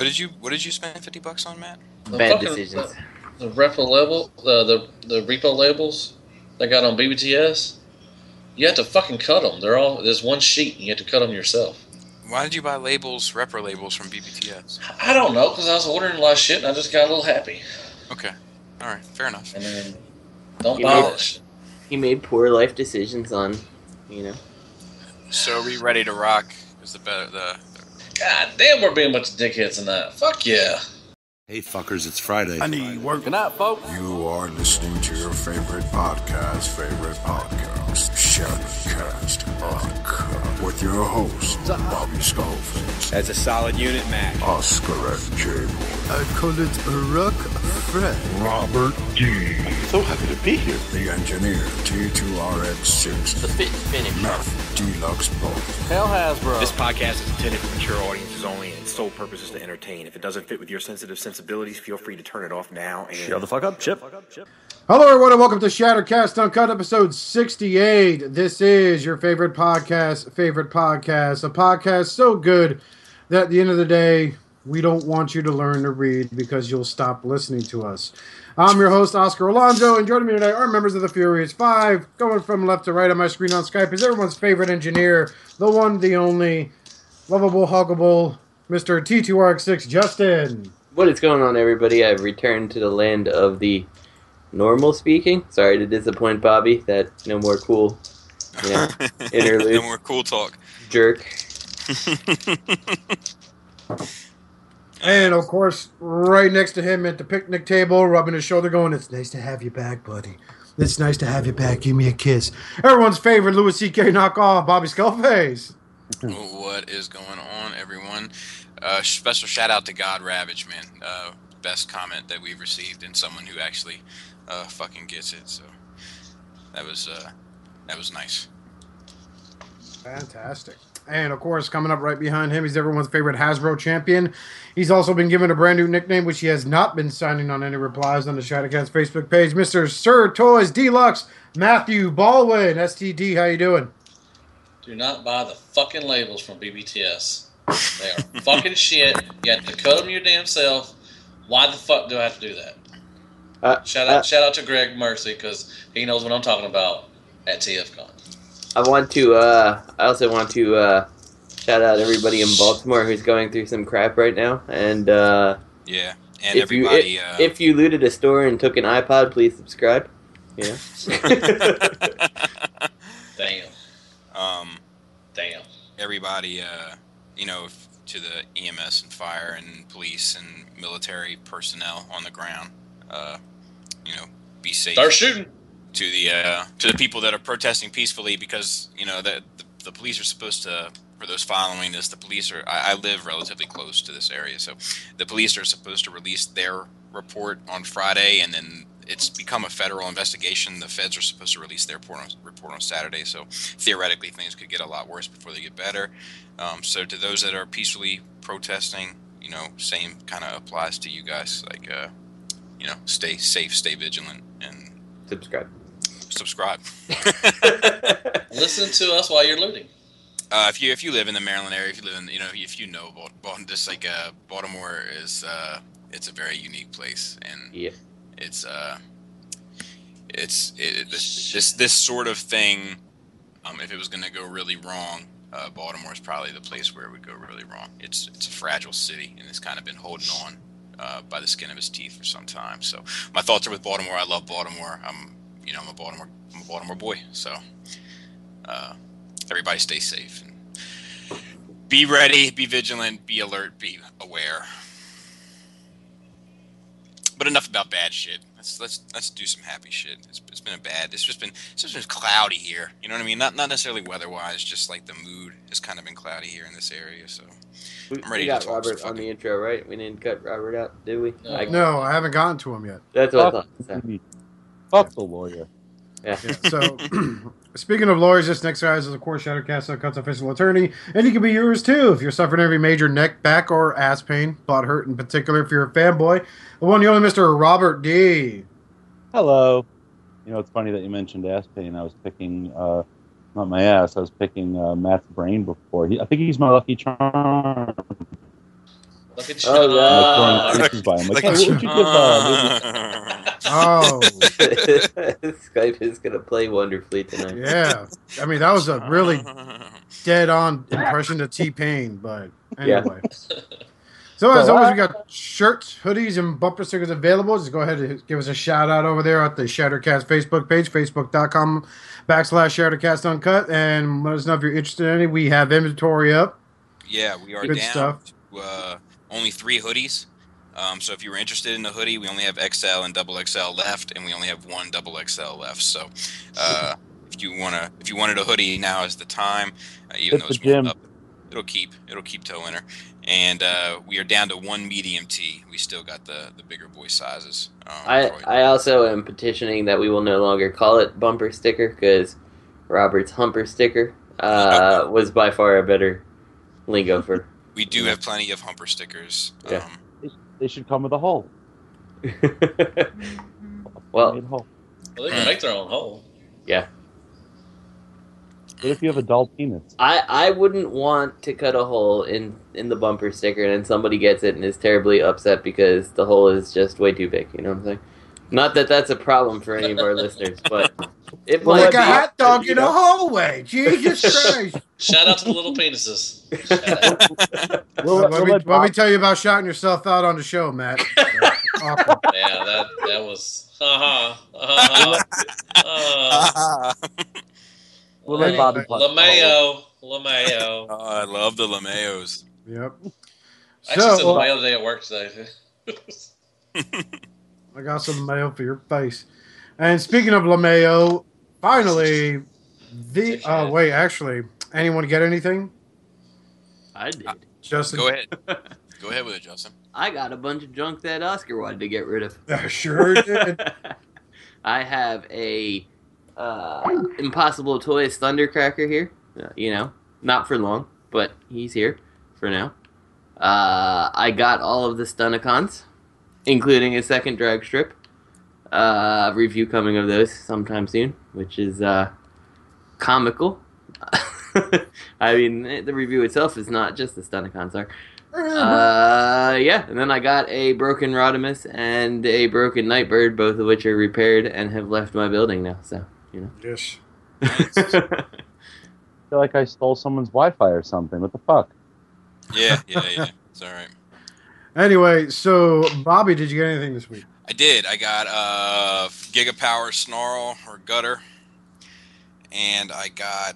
What did you spend $50 on, Matt? Bad decisions. The repo labels they got on BBTS. You have to fucking cut them. There's one sheet, and you have to cut them yourself. Why did you buy repro labels from BBTS? I don't know, because I was ordering a lot of shit, and I just got a little happy. Okay, all right, fair enough. And then don't buy that shit. He made poor life decisions on, So are we ready to rock? Is the God damn, we're being a bunch of dickheads tonight. Fuck yeah. Hey fuckers, it's Friday. I need work. Good night, folks. You are listening to your favorite podcast, Shattercast Uncut, with your host, Bobby Skullface. That's a solid unit, Mac. Oscar and J-Boy. I call it Rock Fred. Robert D. So happy to be here. The engineer, T2RX6. The fit finish. Meth Deluxe Bolt. Hell Hasbro. This podcast is intended for mature audiences only, and its sole purpose is to entertain. If it doesn't fit with your sensitive sensibilities, feel free to turn it off now. And Shut the fuck up, Chip. Hello, everyone, and welcome to Shattercast Uncut, episode 68. This is your favorite podcast, a podcast so good that at the end of the day, we don't want you to learn to read because you'll stop listening to us. I'm your host, Oscar Alonso, and joining me today are members of the Furious Five. Going from left to right on my screen on Skype is everyone's favorite engineer, the one, the only, lovable, huggable, Mr. T2RX6, Justin. What is going on, everybody? I've returned to the land of the normal speaking. Sorry to disappoint Bobby. That no more cool, interlude. No more cool talk. Jerk. And, of course, right next to him at the picnic table, rubbing his shoulder, going, "It's nice to have you back, buddy. It's nice to have you back. Give me a kiss." Everyone's favorite Louis C.K. knockoff, Bobby Skullface. What is going on, everyone? Special shout out to God Ravage, man. Best comment that we've received, and someone who actually fucking gets it. So that was nice. Fantastic. And, of course, coming up right behind him, he's everyone's favorite Hasbro champion. He's also been given a brand new nickname, which he has not been signing on any replies on the Shattercast Facebook page. Mr. Sir Toys Deluxe, Matthew Baldwin. STD, how you doing? Do not buy the fucking labels from BBTS. They are fucking shit. You have to cut them your damn self. Why the fuck do I have to do that? Shout out to Greg Mercy, because he knows what I'm talking about at TFCon. I also want to shout out everybody in Baltimore who's going through some crap right now. And yeah, and everybody. If you looted a store and took an iPod, please subscribe. Yeah. Damn. Damn. Everybody, to the EMS and fire and police and military personnel on the ground, be safe. Start shooting. To the people that are protesting peacefully, because the police are supposed to. For those following this, the police are. I live relatively close to this area, so the police are supposed to release their report on Friday, and then it's become a federal investigation. The feds are supposed to release their report on Saturday, so theoretically things could get a lot worse before they get better. So to those that are peacefully protesting, same kind of applies to you guys. Like, stay safe, stay vigilant, and subscribe. Listen to us while you're looting. If you live in the Maryland area, if Baltimore, just like Baltimore is, it's a very unique place, and this sort of thing. If it was going to go really wrong, Baltimore is probably the place where it would go really wrong. It's a fragile city, and it's kind of been holding on by the skin of its teeth for some time. So my thoughts are with Baltimore. I love Baltimore. I'm a Baltimore boy. So everybody stay safe and be ready, be vigilant, be alert, be aware. But enough about bad shit. Let's do some happy shit. It's just been cloudy here. You know what I mean? Not necessarily weather-wise, just like the mood has kind of been cloudy here in this area. So I'm ready. We got Robert on the intro, right? We didn't cut Robert out, did we? No, I haven't gotten to him yet. That's what I thought. Fuck the lawyer. Yeah. So, speaking of lawyers, this next guy is, of course, Shattercast Uncut's official attorney, and he can be yours too if you're suffering every major neck, back, or ass pain, butt hurt in particular. If you're a fanboy, the one, the only, Mr. Robert D. Hello. It's funny that you mentioned ass pain. I was picking, not my ass. I was picking Matt's brain before. I think he's my lucky charm. Look at you. Oh, throwing pieces by him. Like, Like- hey, what would you give? Oh, Skype is gonna play wonderfully tonight. yeah. I mean, that was a really dead-on impression of T-Pain, but anyway. So as always, we got shirts, hoodies, and bumper stickers available. Just go ahead and give us a shout out over there at the Shattercast Facebook page, facebook.com/Shattercast Uncut, and let us know if you're interested in any. We have inventory up. Yeah, we are Good down stuff. to only 3 hoodies. So if you were interested in the hoodie, we only have XL and double XL left, and we only have 1 double XL left. So if you wanted a hoodie, now is the time. Even though it's warmed up, it'll keep till winter. And we are down to 1 medium T. We still got the bigger boy sizes. I also am petitioning that we will no longer call it bumper sticker because Robert's humper sticker was by far a better lingo for. We do have plenty of humper stickers. Yeah. They should come with a hole. Well, they can make their own hole. Yeah. What if you have a dull penis? I wouldn't want to cut a hole in the bumper sticker and then somebody gets it and is terribly upset because the hole is just way too big. You know what I'm saying? Not that that's a problem for any of our listeners, but it might Like be. a hot dog in a hallway. Jesus Christ. Shout out to the little penises. Let me tell you about shouting yourself out on the show, Matt. Awful. Yeah, that was. LeMayo. Oh, I love the LeMayos. Yep. Actually, it's a mayo day at work today. I got some mayo for your face. And speaking of LeMayo, finally, wait, actually, anyone get anything? I did. Justin? Go ahead. Go ahead with it, Justin. I got a bunch of junk that Oscar wanted to get rid of. I sure did. I have a Impossible Toys Thundercracker here. Not for long, but he's here for now. I got all of the Stunticons, including a second drag strip. Review coming of those sometime soon, which is comical. I mean, the review itself is not just the Stunticons are. Yeah, and then I got a broken Rodimus and a broken Nightbird, both of which are repaired and have left my building now, so, Yes. I feel like I stole someone's Wi-Fi or something. What the fuck? Yeah. It's all right. Anyway, so, Bobby, did you get anything this week? I did. I got Gigapower Snarl or Gutter, and I got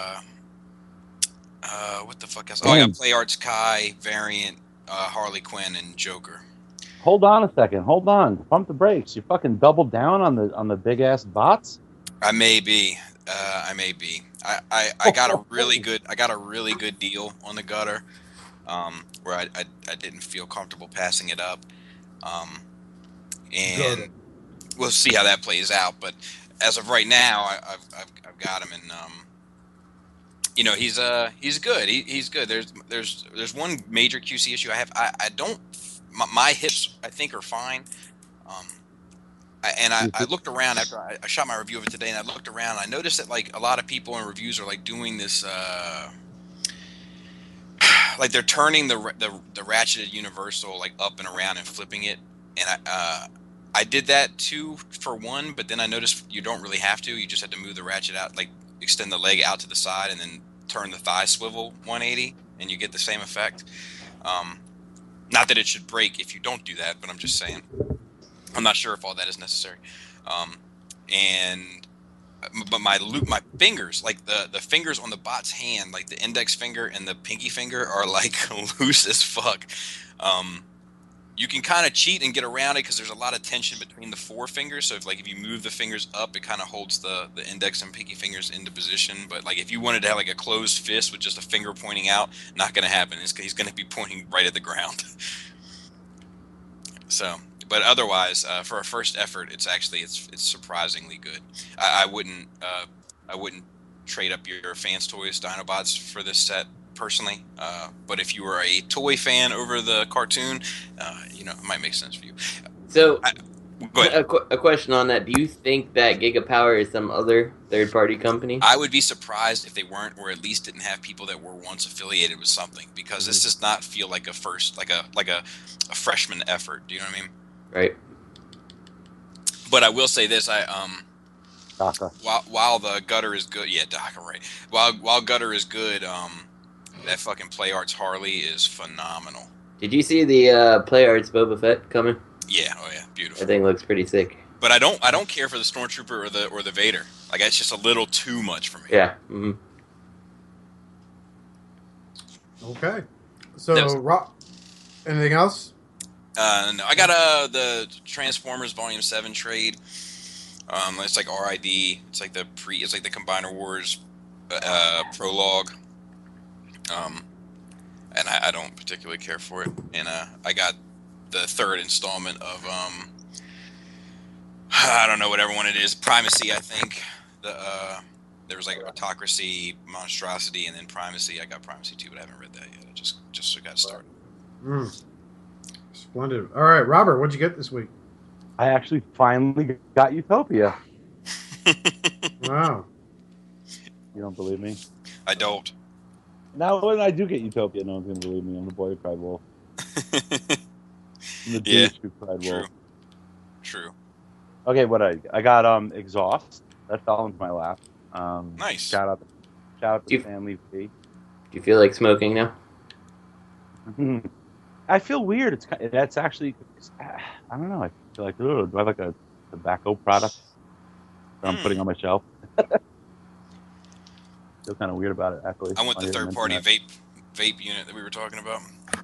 what the fuck else? Oh, I got Play Arts Kai variant, Harley Quinn, and Joker. Hold on a second. Hold on. Pump the brakes. You fucking doubled down on the big ass bots. I may be. I got a really good deal on the Gutter, where I didn't feel comfortable passing it up. And we'll see how that plays out. But as of right now, I've got him, and he's good. He's good. There's one major QC issue I have. I don't. My hips I think are fine. I looked around after I shot my review of it today, and I looked around. And I noticed that like a lot of people in reviews are like doing this. Like they're turning the ratcheted universal like up and around and flipping it, and I did that too for one, but then I noticed you don't really have to. You just have to move the ratchet out, like extend the leg out to the side, and then turn the thigh swivel 180, and you get the same effect. Not that it should break if you don't do that, but I'm just saying. I'm not sure if all that is necessary. But my fingers, like the fingers on the bot's hand, like the index finger and the pinky finger are like loose as fuck. You can kind of cheat and get around it because there's a lot of tension between the forefingers. So if you move the fingers up, it kind of holds the index and pinky fingers into position. But like if you wanted to have like a closed fist with just a finger pointing out, not going to happen. He's going to be pointing right at the ground. So, but otherwise, for a first effort, it's surprisingly good. I wouldn't trade up your Fans Toys Dinobots for this set personally, but if you were a toy fan over the cartoon, it might make sense for you. So Go ahead. A question on that. Do you think that Gigapower is some other third-party company? I would be surprised if they weren't, or at least didn't have people that were once affiliated with something, because this does not feel like a freshman effort. Do you know what I mean? Right. But I will say this: DACA. while the gutter is good, yeah, DACA, right. While gutter is good, that fucking Play Arts Harley is phenomenal. Did you see the Play Arts Boba Fett coming? Yeah, oh yeah, beautiful. That thing looks pretty sick. But I don't care for the Stormtrooper or the Vader. Like, that's just a little too much for me. Yeah. Mm-hmm. Okay. So, anything else? No, I got the Transformers Volume 7 trade. It's like RID. It's like the Combiner Wars prologue. And I don't particularly care for it. And I got the third installment of I don't know, whatever one it is, Primacy, I think. There was like Autocracy, Monstrosity, and then Primacy. I got Primacy 2, but I haven't read that yet. I just got started. Splendid. All right, Robert, what'd you get this week? I actually finally got Utopia. Wow. You don't believe me? I don't. Now, when I do get Utopia, no one's going to believe me. I'm the boy who cried wolf. I'm the douche who cried wolf. True. Okay, I got Exhaust. That fell into my lap. Nice. Shout out to Stanley V. Do you feel like smoking now? I feel weird. That's actually, I don't know. I feel like, do I have like a tobacco product that I'm putting on my shelf? Feel kind of weird about it, actually. I want the third-party vape unit that we were talking about.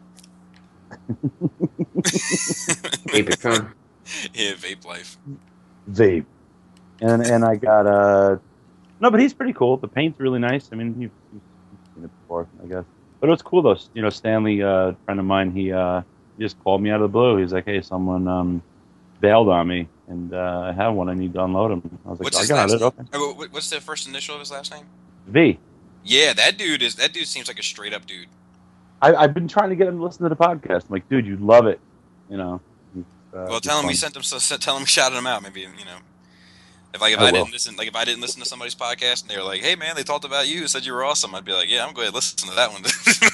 Vapotron. Yeah, Vape Life. Vape. And I got no, but he's pretty cool. The paint's really nice. I mean, you've seen it before, I guess. But it was cool though. You know, Stanley, a friend of mine, he just called me out of the blue. He's like, "Hey, someone bailed on me, and I have one. I need to unload him." I was like, "I got it." Okay. What's the first initial of his last name? V. Yeah, that dude seems like a straight up dude. I've been trying to get him to listen to the podcast. I'm like, dude, you'd love it. You know. Well, tell him we sent him. So tell him we shouted him out. Maybe if I didn't listen to somebody's podcast and they were like, "Hey man, they talked about you, said you were awesome," I'd be like, "Yeah, I'm going to listen to that one."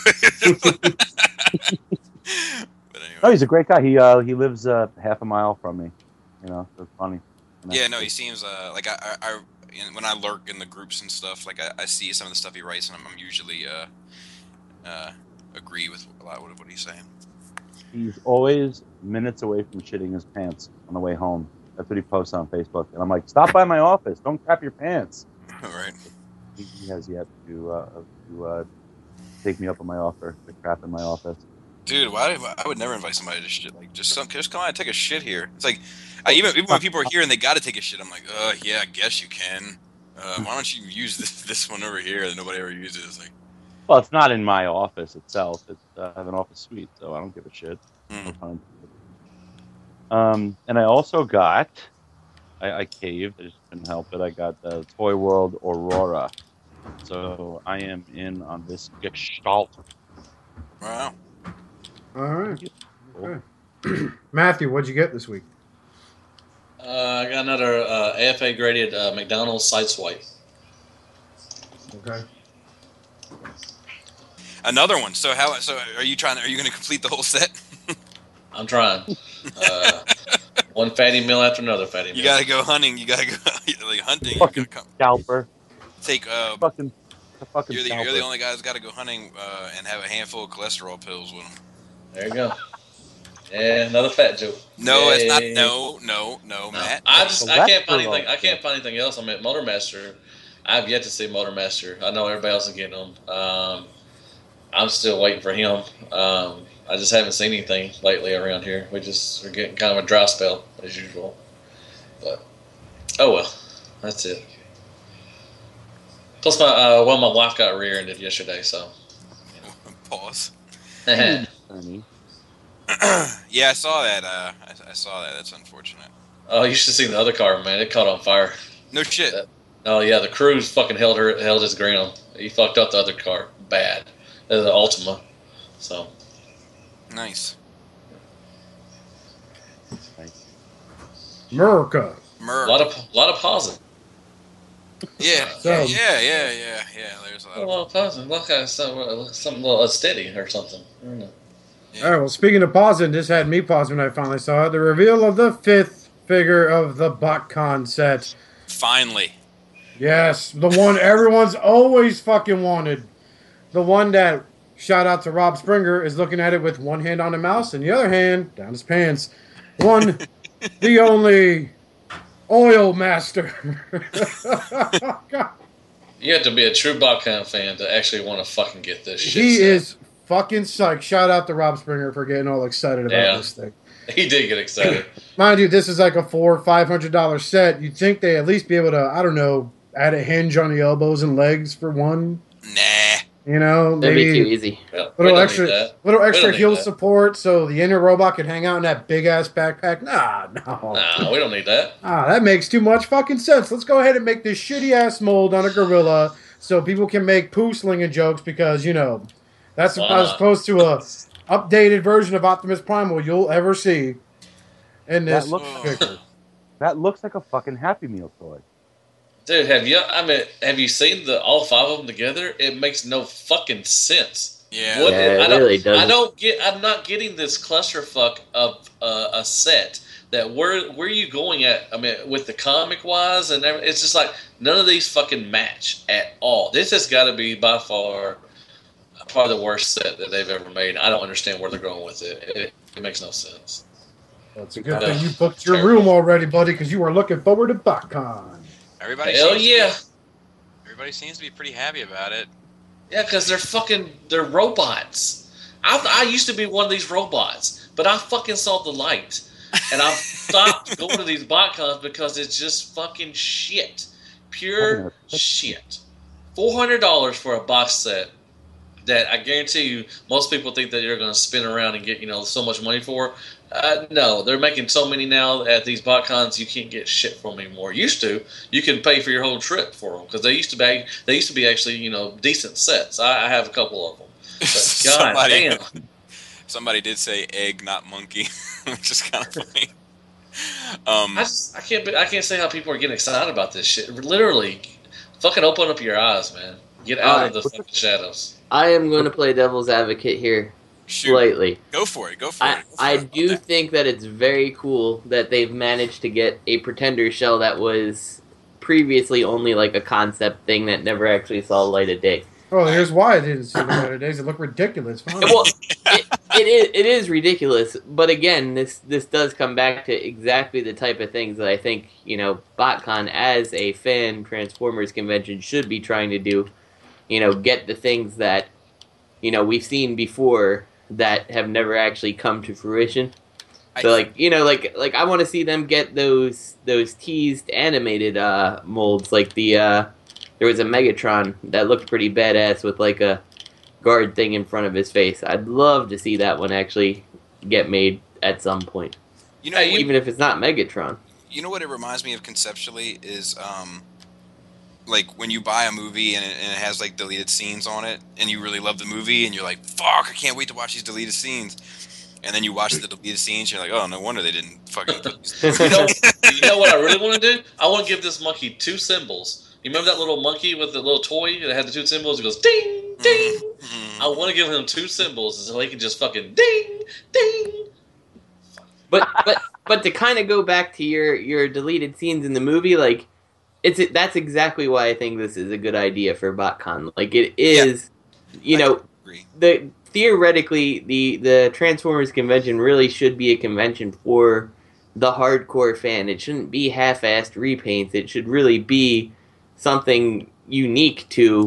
But anyway. No, he's a great guy. He lives half a mile from me. You know, so it's funny. Yeah, no, he seems like I when I lurk in the groups and stuff, like I see some of the stuff he writes, and I'm usually agree with a lot of what he's saying. He's always minutes away from shitting his pants on the way home. That's what he posts on Facebook, and I'm like, "Stop by my office! Don't crap your pants." All right. He has yet to take me up on my offer to crap in my office. Dude, I would never invite somebody to shit. Like, just come on and take a shit here. It's like, even when people are here and they got to take a shit, I'm like, yeah, I guess you can. Why don't you use this one over here that nobody ever uses? Like, well, it's not in my office itself. It's I have an office suite, so I don't give a shit. Mm. And I also got, I caved. I just couldn't help it. I got the Toy World Aurora. So I am in on this gestalt. Wow. All right. Okay. Matthew, what'd you get this week? I got another AFA graded McDonald's Sideswipe. Okay. Another one. So are you going to complete the whole set? I'm trying. One fatty meal after another fatty meal. You gotta go hunting. You gotta go like hunting. Fucking scalper. Take fucking you're scalper. the only guy who's got to go hunting and have a handful of cholesterol pills with him. There you go. Yeah, another fat joke. No, Yay. it's not. No, Matt. I can't find anything. I can't find anything else. I'm at Motormaster. I've yet to see Motormaster. I know everybody else is getting them. I'm still waiting for him. I just haven't seen anything lately around here. We're getting kind of a dry spell as usual. But oh well, that's it. Plus, my wife got rear-ended yesterday, so. Pause. Yeah, Yeah, I saw that. I saw that. That's unfortunate. Oh, you should have seen the other car, man. It caught on fire. No shit. Oh yeah, the Cruise fucking held his ground. He fucked up the other car bad. The Ultima. So. Nice. America. A lot of pausing. Yeah, So- yeah. There's A lot of pausing. Look at something a little steady or something. I don't know. All right, well, speaking of pausing, this had me pause when I finally saw it. The reveal of the 5th figure of the BotCon set. Finally. Yes, the one everyone's always fucking wanted. The one that, shout out to Rob Springer, is looking at it with one hand on the mouse and the other hand down his pants. One, the only oil master. God. You have to be a true BotCon fan to actually want to fucking get this shit. He set. is fucking psyched. Shout out to Rob Springer for getting all excited about this thing. He did get excited. Mind you, this is like a $400 or $500 set. You'd think they at least be able to, I don't know, add a hinge on the elbows and legs for one. Nah. You know, That'd be too maybe easy. Yeah, we little don't extra, need that. little We extra don't heel need that. support so the inner robot could hang out in that big ass backpack. Nah, no. Nah, we don't need that. That makes too much fucking sense. Let's go ahead and make this shitty ass mold on a gorilla so people can make poo slinging jokes because, you know, that's Why as not? opposed to a updated version of Optimus Primal you'll ever see in this That looks- figure. That looks like a fucking Happy Meal toy. Dude, have you seen all 5 of them together? It makes no fucking sense. Yeah. What- Yeah, it I don't- really doesn't. I'm not getting this clusterfuck of a set. That where are you going at? I mean, with the comic wise and everything, it's just like none of these fucking match at all. This has got to be by far probably the worst set that they've ever made. I don't understand where they're going with it. It makes no sense. It's a good thing you booked your room already, buddy, because you are looking forward to BotCon. Everybody Hell seems to yeah. be- everybody seems to be pretty happy about it. Yeah, because they're robots. I used to be one of these robots, but I fucking saw the light. And I've stopped going to these BotCons because it's just fucking shit. Pure shit. $400 for a box set that I guarantee you most people think that you're going to spin around and get, so much money for. No, they're making so many now at these BotCons you can't get shit from them anymore. Used to, you can pay for your whole trip for them because they used to be actually decent sets. I have a couple of them. But god damn. Somebody did say egg, not monkey, which is kind of funny. I can't say how people are getting excited about this shit. Literally, fucking open up your eyes, man. Get out of the fucking shadows. I am going to play devil's advocate here slightly. Go for it. I do think that it's very cool that they've managed to get a Pretender shell that was previously only like a concept thing that never actually saw the light of day. Oh, here's why I didn't see the other days. It looked ridiculous. Fine. Well, it is ridiculous, but again, this does come back to exactly the type of things that I think BotCon as a fan Transformers convention should be trying to do. Get the things that we've seen before that have never actually come to fruition. So like I want to see them get those teased animated molds, like there was a Megatron that looked pretty badass with like a guard thing in front of his face. I'd love to see that one actually get made at some point. Even if it's not Megatron. You know what it reminds me of conceptually is like when you buy a movie and it has like deleted scenes on it, and you really love the movie, and you're like, "Fuck, I can't wait to watch these deleted scenes." And then you watch the deleted scenes, you're like, "Oh, no wonder they didn't fucking." You know what I really want to do? I want to give this monkey 2 symbols. You remember that little monkey with the little toy that had the 2 symbols? It goes ding, ding. I want to give him 2 symbols so he can just fucking ding, ding. But to kind of go back to your deleted scenes in the movie, like that's exactly why I think this is a good idea for BotCon. Like it is, theoretically the Transformers convention really should be a convention for the hardcore fan. It shouldn't be half-assed repaints. It should really be something unique to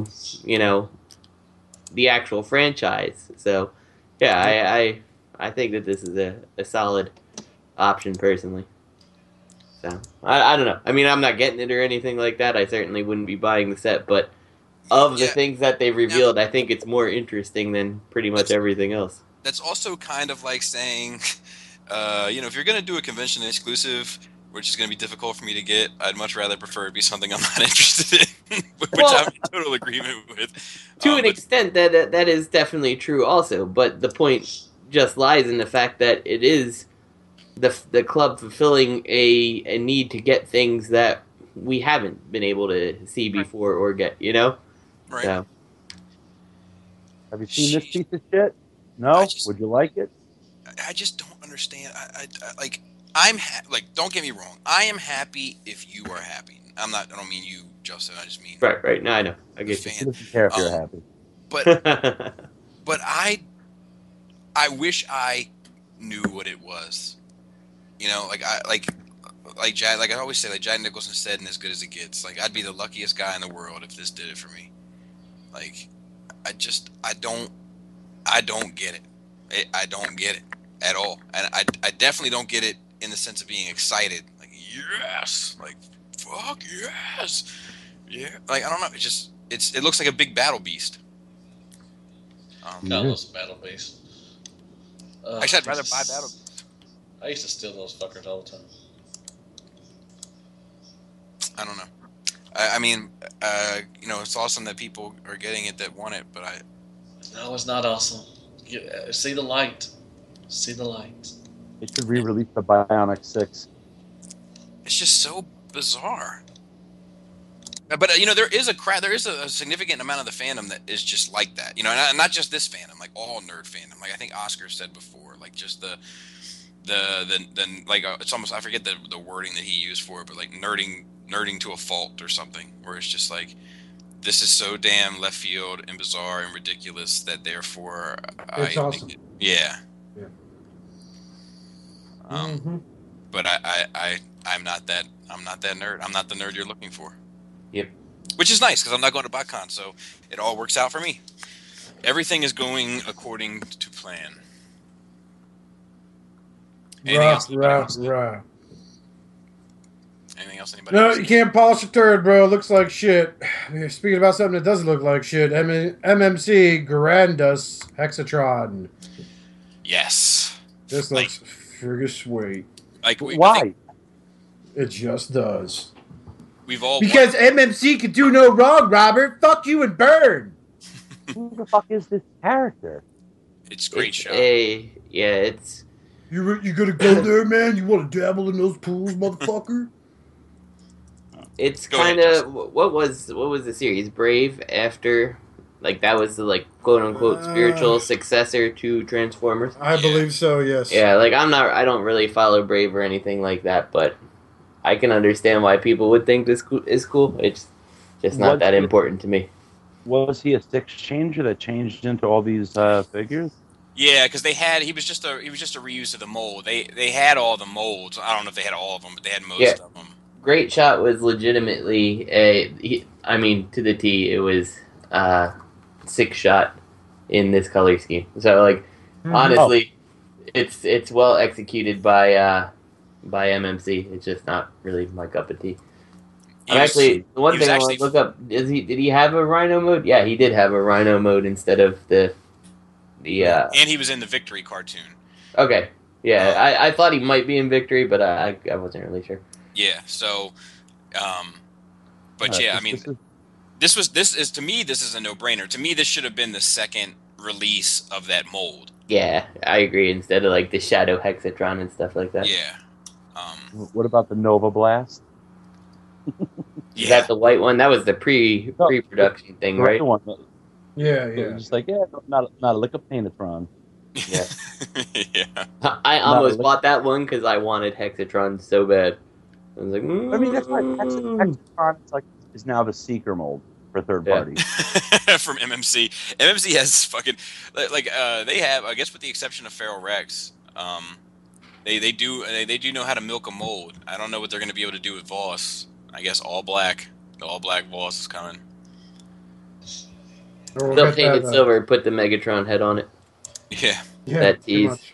the actual franchise. So yeah, I think that this is a solid option personally. So I don't know. I mean, I'm not getting it or anything like that. I certainly wouldn't be buying the set, but of the things that they've revealed, I think it's more interesting than pretty much everything else. That's also kind of like saying, if you're going to do a convention exclusive, which is going to be difficult for me to get, I'd much rather prefer it be something I'm not interested in, which I'm in total agreement with. To an extent, that is definitely true also, but the point just lies in the fact that it is the club fulfilling a need to get things that we haven't been able to see before or get, you know? Right. So, Have you seen this piece of shit? No? Would you like it? I just don't understand. I'm don't get me wrong. I am happy if you are happy. I don't mean you, Justin. I just mean right. No, I know. I get you. He doesn't care if you're happy. But I wish I knew what it was. You know, like I always say, like Jack Nicholson said, "And as good as it gets." Like, I'd be the luckiest guy in the world if this did it for me. Like, I don't get it. I don't get it at all, and I definitely don't get it in the sense of being excited. Like, yes, like fuck yes, yeah. Like, I don't know. It looks like a big battle beast. God loves Battle Beast. Actually, I'd rather buy Battle Beast. I used to steal those fuckers all the time. I don't know. I mean, it's awesome that people are getting it that want it, but No, it's not awesome. See the light. See the light. They should re-release the Bionic 6. It's just so bizarre. But there is a significant amount of the fandom that is just like that. You know, and not just this fandom, like all nerd fandom. Like I think Oscar said before, like just the like it's almost, I forget the wording that he used for it, but like nerding to a fault or something, where it's just like, this is so damn left field and bizarre and ridiculous that therefore it's awesome. Yeah. Mm-hmm. But I'm not that nerd. I'm not the nerd you're looking for. Yep. Which is nice because I'm not going to BotCon, so it all works out for me. Everything is going according to plan. Anything else? Anything else? Anybody? No, else? you can't polish a turd, bro. It looks like shit. Speaking about something that doesn't look like shit, MMC Garandus Hexatron. Yes. This looks friggin' sweet. Like why? It just does. We've all because MMC could do no wrong, Robert. Fuck you and burn. Who the fuck is this character? It's great show. It's. You gonna go there, man? You want to dabble in those pools, motherfucker? It's kind of what was the series Brave after, like that was the like quote unquote spiritual successor to Transformers. I believe so. Yes. Yeah, like I don't really follow Brave or anything like that, but I can understand why people would think this is cool. It's just not that important to me. Was he a six changer that changed into all these figures? Yeah, because he was just a reuse of the mold. They had all the molds. I don't know if they had all of them, but they had most of them. Great Shot was legitimately to the T. It was Six Shot in this color scheme. So like, honestly, it's well executed by MMC. It's just not really my cup of tea. The one thing I want to look up, did he have a Rhino mode? Yeah, he did have a Rhino mode instead of the and he was in the Victory cartoon. Okay. Yeah, I thought he might be in Victory, but I wasn't really sure. Yeah, so but yeah, I mean this is to me, this is a no-brainer. To me, this should have been the second release of that mold. Yeah, I agree, instead of like the Shadow Hexatron and stuff like that. Yeah. What about the Nova Blast? Is that the white one? That was the pre-production thing, right? One. Yeah. Just like, not a lick of Painatron. Yeah. Yeah. I almost bought that one because I wanted Hexatron so bad. I was like, I mean, that's why Hexatron is now the Seeker mold for third parties. From MMC. MMC has fucking they have, I guess with the exception of Feral Rex, they do know how to milk a mold. I don't know what they're going to be able to do with Voss. I guess all black. The all black Voss is coming. They'll paint it silver, put the Megatron head on it. Yeah. That tease.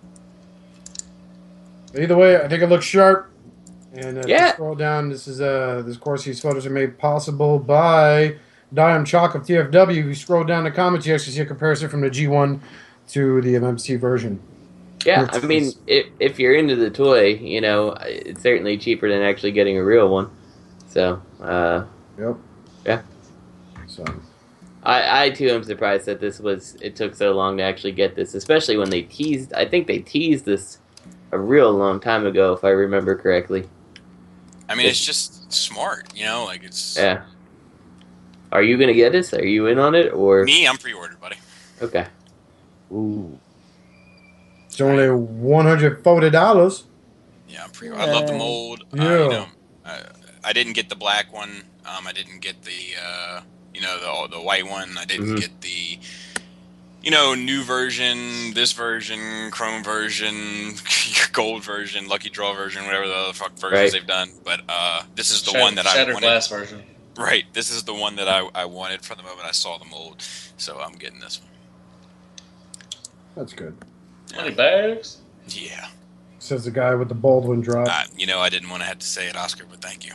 Either way, I think it looks sharp. And scroll down. This is of course, these photos are made possible by Diam Chalk of TFW. If you scroll down the comments, you actually see a comparison from the G1 to the MMC version. Yeah, I mean, if you're into the toy, it's certainly cheaper than actually getting a real one. So, Yep. Yeah. So, I too am surprised that it took so long to actually get this, especially when they teased. I think they teased this a real long time ago, if I remember correctly. I mean, it's just smart, like it's... Yeah. Are you going to get this? Are you in on it, or... Me, I'm pre-ordered, buddy. Okay. Ooh. It's only $140. Yeah, I'm pre-ordered. I love the mold. Yeah. I didn't get the black one. I didn't get the, the white one. I didn't get the... new version, this version, Chrome version, gold version, Lucky Draw version, whatever the other fuck versions they've done. But this is the one that I wanted. Shattered Glass version. Right. This is the one that I wanted from the moment I saw the mold. So I'm getting this one. That's good. 20 bags? Yeah. Says the guy with the Baldwin drop. I didn't want to have to say it, Oscar, but thank you.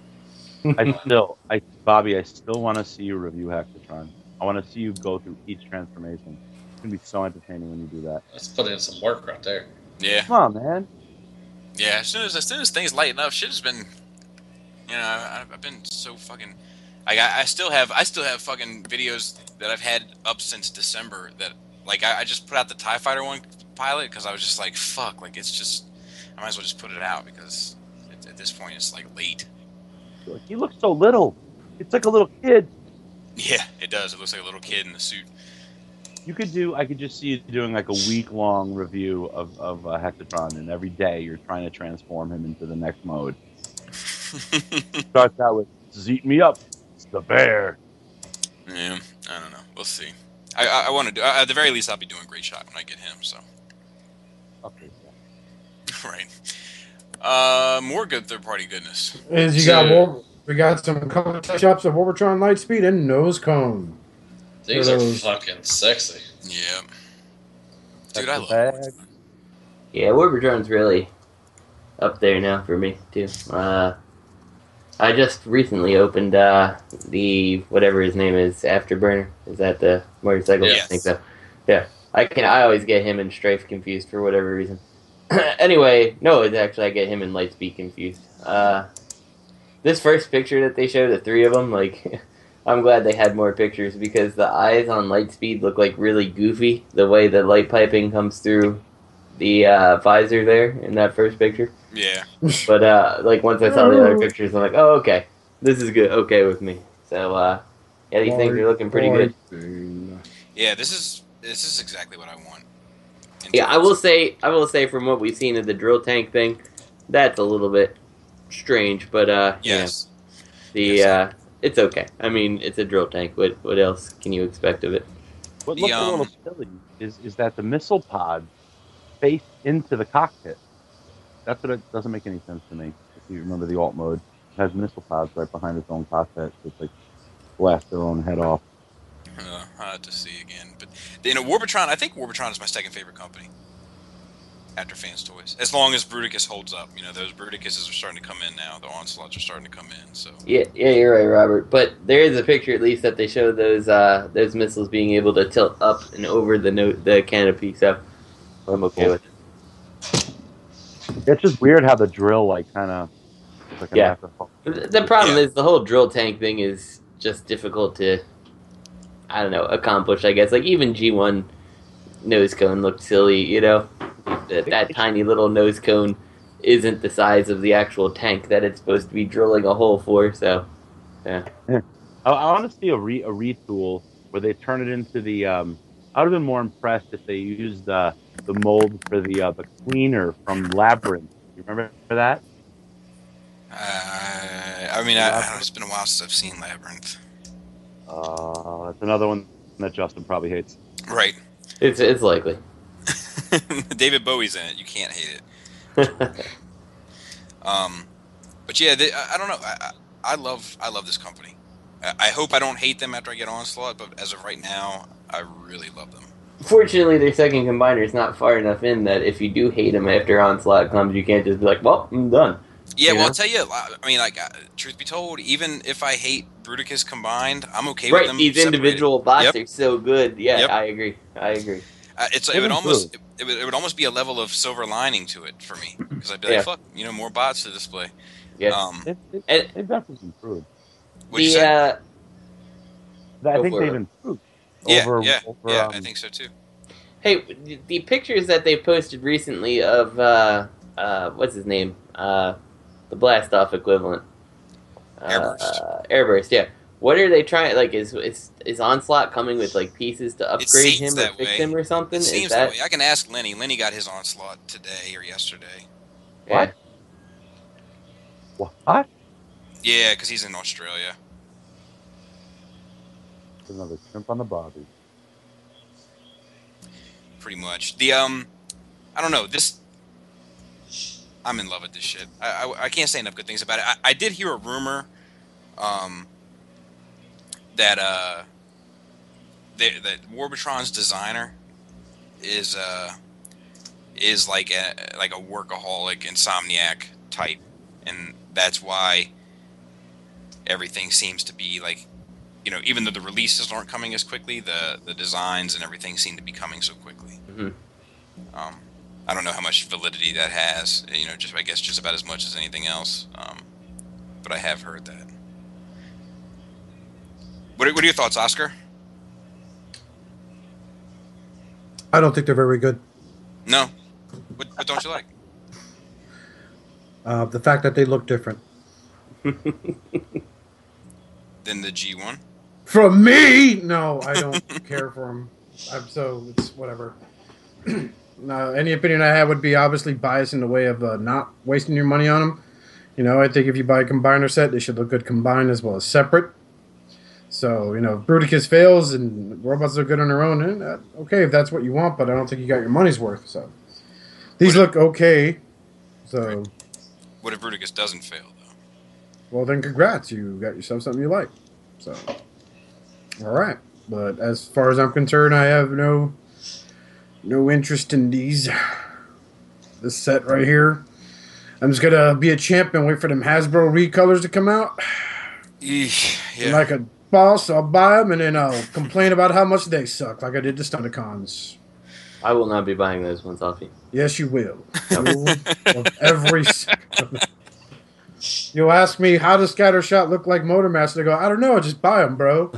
Bobby, I still want to see you review Hexatron. I want to see you go through each transformation. It's going to be so entertaining when you do that. Let's put in some work right there. Yeah. Come on, man. Yeah, as soon as things lighten up, shit has been... I've been so fucking... I still have fucking videos that I've had up since December that... I just put out the TIE Fighter one pilot because I was just like, fuck, it's just... I might as well just put it out because at this point it's, late. He looks so little. It's like a little kid. Yeah, it does. It looks like a little kid in the suit. I could just see you doing a week-long review of Hexatron, and every day you're trying to transform him into the next mode. Starts out with, "This is eating me up. It's the bear." Yeah, I don't know. We'll see. I want to do... At the very least, I'll be doing Great Shot when I get him, so... Okay. Right. More good third-party goodness. We got some color touch-ups of Orbitron Lightspeed and Nose Cone. These are fucking sexy. Yeah. Dude, I love it. Yeah, Orbitron's really up there now for me, too. I just recently opened the, whatever his name is, Afterburner. Is that the motorcycle? Yes. I think so. Yeah. I always get him and Strafe confused for whatever reason. Anyway, no, it's actually I get him and Lightspeed confused. This first picture that they showed, the three of them, I'm glad they had more pictures because the eyes on Lightspeed look really goofy. The way the light piping comes through the visor there in that first picture. Yeah. But once I saw the other pictures, I'm like, oh, okay, this is good, okay with me. So yeah, these things are looking pretty good. Yeah, this is exactly what I want. Yeah, I will say from what we've seen of the drill tank thing, that's a little bit strange, but yes, it's okay. I mean, it's a drill tank. What else can you expect of it? What looks a little silly is that the missile pod face into the cockpit. That's what it doesn't make any sense to me. If you remember the alt mode, it has missile pods right behind its own cockpit, so it's blast their own head off. I'll have to see again. But Warbitron, I think Warbitron is my second favorite company after Fans Toys. As long as Bruticus holds up. Those Bruticuses are starting to come in now. The Onslaughts are starting to come in. So Yeah, you're right, Robert. But there is a picture at least that they showed those missiles being able to tilt up and over the canopy, so I'm okay with it. It's just weird how the drill kind of yeah. The problem is the whole drill tank thing is just difficult to accomplish, I guess. Even G1 nose cone looked silly, that tiny little nose cone isn't the size of the actual tank that it's supposed to be drilling a hole for, so yeah. I want to see a retool where they turn it into the I would have been more impressed if they used the mold for the cleaner from Labyrinth. You remember that? It's been a while since I've seen Labyrinth. That's another one that Justin probably hates. Right. It's likely. David Bowie's in it. You can't hate it. But yeah, I don't know. I love this company. I hope I don't hate them after I get Onslaught, but as of right now, I really love them. Fortunately, their second combiner is not far enough in that if you do hate them after Onslaught comes, you can't just be like, well, I'm done. Yeah, I'll tell you, truth be told, even if I hate Bruticus combined, I'm okay with them. Right, these individual bots are so good. Yeah, Yep. I agree. It would almost be a level of silver lining to it for me because I'd be like, fuck, more bots to display. Yeah, it definitely improved. What'd you say? I think they've improved. I think so too. Hey, the pictures that they posted recently of what's his name? The blast off equivalent. Airburst, yeah. What are they trying? Like, is Onslaught coming with like pieces to upgrade him or fix him or something? It seems that way. I can ask Lenny. Lenny got his Onslaught today or yesterday. Yeah. What? Yeah, because he's in Australia. Another shrimp on the bobby. Pretty much. The I don't know. I'm in love with this shit. I can't say enough good things about it. I did hear a rumor, that Warbitron's designer is like a workaholic insomniac type, and that's why everything seems to be like, you know, even though the releases aren't coming as quickly, the designs and everything seem to be coming so quickly. Mm-hmm. I don't know how much validity that has, you know, I guess just about as much as anything else, but I have heard that. What are your thoughts, Oscar? I don't think they're very good. No. What don't you like? The fact that they look different. Than the G1? From me? No, I don't care for them. So it's whatever. No, any opinion I have would be obviously biased in the way of not wasting your money on them. You know, I think if you buy a combiner set, they should look good combined as well as separate. So, you know, if Bruticus fails and robots look good on their own, okay, if that's what you want, but I don't think you got your money's worth. So these look okay. So what if Bruticus doesn't fail, though? Well, then congrats. You got yourself something you like. So, all right. But as far as I'm concerned, I have no interest in this set right here. I'm just going to be a champ and wait for them Hasbro recolors to come out. Yeah. Like a boss, I'll buy them and then I'll complain about how much they suck, like I did the Stunticons. I will not be buying those ones off you. Yes, you will. Of every second. You'll ask me, how does Scattershot look like Motormaster? I go, I don't know, just buy them, bro.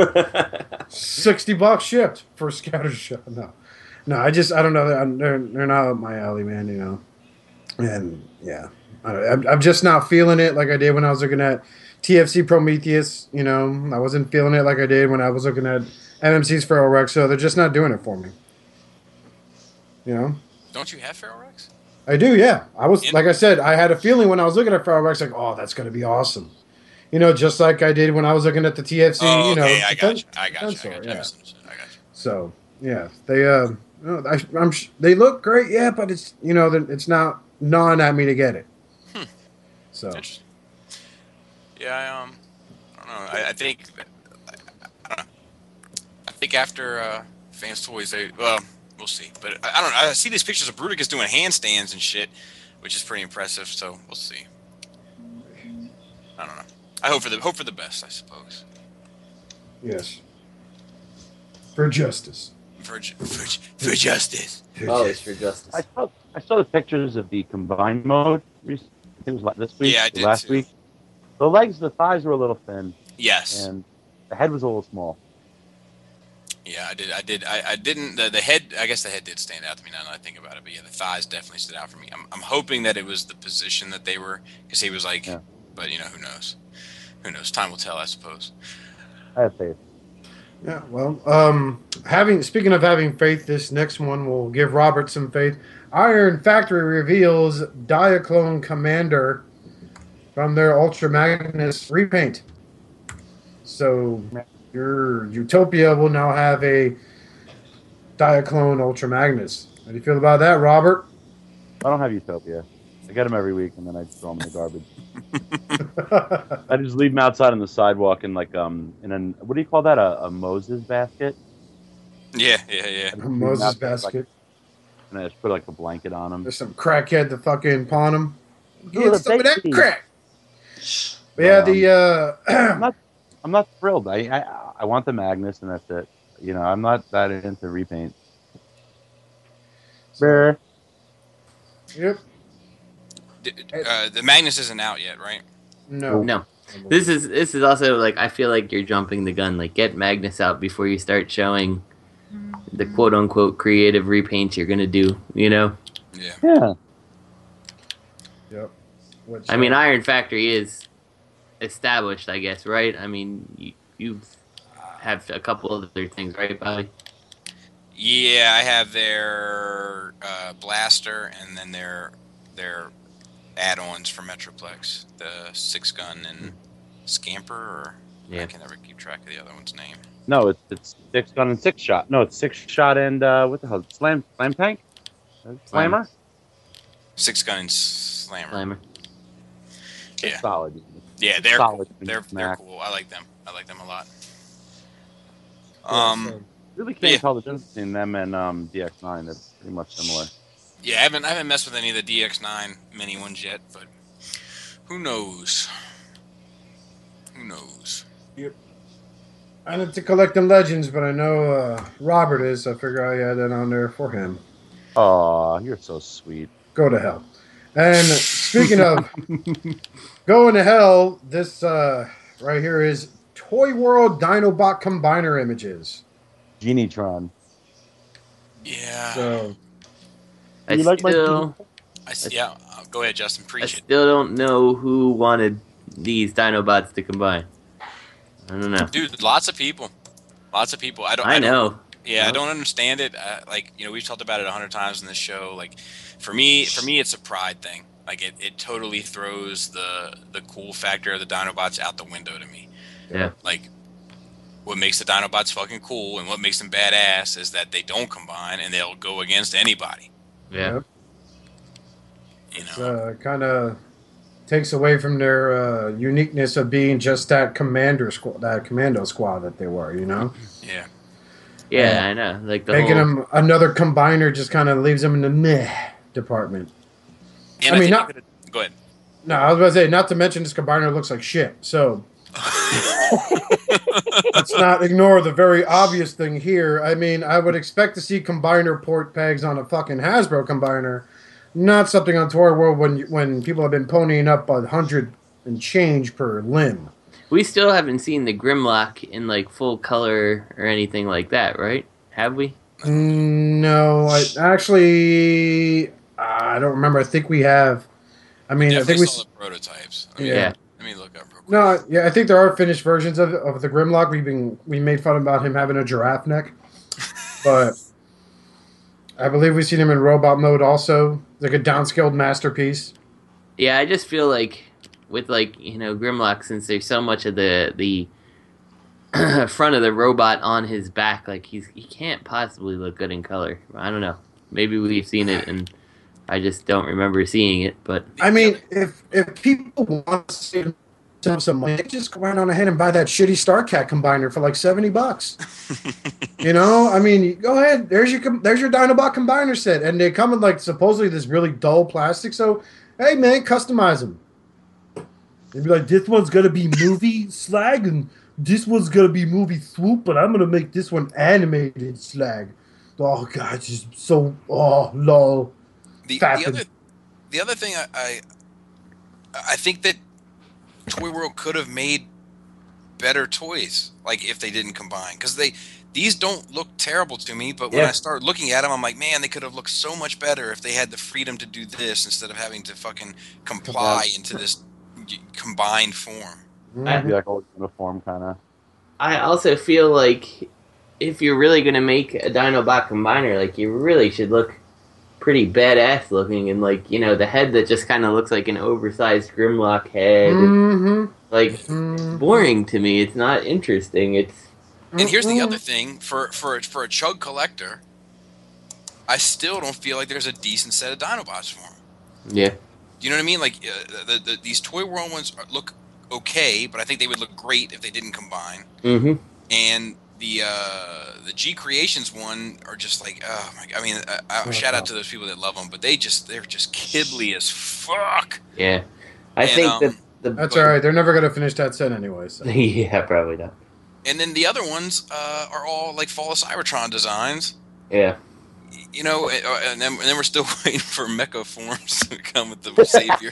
$60 shipped for Scattershot. No, I don't know. They're not up my alley, man, you know. And, yeah. I'm just not feeling it like I did when I was looking at TFC Prometheus, you know. I wasn't feeling it like I did when I was looking at MMC's Feral Rex, so they're just not doing it for me. You know? Don't you have Feral Rex? I do, yeah. Like I said, I had a feeling when I was looking at Feral Rex, like, oh, that's going to be awesome. You know, just like I did when I was looking at the TFC, oh, you know. Okay, I got you. Yeah. So, yeah, they look great, yeah, but it's, you know, it's not gnawing at me to get it. So. Yeah, I don't know. I think after Fans Toys, we'll see. But I don't know. I see these pictures of Bruticus doing handstands and shit, which is pretty impressive. So we'll see. I don't know. I hope for the best, I suppose. Yes. For justice. For justice. Oh, it's for justice. I saw the pictures of the combined mode. I think it was this week. Yeah, I did last too. week. The legs, the thighs were a little thin. Yes. And the head was a little small. Yeah, I did. I didn't. The head. I guess the head did stand out to me now that I think about it. But yeah, the thighs definitely stood out for me. I'm hoping that it was the position that they were, because he was like. Yeah. But you know, who knows? Who knows? Time will tell, I suppose. I have faith. Yeah. Well, speaking of having faith, this next one will give Robert some faith. Iron Factory reveals Diaclone Commander from their Ultra Magnus repaint. So your Utopia will now have a Diaclone Ultra Magnus. How do you feel about that, Robert? I don't have Utopia. I get them every week, and then I throw them in the garbage. I just leave them outside on the sidewalk in what do you call that? A Moses basket? Yeah. A Moses basket. And I just put like a blanket on them. There's some crackhead to fucking pawn them. Get some of that crack. But yeah, I'm not thrilled. I want the Magnus, and that's it. You know, I'm not that into repaint. Bear. Yep. The Magnus isn't out yet, right? No. This is also like, I feel like you're jumping the gun. Like, get Magnus out before you start showing the quote unquote creative repaints you're gonna do. You know. Yeah. Yeah. Yep. Which, I mean, Iron Factory is established, I guess, right? I mean, you have a couple other things, right, Bobby? Yeah, I have their blaster and then their add-ons for Metroplex, the 6-gun and Scamper, or I can never keep track of the other one's name. No, it's 6-gun and 6-shot. No, it's 6-shot and what the hell? Slam tank? Slammer? 6-gun and Slammer. They're Yeah. solid. Yeah, they're solid. they're cool. I like them. I like them a lot. Really can't tell the difference between them and DX9. They're pretty much similar. Yeah, I haven't messed with any of the DX9 mini ones yet, but who knows? Who knows? Yep. I'm into collecting legends, but I know Robert is. So I figure I had that on there for him. Oh, you're so sweet. Go to hell. And speaking of going to hell, this right here is Toy World Dinobot Combiner images. Genitron. Yeah. So, Go ahead, Justin. I Preach it. still don't know who wanted these Dinobots to combine. I don't know. Dude, lots of people. I know. Yeah, I don't understand it. We've talked about it 100 times in this show. Like, for me, it's a pride thing. Like, it totally throws the cool factor of the Dinobots out the window to me. Yeah. Like, what makes the Dinobots fucking cool and what makes them badass is that they don't combine and they'll go against anybody. Yeah. You know, kind of takes away from their uniqueness of being just that commando squad that they were. You know. Yeah. Yeah, I know. Like making them another combiner just kind of leaves them in the meh department. And I mean, go ahead. No, I was about to say, not to mention this combiner looks like shit. So let's not ignore the very obvious thing here. I mean, I would expect to see combiner port pegs on a fucking Hasbro combiner, not something on Toy World when people have been ponying up 100 and change per limb. We still haven't seen the Grimlock in like full color or anything like that, right? Have we? No, I don't remember. I think we have. I mean, I think we saw the prototypes. Yeah. Let me look up real quick. No, yeah, I think there are finished versions of the Grimlock. We made fun about him having a giraffe neck, but I believe we've seen him in robot mode also, like a downscaled masterpiece. Yeah, I just feel like with Grimlock, since there's so much of the front of the robot on his back, like he can't possibly look good in color. I don't know. Maybe we've seen it and I just don't remember seeing it. But I mean, if people want to save some money, they just go right on ahead and buy that shitty StarCat combiner for like $70. You know, I mean, go ahead. There's your Dinobot combiner set, and they come in like supposedly this really dull plastic. So, hey man, customize them. They'd be like, this one's gonna be movie slag, and this one's gonna be movie swoop, but I'm gonna make this one animated slag. Oh god, it's just so lol. The other thing I think that Toy World could have made better toys, like if they didn't combine, because these don't look terrible to me, but when I start looking at them, I'm like, man, they could have looked so much better if they had the freedom to do this instead of having to fucking comply into this combined form. Maybe like a uniform kind of. I also feel like if you're really gonna make a Dinobot combiner, like you really should look pretty badass looking, and like the head that just kind of looks like an oversized Grimlock head. Mm-hmm. Like boring to me. It's not interesting. And here's the other thing for a Chug collector, I still don't feel like there's a decent set of Dinobots for him. Yeah. Do you know what I mean? Like these Toy World ones look okay, but I think they would look great if they didn't combine. Mm-hmm. And the G Creations one are just like, oh my god. I mean, shout out to those people that love them, but they're just kiddly as fuck. Yeah, I think that that's all right. They're never gonna finish that set anyway. So. Yeah, probably not. And then the other ones are all like Fall of Cybertron designs. Yeah. You know, and then we're still waiting for mecha forms to come with the Savior.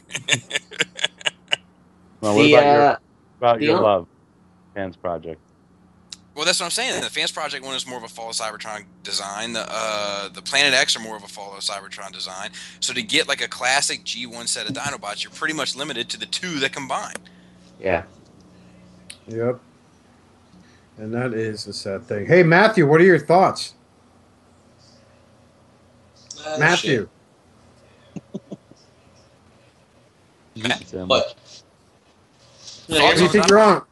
Well, what about your Love Fans Project? Well, that's what I'm saying. The Fans Project one is more of a Fall of Cybertron design. The Planet X are more of a Fall of Cybertron design. So to get like a classic G1 set of Dinobots, you're pretty much limited to the two that combine. Yeah. Yep. And that is a sad thing. Hey, Matthew, what are your thoughts? Matthew. What? What do you think you're on?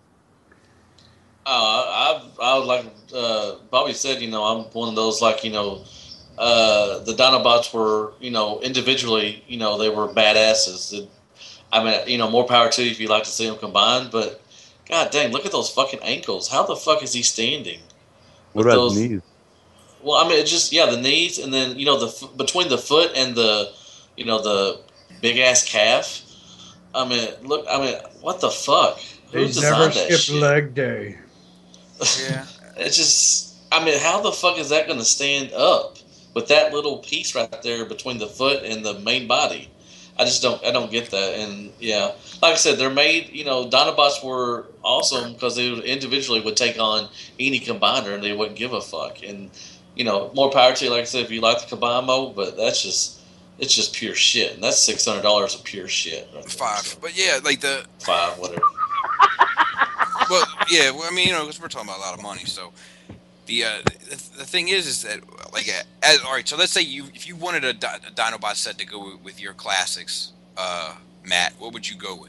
I would like Bobby said, I'm one of those like, the Dinobots were, individually, they were badasses. I mean, more power to you if you like to see them combined, but god dang, look at those fucking ankles. How the fuck is he standing? What about the knees? Well, I mean, it's just, the knees, and then, between the foot and the big ass calf. I mean, what the fuck? Who He's never designed that skipped shit? leg day. Yeah. It's just, how the fuck is that going to stand up with that little piece right there between the foot and the main body? I don't get that. And yeah, like I said, they're made, Dinobots were awesome because they individually would take on any combiner and they wouldn't give a fuck. And, more power to you, like I said, if you like the combine mode, but it's just pure shit. And that's $600 of pure shit. Right there, $5. so. But yeah, like the $5, whatever. Well, yeah. Well, I mean, because we're talking about a lot of money. So the thing is that like, all right. So let's say if you wanted a Dinobot set to go with your classics, Matt, what would you go with?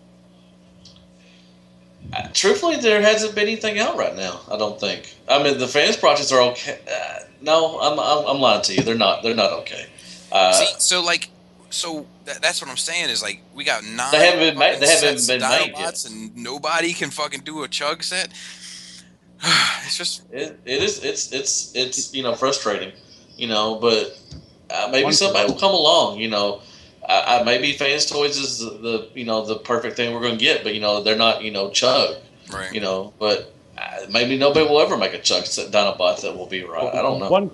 Truthfully, there hasn't been anything out right now. I don't think. I mean, the Fans Projects are okay. No, I'm lying to you. They're not okay. See, so that's what I'm saying is like we got 9. They haven't been made. They haven't sets been of made Dinobots yet. and nobody can fucking do a chug set. It's just it is frustrating, but maybe somebody will come along. Maybe Fans Toys is the perfect thing we're going to get, but they're not chug. right. But maybe nobody will ever make a chug set Dinobot that will be right. I don't know.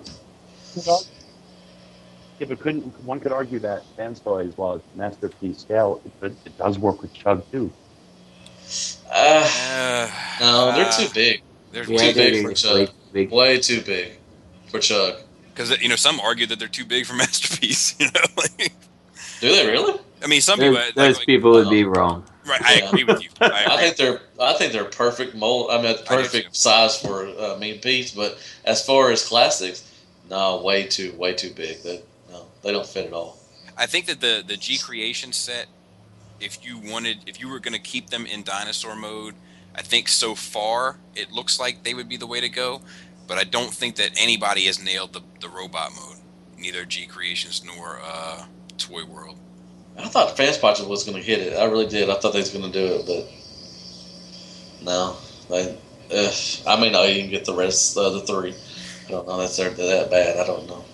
One could argue that Fans Toys, while it's masterpiece scale, it does work with Chug too. No, they're too big. They're too big for Chug. Way too big for Chug. Because some argue that they're too big for Masterpiece. Like, do they really? I mean, some people. Those people would be wrong. Right, I agree with you. I think they're perfect mold. I mean, perfect size for Mean Pete's. But as far as classics, no, way too big. They don't fit at all. I think that the G Creation set, if you were going to keep them in dinosaur mode, I think so far it looks like they would be the way to go. But I don't think that anybody has nailed the robot mode, neither G Creations nor Toy World. I thought Fans Project was going to hit it. I really did. I thought they was going to do it, but no. I may not even get the rest of the 3. I don't know. That's that bad. I don't know.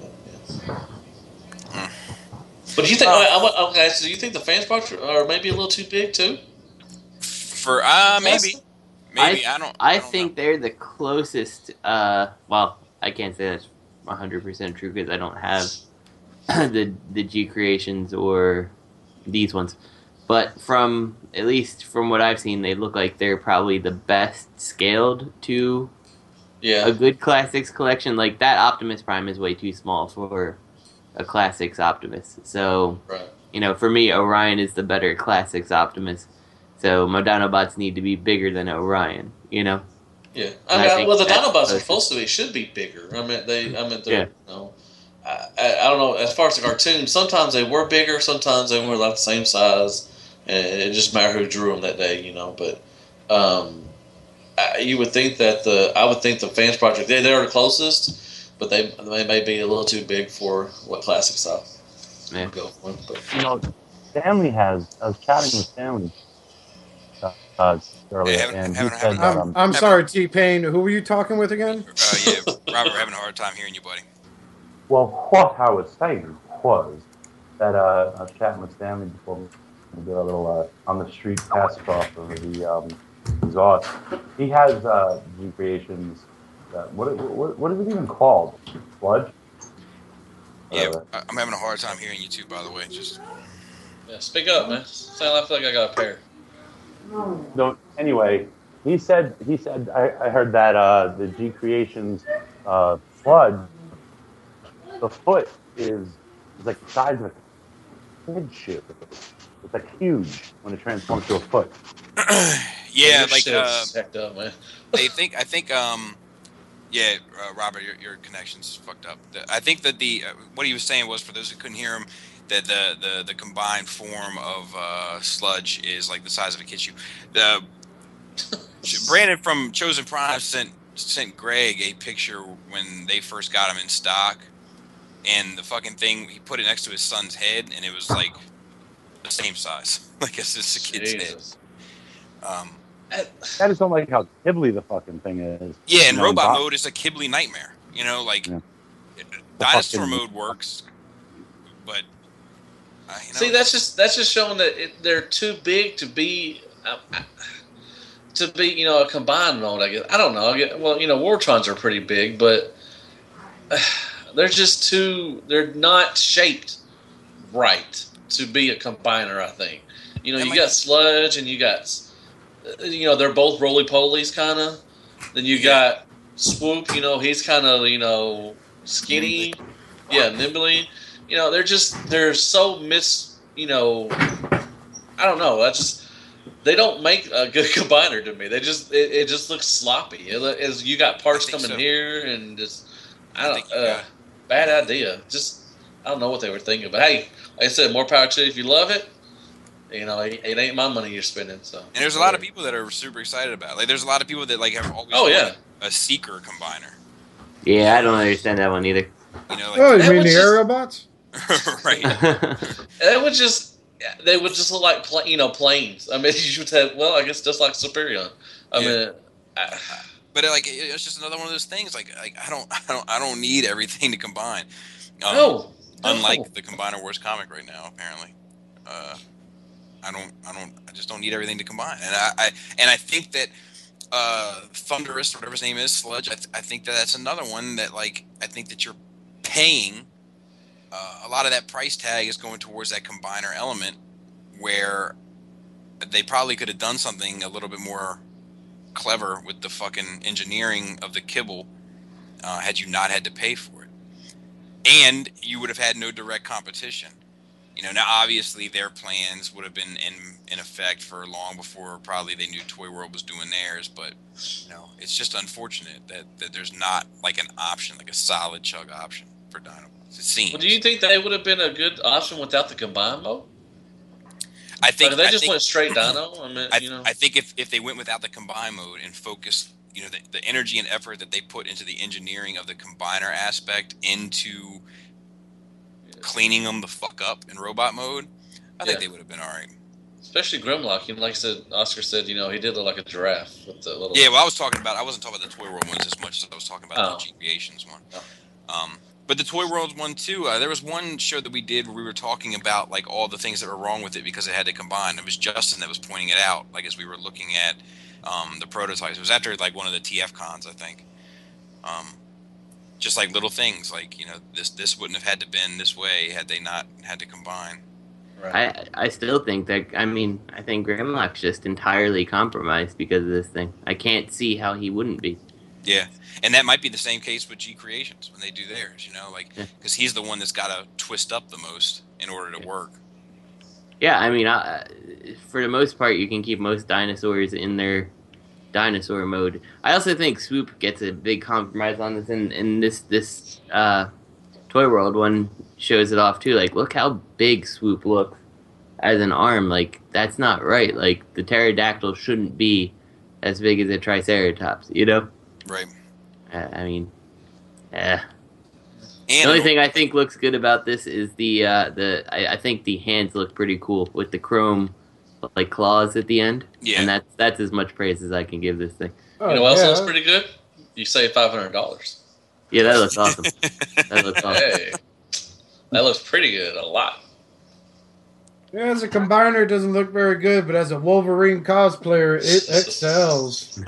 But do you think? Okay, so do you think the Fans Project are maybe a little too big too? For maybe. I think they're the closest. Well, I can't say that's 100% true because I don't have the G Creations or these ones. But at least from what I've seen, they look like they're probably the best scaled to a good Classics collection. Like that Optimus Prime is way too small for a Classics Optimus. So, for me, Orion is the better Classics Optimus. So my Dinobots need to be bigger than Orion, Yeah. The Dinobots are supposed to should be bigger. They're, I don't know. As far as the cartoons, sometimes they were bigger, sometimes they were like the same size, and it just mattered who drew them that day, But you would think that I would think the Fans Project they're the closest, but they may be a little too big for what Classics are. Yeah. Go for, but. Stanley has. I was chatting with Stanley earlier, and he said, I'm sorry, T-Pain. Who were you talking with again? Robert, we're having a hard time hearing you, buddy. Well, what I was saying was that I was chatting with Stanley before we did a little on the street pass off of the exhaust. He has G Creations. What is it even called? Sludge? Yeah, I'm having a hard time hearing you too. By the way, speak up, man. Sound like I feel like I got a pair. No. Anyway, He said. I heard that the G Creations sludge, the foot is like the size of a kid shoe. It's like huge when it transforms to a foot. Yeah, like hecked up, man. I think Robert, your connection's fucked up. I think that what he was saying was, for those who couldn't hear him, that the combined form of sludge is like the size of a kid shoe. Brandon from Chosen Prime sent Greg a picture when they first got him in stock, and the fucking thing, he put it next to his son's head, and it was like the same size, like it's just a kid's head. I just don't like how Ghibli the fucking thing is. Yeah, and robot mode is a Ghibli nightmare. You know, like dinosaur mode works, but see, that's just showing that they're too big to be a combined mode. I guess I don't know. Well, Wartrons are pretty big, but they're just too. They're not shaped right to be a combiner. I think. You got sludge and you got. They're both roly-polies, kind of. Then you got Swoop, he's kind of, skinny. Yeah, nimbly. They're so I don't know. They don't make a good combiner to me. It just looks sloppy. As you got parts coming here and just, bad idea. Just, I don't know what they were thinking. But hey, like I said, more power to you if you love it. It ain't my money you're spending. So, and there's a lot of people that are super excited about it. Like, there's a lot of people that have always wanted a Seeker combiner. Yeah, I don't understand that one either. You mean the Aerobots? Right. They would just look like planes. I mean, you would have. Well, I guess just like Superion. But it's just another one of those things. Like I don't need everything to combine. No. Unlike the Combiner Wars comic right now, apparently. I just don't need everything to combine. And I think that Thunderous, whatever his name is, Sludge, I think that's another one that I think that you're paying a lot of that price tag is going towards that combiner element, where they probably could have done something a little bit more clever with the fucking engineering of the kibble had you not had to pay for it. And you would have had no direct competition. Now obviously their plans would have been in effect for long before probably they knew Toy World was doing theirs, but it's just unfortunate that there's not an option, like a solid chug option for Dinobots. It seems. Well, do you think they would have been a good option without the combine mode? I think they just went straight Dino. I think if they went without the combine mode and focused, the energy and effort that they put into the engineering of the combiner aspect into cleaning them the fuck up in robot mode, I think they would have been all right. Especially Grimlock, like I said, Oscar said, he did look like a giraffe with the little. Yeah, well, I wasn't talking about the Toy World ones as much as I was talking about the G Creations one. Oh. But the Toy World one too. There was one show that we did where we were talking about all the things that were wrong with it because it had to combine. It was Justin that was pointing it out, as we were looking at the prototypes. It was after one of the TF cons, I think. Just little things this wouldn't have had to been this way had they not had to combine. Right. I still think that I think Grimlock's just entirely compromised because of this thing. I can't see how he wouldn't be. Yeah, and that might be the same case with G Creations when they do theirs. Because he's the one that's got to twist up the most in order to work. Yeah, for the most part, you can keep most dinosaurs in their dinosaur mode. I also think Swoop gets a big compromise on this, and this Toy World one shows it off too. Look how big Swoop looks as an arm. That's not right. The pterodactyl shouldn't be as big as a Triceratops, Right. The only thing I think looks good about this is I think the hands look pretty cool with the chrome claws at the end. Yeah. And that's as much praise as I can give this thing. What else looks pretty good? You save $500. Yeah, that looks awesome. Hey, that looks pretty good. A lot. Yeah, as a combiner, it doesn't look very good, but as a Wolverine cosplayer, it excels.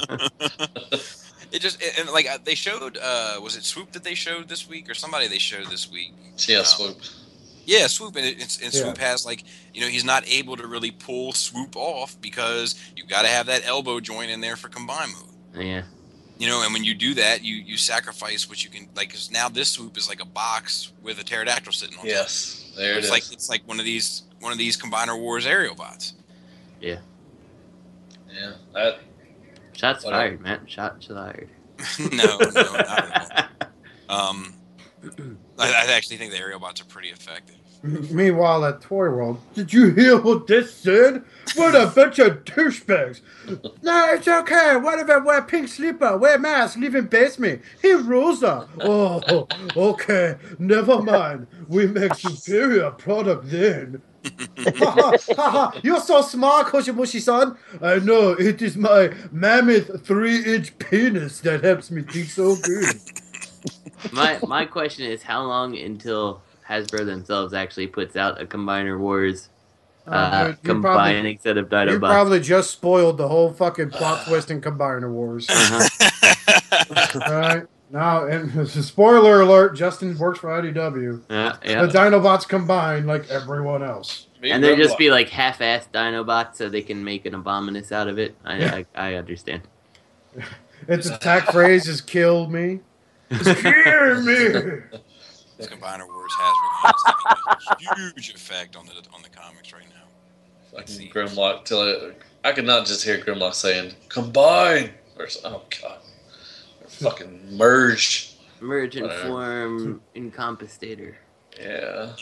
It just they showed was it Swoop that they showed this week or somebody they showed this week? Yeah, Swoop. Yeah, Swoop, and Yeah. Swoop has like, he's not able to really pull Swoop off because you got to have that elbow joint in there for combine mode. Yeah. And when you do that, you sacrifice what you can, like, because now this Swoop is like a box with a pterodactyl sitting on top. Yes, there it is. It's like one of these Combiner Wars aerial bots. Yeah. Yeah. Shots fired, man. Shots fired. No, not at all. I actually think the aerial bots are pretty effective. Meanwhile, at Toy World, did you hear what this said? What a bunch of douchebags! No, it's okay. What if I wear pink slipper, wear mask, live in basement? He rules her. Oh, okay. Never mind. We make superior product then. You're so smart, Koshimushi-san. I know. It is my mammoth 3-inch penis that helps me think so good. My question is, how long until Hasbro themselves actually puts out a Combiner Wars combining set of Dinobots? You probably just spoiled the whole fucking plot twist in Combiner Wars. All right. Now, and spoiler alert, Justin works for IDW. Yeah. The Dinobots combine like everyone else. And they'll just be like half-assed Dinobots so they can make an Abominus out of it. I understand. Its attack phrase is "kill me." Kill me. This Combiner Wars has a huge effect on the comics right now. Fucking Grimlock I could not just hear Grimlock saying "combine" or oh god, or fucking merge and form Incompostator. Yeah.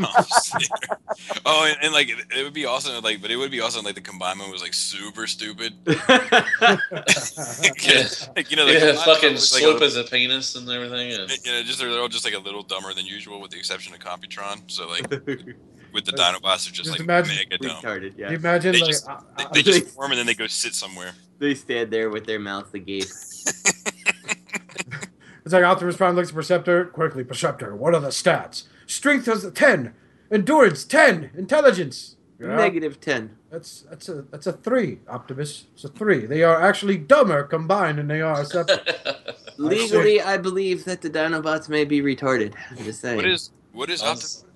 Oh, and like it would be awesome, like, but it would be awesome, like the combined was like super stupid. Fucking Swoop like as a penis and everything. And... they're all just like a little dumber than usual, with the exception of Computron. So like with the Dinobots, they're just like mega dumb. Retarded, yeah. You imagine they just form and then they go sit somewhere. They stand there with their mouths agape. It's like Optimus Prime looks at Perceptor. Quickly, Perceptor, what are the stats? Strength is 10. Endurance 10. Intelligence -10. That's a 3, Optimus. It's a 3. They are actually dumber combined than they are separate. Legally, I believe that the Dinobots may be retarded. I'm just saying. What is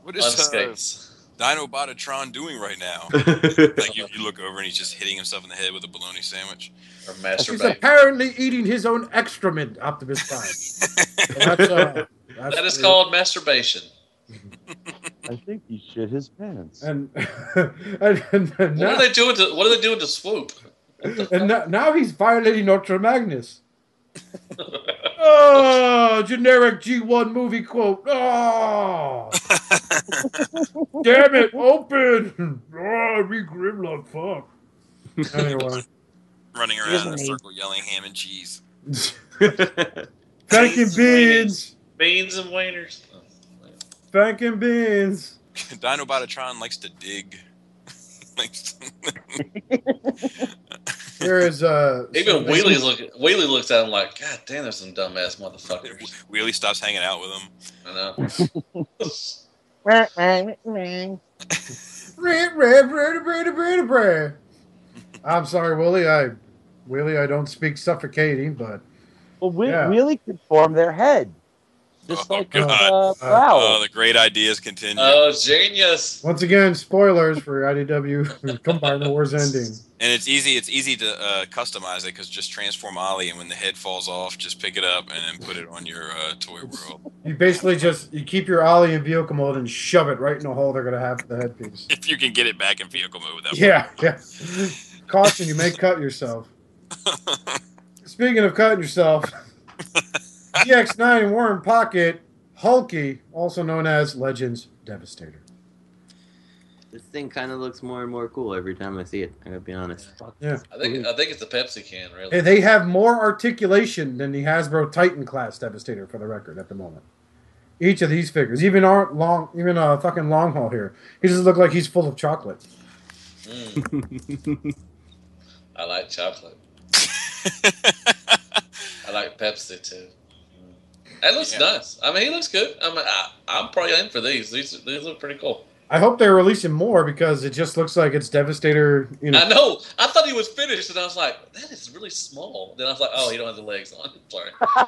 Dinobotatron doing right now? Like you look over and he's just hitting himself in the head with a bologna sandwich. Or masturbating. He's apparently eating his own excrement, Optimus Prime. That is called masturbation. I think he shit his pants. And what are they doing to Swoop? And now he's violating Ultra Magnus. Oh, generic G1 movie quote. Oh, damn it! Open. Oh, be Grimlock. Fuck. Anyway, running around in a circle yelling ham and cheese. Thanking beans. Beans and wieners. Thanking beans. Dinobotatron likes to dig. There is even Wheelie looks at him like, God damn, there's some dumbass motherfuckers. Wheelie stops hanging out with him. I know. I'm sorry, Willie. I don't speak suffocating, but Wheelie could form their head. Just wow. The great ideas continue. Oh, genius! Once again, spoilers for IDW Combiner Wars ending. And it's easy to customize it, because just transform Ollie, and when the head falls off, just pick it up and then put it on your Toy World. You basically you keep your Ollie in vehicle mode and shove it right in the hole they're going to have for the headpiece. If you can get it back in vehicle mode. Yeah. Caution, you may cut yourself. Speaking of cutting yourself... GX9 Warren Pocket, Hulky, also known as Legends Devastator. This thing kind of looks more and more cool every time I see it. I gotta be honest. Yeah, I think it's the Pepsi can, really. Hey, they have more articulation than the Hasbro Titan class Devastator, for the record, at the moment. Each of these figures, even fucking long haul here, he doesn't look like he's full of chocolate. I like chocolate. I like Pepsi too. That looks nice. I mean, he looks good. I'm probably in for these. These look pretty cool. I hope they're releasing more because it just looks like it's Devastator. You know, I know. I thought he was finished, and I was like, that is really small. Then I was like, oh, he don't have the legs on. Sorry.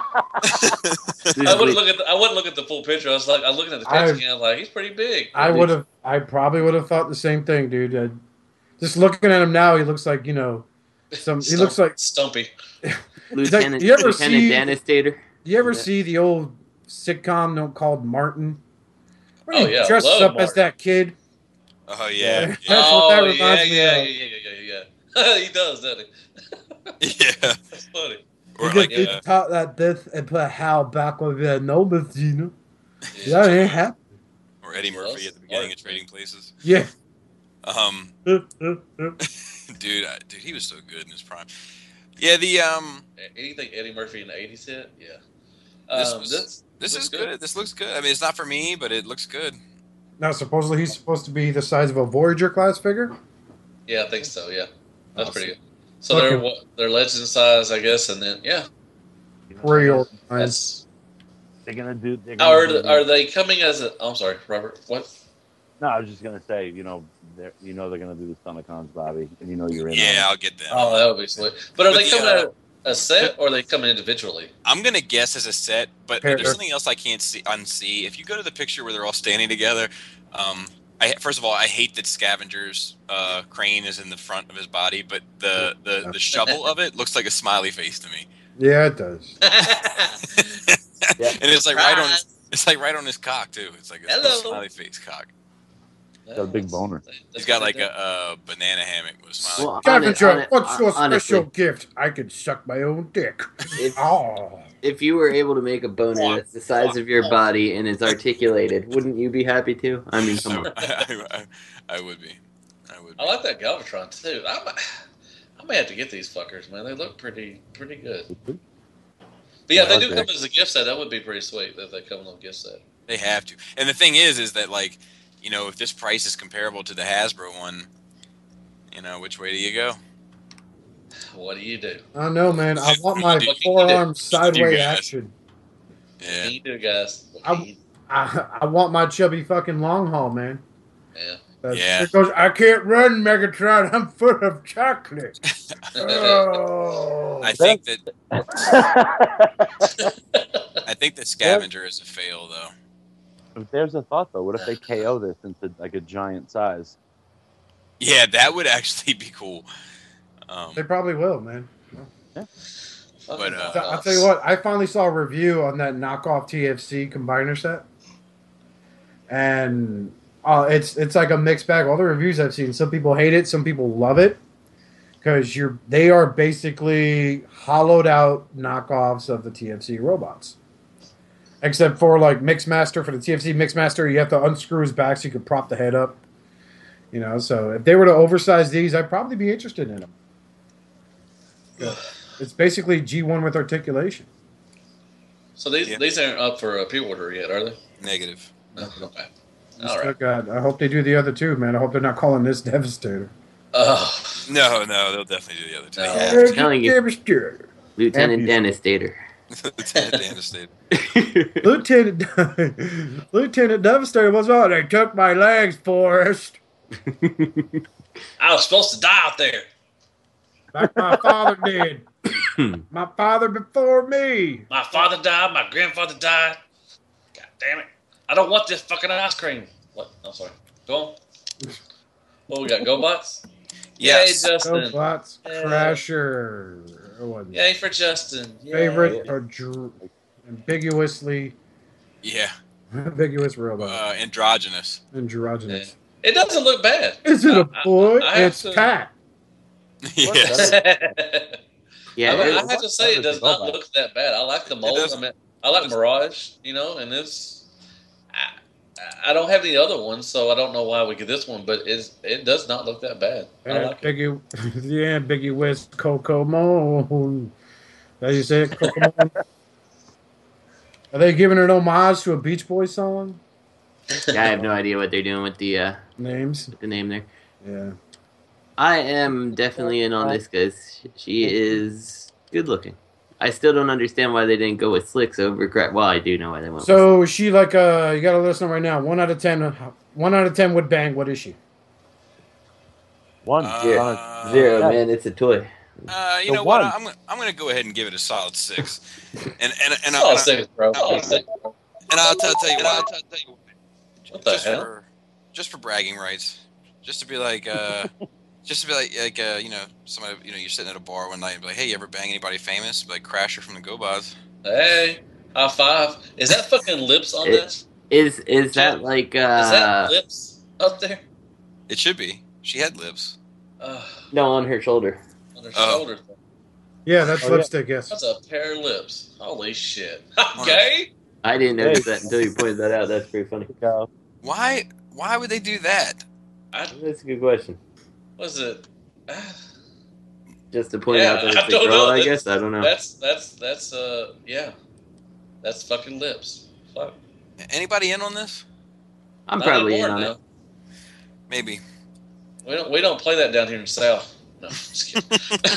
I wouldn't look at the full picture. I was looking at the picture and I was like, he's pretty big. I probably would have thought the same thing, dude. Just looking at him now, he looks like he looks like Stumpy. Lieutenant Devastator. You ever see the old sitcom called Martin? Oh yeah, dresses up Martin. as that kid. Oh yeah. That's what that reminds me of. Yeah. He does, doesn't he? Yeah. That's funny. Or You like just talk like this and put Hal back with the numbers, you know. That ain't happening. or Eddie Murphy at the beginning of Trading Places. Yeah. Dude, he was so good in his prime. Yeah, the anything Eddie Murphy in the '80s hit, yeah. This is good. This looks good. I mean, it's not for me, but it looks good. Now, supposedly he's supposed to be the size of a Voyager class figure. Yeah, I think so. Yeah, that's Awesome. pretty good. So they're legend size, I guess, and then Real. that's. They're gonna do. Are they coming as a? I'm sorry, Robert. What? No, I was just gonna say, they're gonna do the Stomachons, Bobby, and you're in. Yeah, I'll get them. Oh, that would be sweet. But are they coming as a set or are they coming individually? I'm gonna guess as a set, but there's something else I can't unsee. If you go to the picture where they're all standing together, first of all, I hate that Scavenger's crane is in the front of his body, but the shovel of it looks like a smiley face to me. Yeah, it does. And it's like right on his cock too. It's like a smiley face cock. Got a big boner. He's got like a banana hammock with a smiley. Well, Scavenger, what's your honestly, special gift? I could suck my own dick. If you were able to make a boner that's the size of your body and is articulated, wouldn't you be happy too? I mean, come on. I would be. I like that Galvatron too. I may have to get these fuckers, man. They look pretty good. But yeah, if they do come as a gift set, that would be pretty sweet if they come in a gift set. They have to. And the thing is that like, if this price is comparable to the Hasbro one, which way do you go? What do you do? I don't know, man. I want my forearm sideways action. Yeah. What can you do, guys? I want my chubby fucking long haul, man. Yeah. Because I can't run, Megatron. I'm full of chocolate. I think that Scavenger is a fail, though. But there's a thought, though. What if they KO this into like a giant size? Yeah, that would actually be cool. They probably will, man. Yeah. But I'll tell you what. I finally saw a review on that knockoff TFC combiner set, and it's like a mixed bag. All the reviews I've seen, some people hate it, some people love it, because they are basically hollowed out knockoffs of the TFC robots. Except for like Mixmaster, for the TFC Mixmaster, you have to unscrew his back so you can prop the head up. So if they were to oversize these, I'd probably be interested in them. It's basically G1 with articulation. So these aren't up for a pre-order yet, are they? Negative. No. Okay. All right. God, I hope they do the other two, man. I hope they're not calling this Devastator. No, they'll definitely do the other two. I'm telling you, Lieutenant Devastator. Lieutenant Devastator, what's wrong? They took my legs, Forrest. I was supposed to die out there. Like my father did. My father before me. My father died. My grandfather died. God damn it. I don't want this fucking ice cream. What? I'm sorry. Go on. What we got? GoBots? Yes. Yay, Justin. GoBots. Crasher. Yay for Justin. Yay. Favorite or ambiguously. Yeah. Ambiguous robot. Androgynous. Androgynous. It doesn't look bad. Is it a boy? It's cat. Yes. Yeah, I have to say, it does not look that bad. I like the mold. I like Mirage, and it's. I don't have any other ones, so I don't know why we get this one, but it does not look that bad. I like it. The ambiguous Kokomon. As you say it, Kokomon. Are they giving an homage to a Beach Boys song? Yeah, I have no idea what they're doing with the names. With the name there. Yeah. I am definitely in on this because she is good looking. I still don't understand why they didn't go with Slicks over Well, I do know why they went. So is she like you got to listen right now. 1 out of 10. 1 out of 10 would bang. What is she? 1. Zero, man. It's a toy. You know what? I'm gonna go ahead and give it a solid 6. And Solid 6, bro. And I'll tell you what. What the hell? Just for bragging rights, just to be like, you know, somebody, you know, you're sitting at a bar one night and be like, hey, you ever bang anybody famous? Be like Crasher from the GoBots. Hey, high five. Is that fucking lips on this? Is that like? Is that lips up there? It should be. She had lips. No, on her shoulder. On her shoulder. Yeah, that's lipstick. Yes. That's a pair of lips. Holy shit. Okay. I didn't notice that until you pointed that out. That's pretty funny. Why would they do that? That's a good question. Was it? Just to point out that it's a girl, I guess. I don't know. That's yeah. That's fucking lips. Fuck. Anybody in on this? I'm probably in on it. Maybe. We don't play that down here in the South. No, just kidding.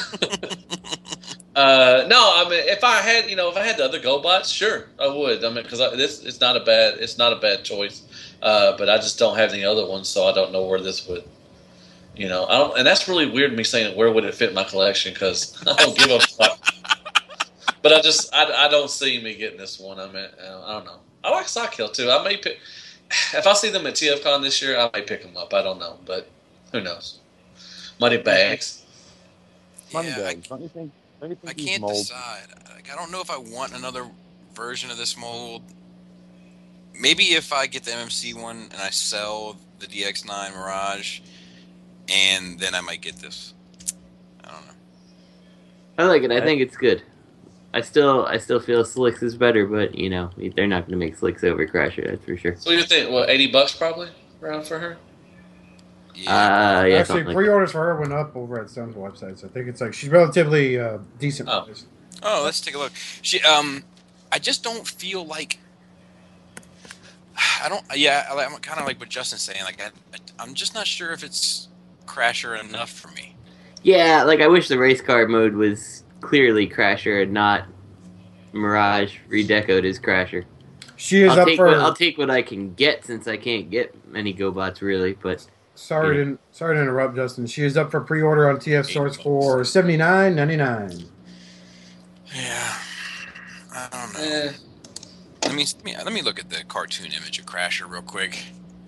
No, I mean, if I had the other GoBots, sure, I would. I mean, because it's not a bad choice. But I just don't have any other ones, so I don't know where this would. You know, I don't, and that's really weird. Me saying where would it fit in my collection because I don't give a fuck. But I don't see me getting this one. I mean, I don't know. I like Sidekill too. I may pick if I see them at TFCon this year. I may pick them up. I don't know, but who knows? Money bags. Money bags. Don't you think? I can't decide. Like, I don't know if I want another version of this mold. Maybe if I get the MMC one and I sell the DX9 Mirage, and then I might get this. I don't know. I like it. I think it's good. I still feel Slicks is better, but you know they're not going to make Slicks over Crasher. That's for sure. So you think what $80 probably around for her? Yeah. Yeah. Actually, pre-orders for her went up over at Stone's website, so I think it's like she's relatively decent. Oh, let's take a look. I just don't feel like. I don't. Yeah, I'm kind of like what Justin's saying. Like, I'm just not sure if it's Crasher enough for me. Yeah, like I wish the race car mode was clearly Crasher and not Mirage redecoed as Crasher. She is I'll take what I can get since I can't get many GoBots really. But sorry to interrupt, Justin. She is up for pre-order on TF Source for $79.99. Yeah, I don't know. Let me look at the cartoon image of Crasher real quick.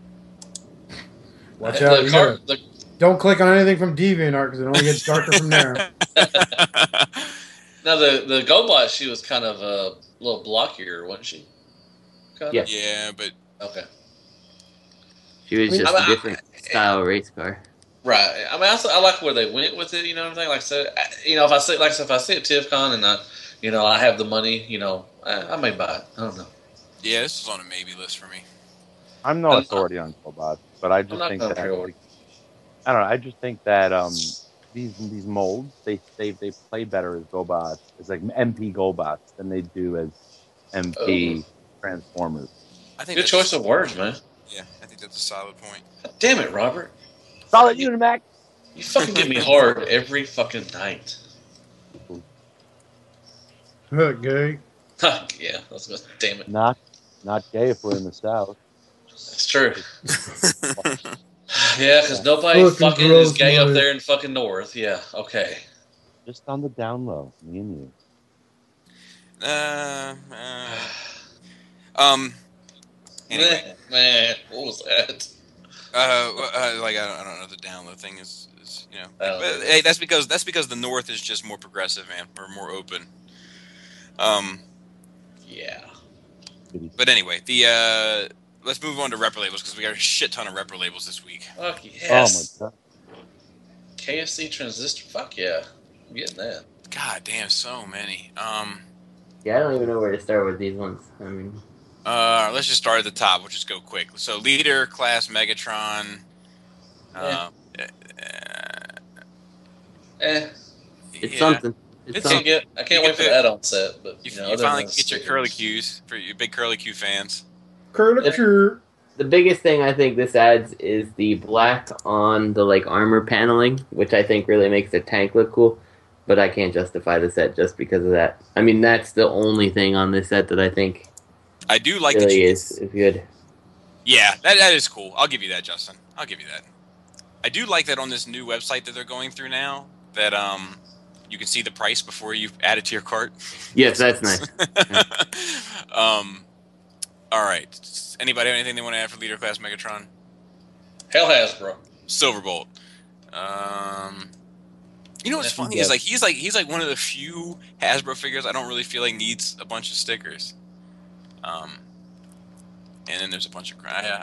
Watch out! Don't click on anything from DeviantArt because it only gets darker from there. Now the GoBot, she was kind of a little blockier, wasn't she? Yeah. Yeah, but okay. She was just a different style race car. Right. I mean, I like where they went with it. You know what I'm saying? Like I said, if I see it at TFCon and I have the money, I may buy it. I don't know. Yeah, this is on a maybe list for me. I'm no authority on GoBots, but I just think that I don't know. I just think that these molds they play better as GoBots. It's like MP GoBots than they do as MP Transformers. I think good choice of words, man. Yeah, I think that's a solid point. God damn it, Robert. Solid Unimac. You fucking get me hard every fucking night. Gay. Yeah, I was gonna. Damn it. Not gay if we're in the South. That's true. Yeah, because nobody fucking is gay up there in fucking North. Yeah, okay. Just on the down low, me and you. Anyway. Man, what was that? Like I don't know. The down low thing is But, hey, that's because the North is just more progressive, man. We're more open. Yeah. But anyway, let's move on to repro labels because we got a shit ton of repro labels this week. Fuck yes. Oh my god. KFC Transistor. Fuck yeah. I'm getting that. God damn, so many. Yeah, I don't even know where to start with these ones. I mean, let's just start at the top. We'll just go quick. So, Leader, Class, Megatron. It's something. I can't wait for the add-on set, but you finally get your curly Qs for your big curly Q fans. Curlicue. The biggest thing I think this adds is the black on the armor paneling, which I think really makes the tank look cool. but I can't justify the set just because of that. I mean, that's the only thing on this set that I think I do like really the is good. Yeah, that is cool. I'll give you that, Justin. I'll give you that. I do like that on this new website that they're going through now, that you can see the price before you add it to your cart. Yes, that's nice. All right. Anybody have anything they want to add for Leader Class Megatron? Hell Hasbro. Silverbolt. You know what's funny is he's like one of the few Hasbro figures I don't really feel like needs a bunch of stickers. And then there's a bunch of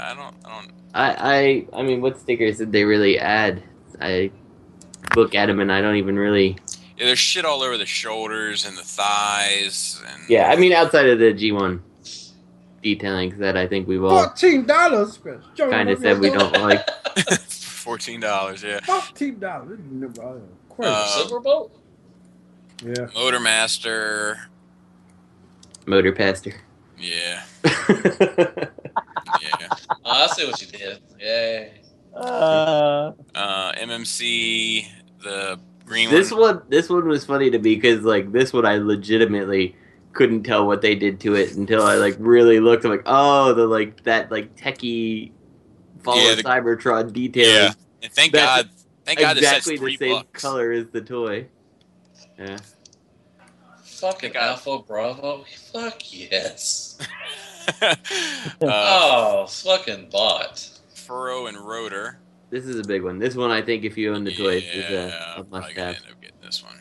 I mean, what stickers did they really add? I look at them and I don't even really. Yeah, there's shit all over the shoulders and the thighs. And yeah, I mean, outside of the G1 detailing that I think we've all $14 kind of said we don't like. $14, yeah. $14. Silverbolt? Yeah. Motor Pastor. Yeah. Yeah. Oh, I see what you did. Yay. MMC, the green one. This one was funny to me because like this one I legitimately couldn't tell what they did to it until I like really looked. I'm like, oh, the like that like techie Cybertron detailing. Yeah. And thank God exactly the same color as the toy. Yeah. Fucking Alpha Bravo. Fuck yes. Oh, fucking bot. Furrow and Rotor. This is a big one. This one, I think, if you own the toys, is a I'm must gonna have. end up getting this one.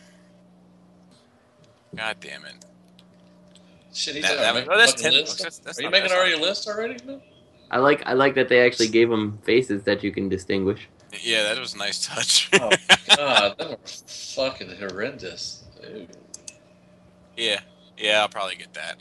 God damn it. Shit, that's $10. Are you making already a list already? No? I like that they actually gave them faces that you can distinguish. Yeah, that was a nice touch. Oh God, that was fucking horrendous, dude. Yeah, I'll probably get that.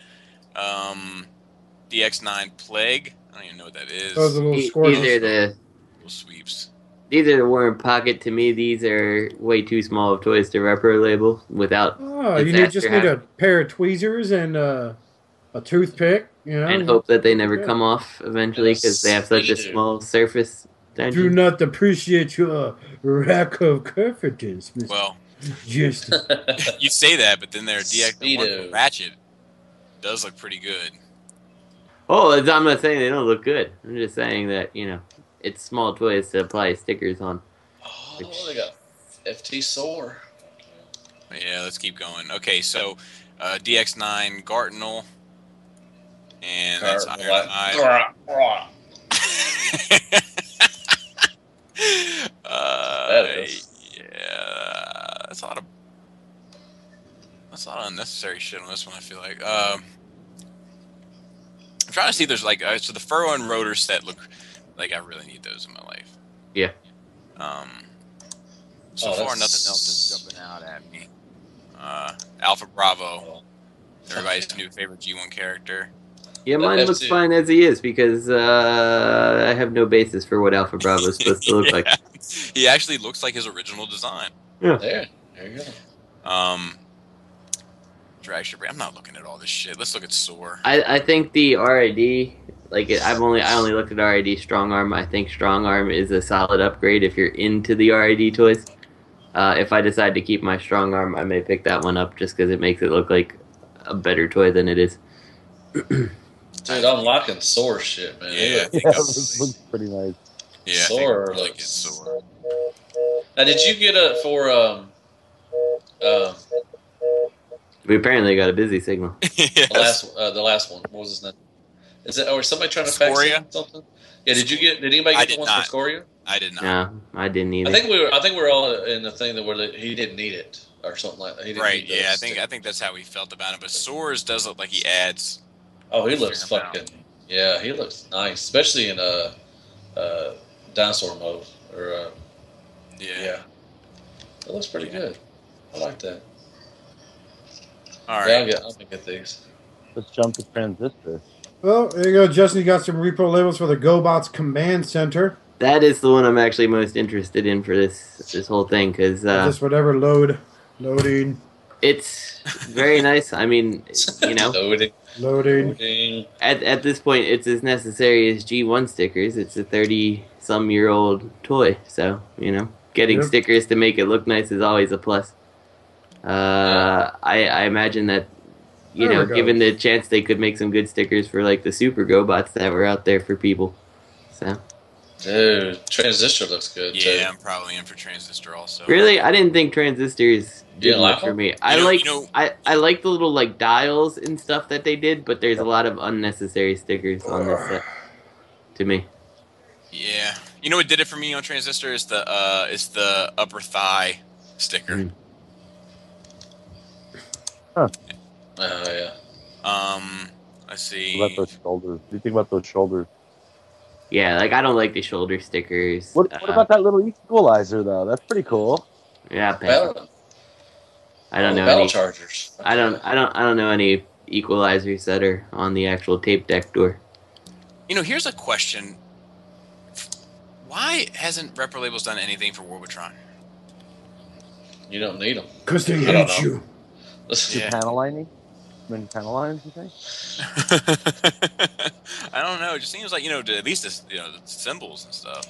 DX9 Plague. I don't even know what that is. Those are little squirrels. These are the little sweeps. These are the Warren Pocket. To me, these are way too small of toys to repro label without. Oh, you just need a pair of tweezers and a toothpick, you know, and hope that they never come off eventually because they have such a small surface. Do not appreciate your lack of confidence, Mr. Well, Justin. You say that, but then their DX1 Ratchet does look pretty good. Oh, I'm not saying they don't look good. I'm just saying that, it's small toys to apply stickers on. Oh, they got FT Soar. Yeah, let's keep going. Okay, so DX9 Gartnell. And that's Ironhide. Yeah, that's a lot of unnecessary shit on this one. I feel like I'm trying to see if there's like so the Furrow and Rotor set look like I really need those in my life. Yeah. So far nothing else is jumping out at me. Alpha Bravo, everybody's new favorite G1 character. Yeah, mine looks fine as he is because I have no basis for what Alpha Bravo is supposed to look like. He actually looks like his original design. Yeah. There you go. Drag strip. I'm not looking at all this shit. Let's look at Soar. I think the RID, I only looked at RID Strong Arm. I think Strong Arm is a solid upgrade if you're into the RID toys. If I decide to keep my Strong Arm, I may pick that one up just because it makes it look like a better toy than it is. Dude, I'm liking Soar shit, man. Yeah, I think that looks pretty nice. Yeah, Soar I think like Soar. Now, did you get it for We apparently got a busy signal. Yes. the last one? What was his name? Is it or is somebody trying to fax something? Yeah, did anybody get the one for Scoria? I did not. No, I didn't either. I think we were all in the thing that he didn't need it or something like that. He didn't need Yeah, I think that's how we felt about it. But Soars does look like he adds. Oh, he looks fucking he looks nice, especially in dinosaur mode or yeah. It looks pretty good. I like that. All right, yeah, I'm gonna get these. Let's jump to Transistor. Well, there you go, Justin. You got some repro labels for the GoBots Command Center. That is the one I'm actually most interested in for this whole thing because just whatever loading. It's very nice. I mean, loading. At this point, it's as necessary as G1 stickers. It's a 30-some-year-old toy, so getting stickers to make it look nice is always a plus. I imagine that, you There know, we go. given the chance, they could make some good stickers for like the Super GoBots that were out there for people. So Dude, Transistor looks good too. Yeah, I'm probably in for Transistor also. really, I didn't think transistors You did didn't like much for them? me. I like the little like dials and stuff that they did, but there's a lot of unnecessary stickers on this set to me. Yeah, you know what did it for me on Transistor is the upper thigh sticker. Mm. Oh yeah. Let's see. What about those shoulders? What do you think about those shoulders? Yeah, like I don't like the shoulder stickers. What about that little equalizer though? That's pretty cool. Yeah, Battle, I don't know battle any. chargers. I don't know any equalizers that are on the actual tape deck door. You know, here's a question. Why hasn't Repro Labels done anything for Warbotron? You don't need them. Because they I don't hate know. you. Yeah. Panel lining? Many panel lines, you think? I don't know. It just seems like, you know, at least the symbols and stuff.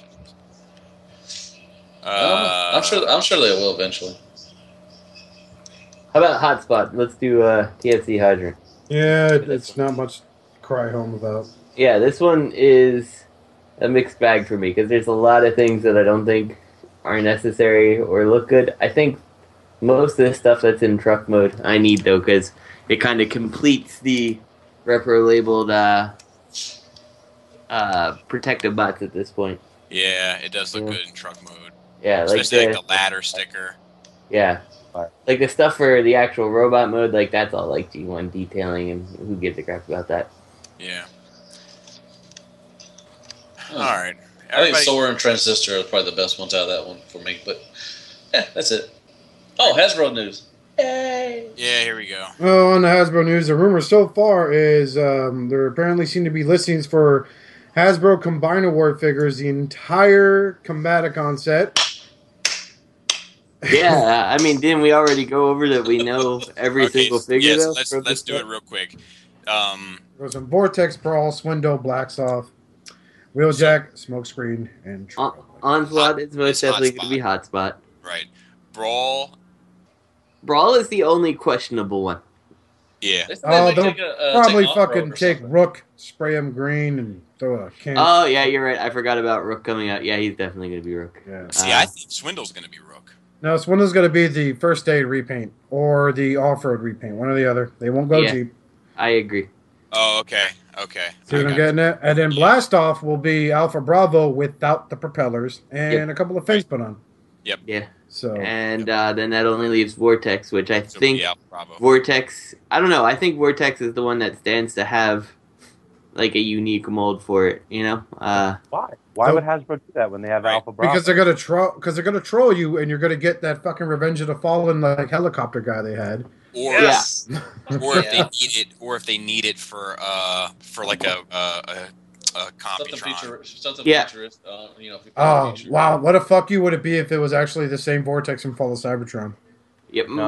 I'm sure they will eventually. How about Hotspot? Let's do TFC Hydrant. Yeah, it's not much to cry home about. Yeah, this one is a mixed bag for me because there's a lot of things that I don't think are necessary or look good. I think most of the stuff that's in truck mode I need though because it kind of completes the Repro labeled protective bots at this point. Yeah, it does look good in truck mode. Yeah, especially like the ladder sticker. Yeah. Like the stuff for the actual robot mode, like that's all like G1 detailing, and who gives a crap about that? Yeah. All right. I think Solar and Transistor are probably the best ones out of that one for me, but yeah, that's it. Oh, Hasbro news. Yay! Yeah, here we go. Oh, on the Hasbro news, the rumor so far is there apparently seem to be listings for Hasbro Combine Award figures, the entire Combaticon set. Yeah, I mean, didn't we already go over that we know every single figure? Yes, though, let's do it real quick. There's some Vortex, Brawl, Swindle, Blacksoft, Wheeljack, Smokescreen, and Onslaught is most It's definitely Hotspot. going to be Hotspot. Right. Brawl. Brawl is the only questionable one. Yeah. Oh, they'll probably fucking take Rook, spray him green, and throw a can. Oh, yeah, you're right. I forgot about Rook coming out. Yeah, he's definitely going to be Rook. Yeah. See, I think Swindle's going to be Rook. No, Swindle's going to be the first aid repaint or the off-road repaint, one or the other. They won't go Yeah. cheap. I agree. Oh, okay. Okay. See what I'm getting at? And then Blast Off will be Alpha Bravo without the propellers and a couple of fins put on. Yep. Yeah. So And then that only leaves Vortex, which I think yeah, Bravo. Vortex. I don't know. I think Vortex is the one that stands to have like a unique mold for it. You know. Why? Why would Hasbro do that when they have Alpha Bravo? because they're gonna troll you, and you're gonna get that fucking Revenge of the Fallen like helicopter guy they had. Or Yes. or if they need it, for like a Something Computron. something Yeah. futurist. You know. Oh future. wow, what a fuck you would it be if it was actually the same Vortex from Fall of Cybertron? Yep. No,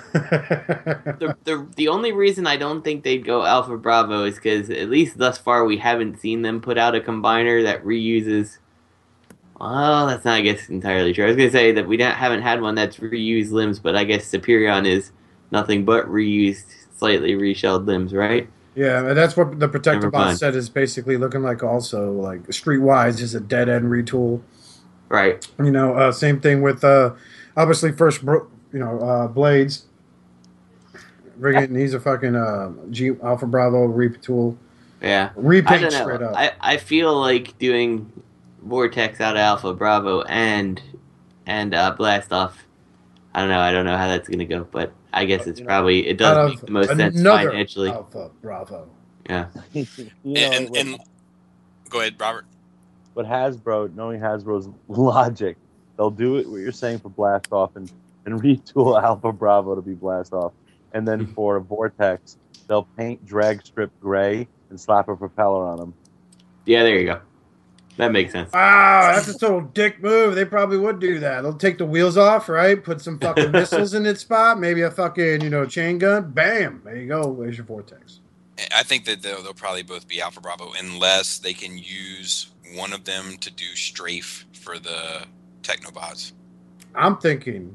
The only reason I don't think they'd go Alpha Bravo is because at least thus far we haven't seen them put out a combiner that reuses. Well, that's not, I guess, entirely true. I was gonna say that we haven't had one that's reused limbs, but I guess Superion is nothing but reused, slightly reshelled limbs, right? Yeah, and that's what the Protector Never Bot mind. set is basically looking like. Also, like Streetwise is a dead end retool. Right. You know, same thing with obviously Blades. Friggin', he's a fucking G Alpha Bravo retool. Yeah. I Repaint don't know. straight up. I feel like doing Vortex out of Alpha Bravo and Blast Off. I don't know how that's gonna go, but I guess it's probably it Out does of make the most sense another financially. Alpha Bravo. Yeah. And go ahead, Robert. But Hasbro, knowing Hasbro's logic, they'll do it what you're saying for Blast Off and retool Alpha Bravo to be Blast Off. And then for Vortex, they'll paint drag strip gray and slap a propeller on them. Yeah, there you go. That makes sense. Wow, that's a total dick move. They probably would do that. They'll take the wheels off, right? Put some fucking missiles in its spot, maybe a fucking, chain gun. Bam! There you go. There's your Vortex. I think that they'll probably both be Alpha Bravo unless they can use one of them to do strafe for the Technobots. I'm thinking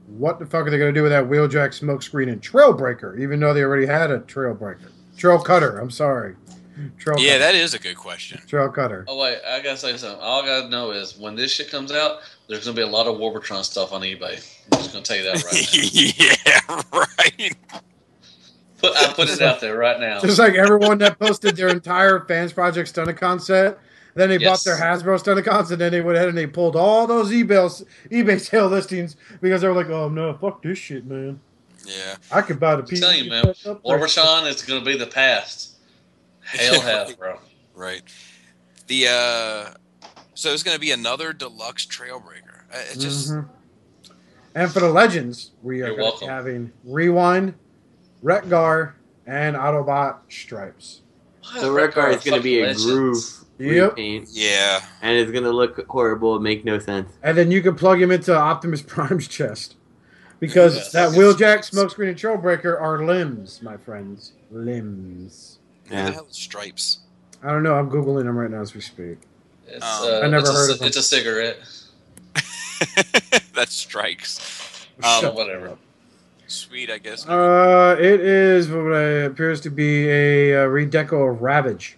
what the fuck are they going to do with that Wheeljack Smokescreen and Trailbreaker, even though they already had a Trailbreaker? Trail Cutter, I'm sorry. Trail Yeah, Cutter. that is a good question. Trail Cutter. Oh, wait, I gotta say something. All I gotta know is when this shit comes out, there's gonna be a lot of Warbertron stuff on eBay. I'm just gonna tell you that right now. Yeah, right. I put it out there right now. Just like everyone that posted their entire Fans Project Stunticon set, then they bought their Hasbro Stunticons, and then they went ahead and they pulled all those eBay sale listings because they were like, oh no, fuck this shit, man. Yeah. I could buy the I'm piece. telling you, man, Warbertron is gonna be the past. Hell have, bro. Right. So it's going to be another deluxe Trailbreaker. It just. And for the Legends, we are You're going to be welcome. having Rewind, Retgar, and Autobot Stripes. So Retgar is going to be a groove repaint. Yeah. And it's going to look horrible and make no sense. And then you can plug him into Optimus Prime's chest. Because that Wheeljack, Smokescreen, and Trailbreaker are limbs, my friends. Limbs. Who the hell is Stripes? I don't know. I'm Googling them right now as we speak. I never heard of them. It's a cigarette. That's Strikes. Whatever. Sweet, I guess. It is what appears to be a redeco of Ravage.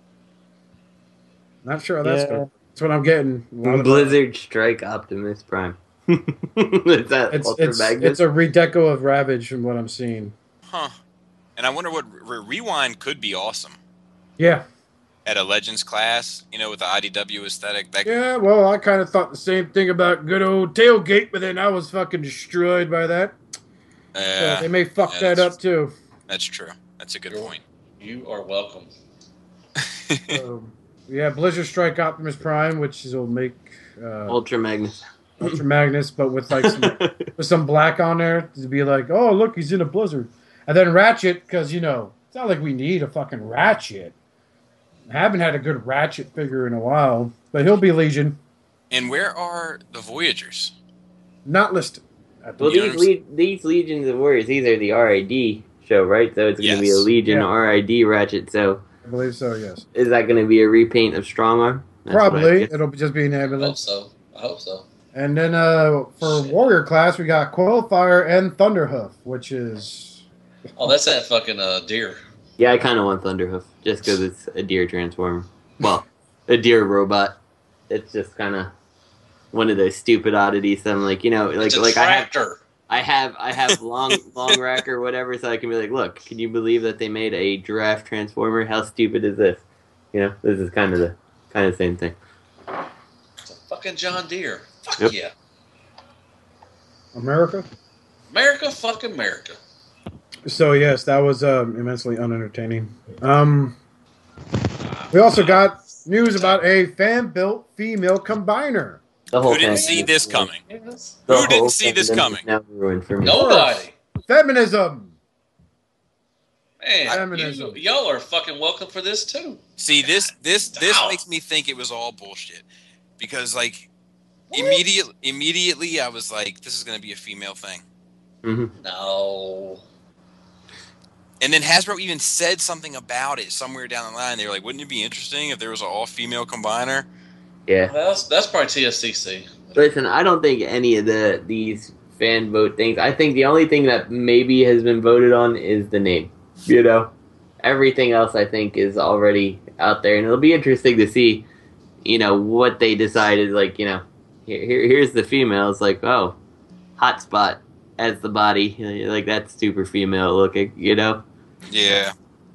Not sure how that's going. That's what I'm getting. Blizzard Strike Optimus Prime. Is that it's a redeco of Ravage from what I'm seeing. Huh. And I wonder what Rewind could be awesome. Yeah. At a Legends class, with the IDW aesthetic. Yeah, well, I kind of thought the same thing about good old Tailgate, but then I was fucking destroyed by that. So they may fuck that up, too. That's true. That's a good point. You are welcome. Yeah, Blizzard Strike Optimus Prime, which will make... Ultra Magnus. Ultra Magnus, but with like some black on there to be like, oh, look, he's in a Blizzard. And then Ratchet, because, it's not like we need a fucking Ratchet. I haven't had a good Ratchet figure in a while, but he'll be Legion. And where are the Voyagers? Not listed. Well, these Legions of Warriors, these are the RID show, right? So it's going to be a Legion RID Ratchet, so... I believe so, yes. Is that going to be a repaint of Strongarm? Probably. It'll just be an ambulance. I hope so. And then for Warrior class, we got Coilfire and Thunderhoof, which is... Oh, that's that fucking deer. Yeah, I kind of want Thunderhoof, just because it's a deer transformer. Well, a deer robot. It's just kind of one of those stupid oddities that I'm like, It's a tractor. I have long rack or whatever, so I can be like, look, can you believe that they made a giraffe transformer? How stupid is this? This is kind of the same thing. It's a fucking John Deere. Fuck yeah. America? America, fuck America. So, yes, that was immensely unentertaining. We also got news about a fan-built female combiner. Who didn't see this coming? Who didn't see this coming? Nobody. Feminism. Man, Feminism. y'all are fucking welcome for this, too. See, this makes me think it was all bullshit. Because, immediately I was like, this is going to be a female thing. Mm-hmm. No. And then Hasbro even said something about it somewhere down the line. They were like, wouldn't it be interesting if there was an all-female combiner? Yeah. Well, that's probably TSCC. Listen, I don't think any of these fan vote things. I think the only thing that maybe has been voted on is the name. Everything else I think is already out there, and it'll be interesting to see, what they decided. Like, here's the female. It's like, oh, Hotspot as the body, like that's super female looking, Yeah.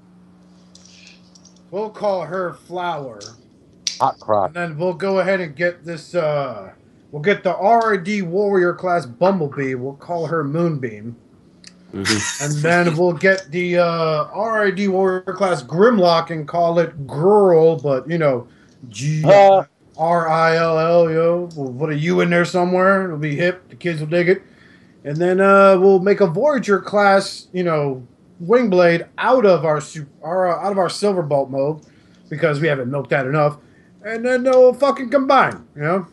We'll call her Flower. Hot crop. And then we'll go ahead and get this, we'll get the RD Warrior class Bumblebee. We'll call her Moonbeam. Mm-hmm. And then we'll get the RID Warrior class Grimlock and call it Girl, but, G-R-I-L-L, We'll put a U in there somewhere. It'll be hip. The kids will dig it. And then we'll make a Voyager class, Wingblade out of our Silverbolt mode because we haven't milked that enough. And then they'll fucking combine,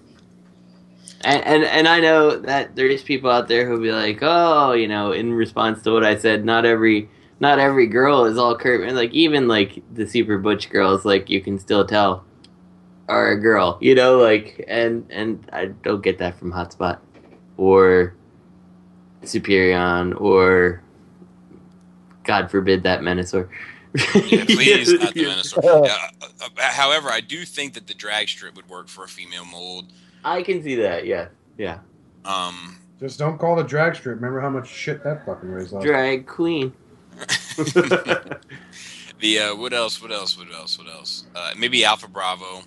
And I know that there's people out there who'll be like, oh, in response to what I said, not every girl is all curvy. And even the super butch girls, you can still tell are a girl, and I don't get that from Hotspot or Superion or, God forbid, that Menasor. Yeah, please, not the Menasor. However, I do think that the drag strip would work for a female mold. I can see that. Yeah. Just don't call it drag strip. Remember how much shit that fucking raised last. Drag queen. The what else? Maybe Alpha Bravo.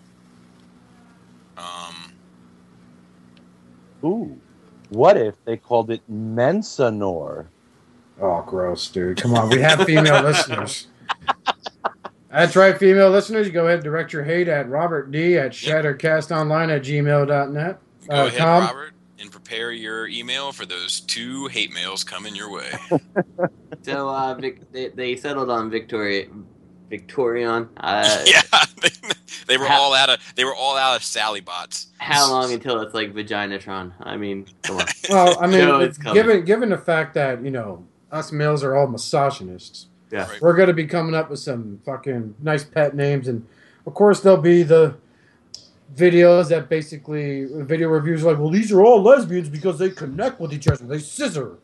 Ooh, what if they called it Mensanor? Oh, gross, dude. Come on. We have female listeners. That's right, female listeners. You go ahead and direct your hate at Robert D. at shattercastonline@gmail.net. Go ahead, Robert, and prepare your email for those 2 hate mails coming your way. So they settled on Victorion. Yeah, they were all out of Sally bots. How long until it's like Vaginatron? I mean, come on. Well, I mean, No, it's coming. given the fact that, you know, us males are all misogynists, Yeah. Right. we're going to be coming up with some fucking nice pet names. And, of course, there'll be the videos that basically, video reviews are like, well, these are all lesbians because they connect with each other. They scissor.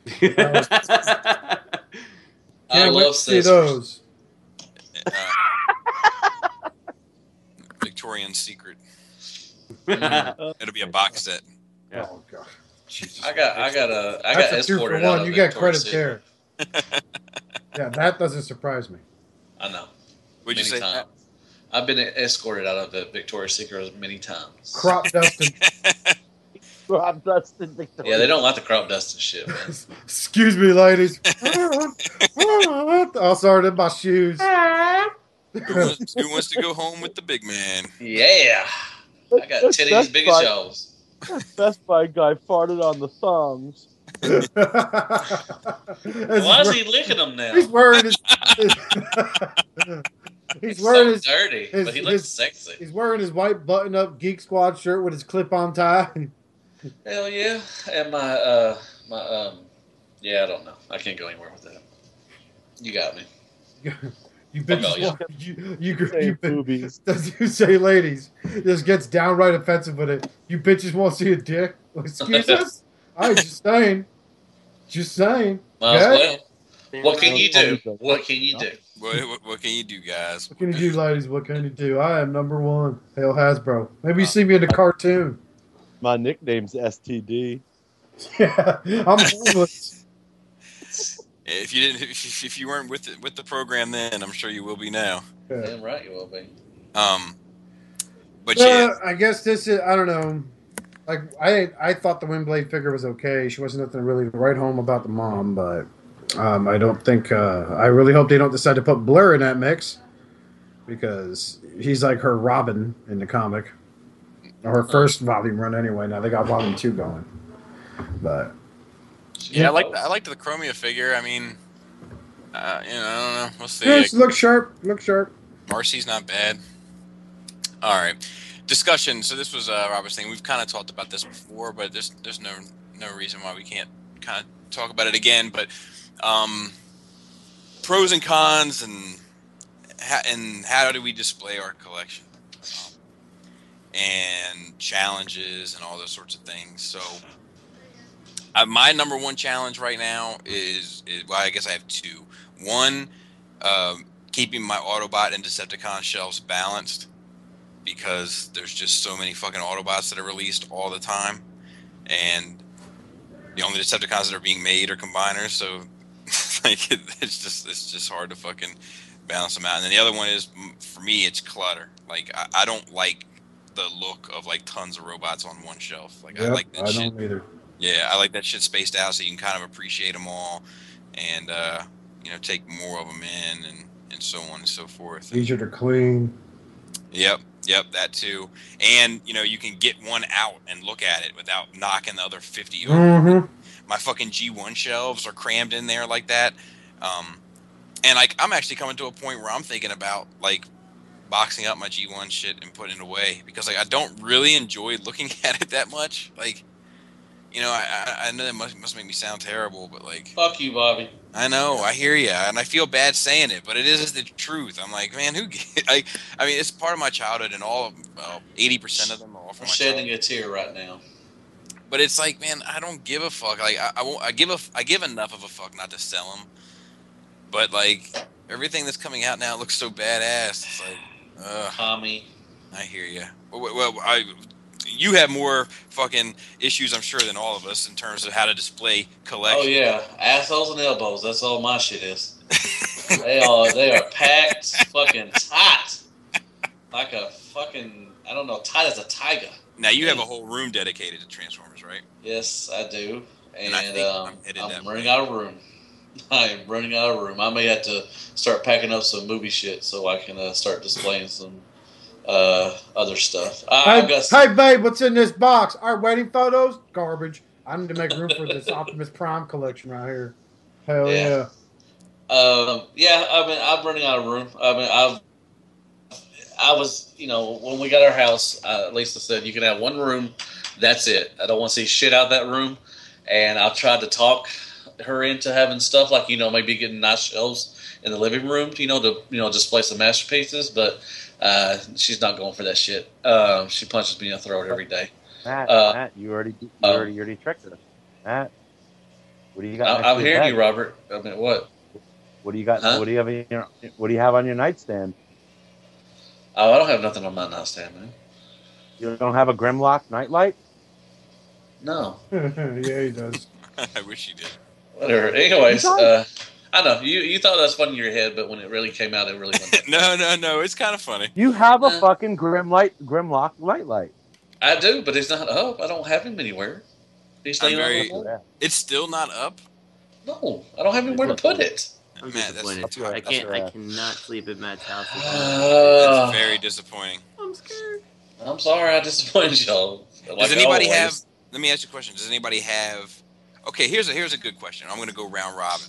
I Can't wait love to see scissors. those. Victorian Secret. It'll be a box set. Yeah. Oh, God. Jesus. I got That's a 2 for escorted out 1. of You got Victoria's credit Secret. there. Yeah, that doesn't surprise me. I know. Would you Many say? times. I've been escorted out of the Victoria's Secret many times. Crop dusting. I'm Dustin Victoria. Yeah, they don't like the crop dusting shit, man. Excuse me, ladies. Oh, sorry, they're my shoes. Who wants to go home with the big man? Yeah. I got titties as big as y'all's. Best Buy guy farted on the thongs. Why is he licking them now? He's wearing his. He's It's wearing so his. dirty, his- but he looks his- sexy. He's wearing his white button-up Geek Squad shirt with his clip-on tie. Hell yeah. And my yeah, I don't know. I can't go anywhere with that. You got me. You bitches. Oh, yeah. want- you Say bitch- boobies. Does you say ladies? This gets downright offensive with it. You bitches want to see a dick? Excuse us? I just saying. Just saying. Might as Okay? well. What can you do? What can you do? What can you do, guys? What can you do, ladies? What can you do? I am number 1. Hail Hasbro. Maybe you see me in the cartoon. My nickname's STD. Yeah, I'm homeless. If you weren't with the program then, I'm sure you will be now. Yeah. Damn right you will be. But yeah, I guess this is, I don't know. Like, I thought the Windblade figure was okay. She wasn't nothing to really write home about the mom, but I don't think, I really hope they don't decide to put Blur in that mix, because he's like her Robin in the comic. Or her first volume run anyway. Now they got volume 2 going. But yeah, I liked the Chromia figure. I mean, I don't know. We'll see. yeah, look sharp. Look sharp. Marcy's not bad. All right, discussion. So this was Robert's thing. We've kind of talked about this before, but there's no reason why we can't kind of talk about it again. But pros and cons, and how do we display our collection, and challenges and all those sorts of things. So my number 1 challenge right now is well, I guess I have 2. One, keeping my Autobot and Decepticon shelves balanced, because there's just so many fucking Autobots that are released all the time, and the only Decepticons that are being made are combiners, so like it's just hard to fucking balance them out. And then the other one is, for me, it's clutter. Like I don't like the look of like tons of robots on one shelf. Like Yep, I like that shit. don't either. Yeah, I like that shit spaced out so you can kind of appreciate them all, and take more of them in, and so on and so forth. Easier to clean. Yep, that too. And you can get one out and look at it without knocking the other 50 over. Mm-hmm. My fucking G1 shelves are crammed in there like that. And like I'm actually coming to a point where I'm thinking about like boxing up my G1 shit and putting it away, because like I don't really enjoy looking at it that much. Like, I know that must make me sound terrible, but like, Fuck you, Bobby. I know, I hear you, and I feel bad saying it, but it is the truth. I'm like, man, I mean, it's part of my childhood, and all 80% of them are all from I'm my shedding childhood. a tear right now. But it's like, man, I don't give a fuck. Like, I give enough of a fuck not to sell them. But like, everything that's coming out now looks so badass. It's like, Tommy. I hear you. Well, you have more fucking issues, I'm sure, than all of us in terms of how to display collection. Oh yeah, assholes and elbows. That's all my shit is. They are packed, fucking tight, like a fucking tight as a tiger. Now you have a whole room dedicated to Transformers, right? Yes, I do, and I'm running way. out of room. I am running out of room. I may have to start packing up some movie shit so I can start displaying some other stuff. Hey, babe, what's in this box? Our wedding photos? Garbage. I need to make room for this Optimus Prime collection right here. Hell yeah. Yeah, I mean, I'm running out of room. I mean, I was, when we got our house, Lisa said, you can have one room. That's it. I don't want to see shit out of that room. And I tried to talk her into having stuff like, maybe getting nice shelves in the living room, to display some masterpieces. But she's not going for that shit. She punches me in the throat every day. Matt, you already tricked her. Matt, what do you got? I'm hearing you, Robert. I mean, what? What do you got? Huh? What do you have on your nightstand? Oh, I don't have nothing on my nightstand, man. You don't have a Grimlock nightlight? No. Yeah, he does. I wish he did. Whatever. Anyways, I know you thought that was funny in your head, but when it really came out, it really wasn't. No. It's kind of funny. You have a fucking Grimlock nightlight. I do, but it's not up. I don't have him anywhere. He's staying on the wall. It's still not up? No, I don't have anywhere to put it. I'm disappointed. I cannot sleep at Matt's house. It's very disappointing. I'm scared. I'm sorry I disappointed y'all. Does anybody have? Let me ask you a question. Does anybody have? Okay, here's a good question. I'm going to go round robin.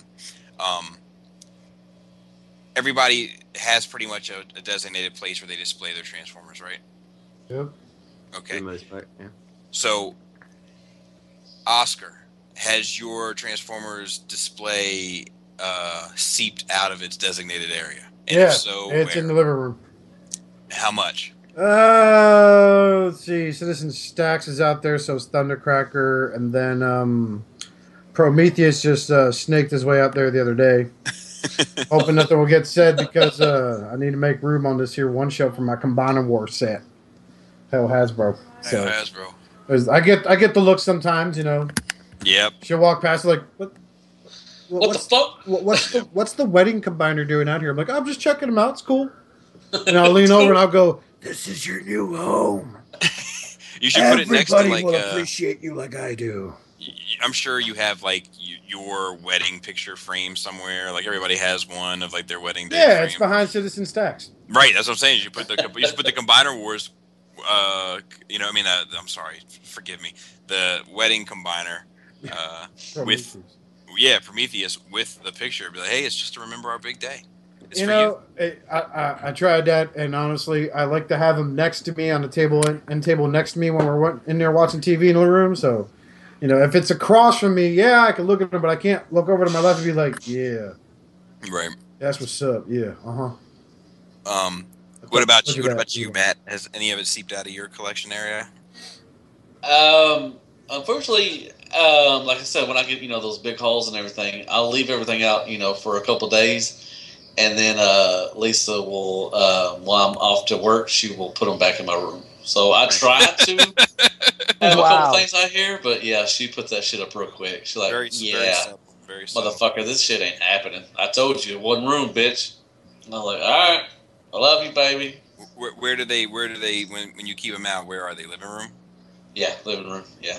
Everybody has pretty much a designated place where they display their Transformers, right? Yep. Okay. For the most part, yeah. So, Oscar, has your Transformers display seeped out of its designated area? And yeah, if so, it's in the living room. How much? Let's see. Citizen Stacks is out there, so is Thundercracker, and then Prometheus just snaked his way out there the other day. Hoping nothing will get said because I need to make room on this here one shelf for my Combiner War set. Hell Hasbro. So, Hasbro. I get the look sometimes, Yep. She'll walk past like, what the fuck? What's the wedding combiner doing out here? I'm like, I'm just checking them out. It's cool. And I'll lean over and I'll go, "This is your new home. You should put it next to Everybody will appreciate you like I do." I'm sure you have like your wedding picture frame somewhere. Like everybody has one of like their wedding day. Yeah, frame. it's behind Citizen Stacks. Right, that's what I'm saying. You should put the Combiner Wars. I'm sorry, forgive me. The wedding combiner. Prometheus with the picture. Be like, hey, it's just to remember our big day. It's I tried that, and honestly, I like to have them next to me on the table and table next to me when we're in there watching TV in the living room. So, if it's across from me, yeah, I can look at them, but I can't look over to my left and be like, yeah, right. That's what's up. Yeah, What about you? What about you, Matt? Has any of it seeped out of your collection area? Unfortunately, like I said, when I get those big hauls and everything, I'll leave everything out for a couple days, and then Lisa will, while I'm off to work, she will put them back in my room. So I try to have a couple things out here, but yeah, she puts that shit up real quick. She's like, very simple. Motherfucker, this shit ain't happening. I told you, one room, bitch. And I'm like, all right, I love you, baby. Where do they when you keep them out? Where are they? Living room? Yeah, living room. Yeah.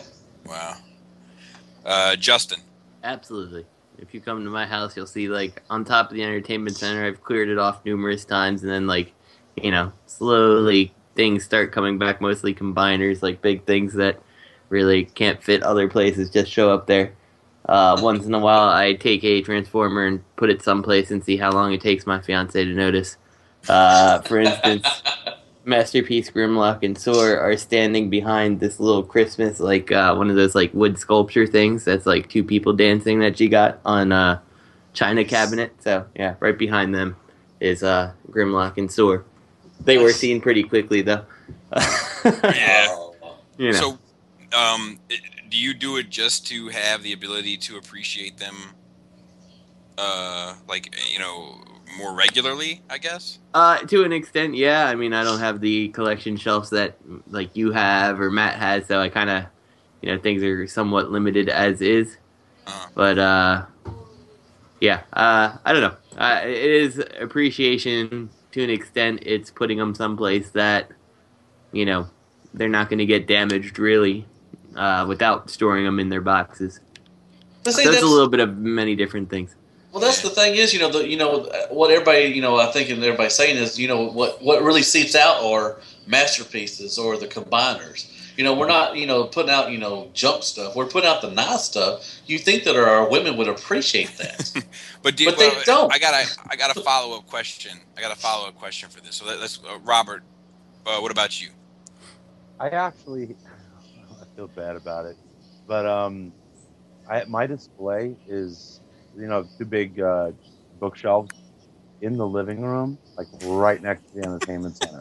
Wow. Justin. Absolutely. If you come to my house, you'll see on top of the entertainment center, I've cleared it off numerous times, and then slowly things start coming back. Mostly combiners, big things that really can't fit other places, just show up there. Once in a while, I take a Transformer and put it someplace and see how long it takes my fiance to notice. For instance, Masterpiece, Grimlock, and Soar are standing behind this little Christmas, one of those wood sculpture things that's two people dancing that she got on China cabinet. So yeah, right behind them is Grimlock and Soar. They were seen pretty quickly though. Yeah. So, do you do it just to have the ability to appreciate them, more regularly, I guess? To an extent, yeah. I mean, I don't have the collection shelves that like you have or Matt has, so I kind of, things are somewhat limited as is. But yeah, I don't know. It is appreciation to an extent. It's putting them someplace that, they're not going to get damaged really without storing them in their boxes. So it's a little bit of many different things. Well, that's the thing is, what everybody, I think and everybody's saying is, what really seeps out are masterpieces or the combiners. We're not, putting out, junk stuff. We're putting out the nice stuff. You think that our women would appreciate that, but they don't. I got a follow up question. I got a follow up question for this. So let's, Robert. What about you? I feel bad about it, but my display is, two big bookshelves in the living room, like right next to the entertainment center.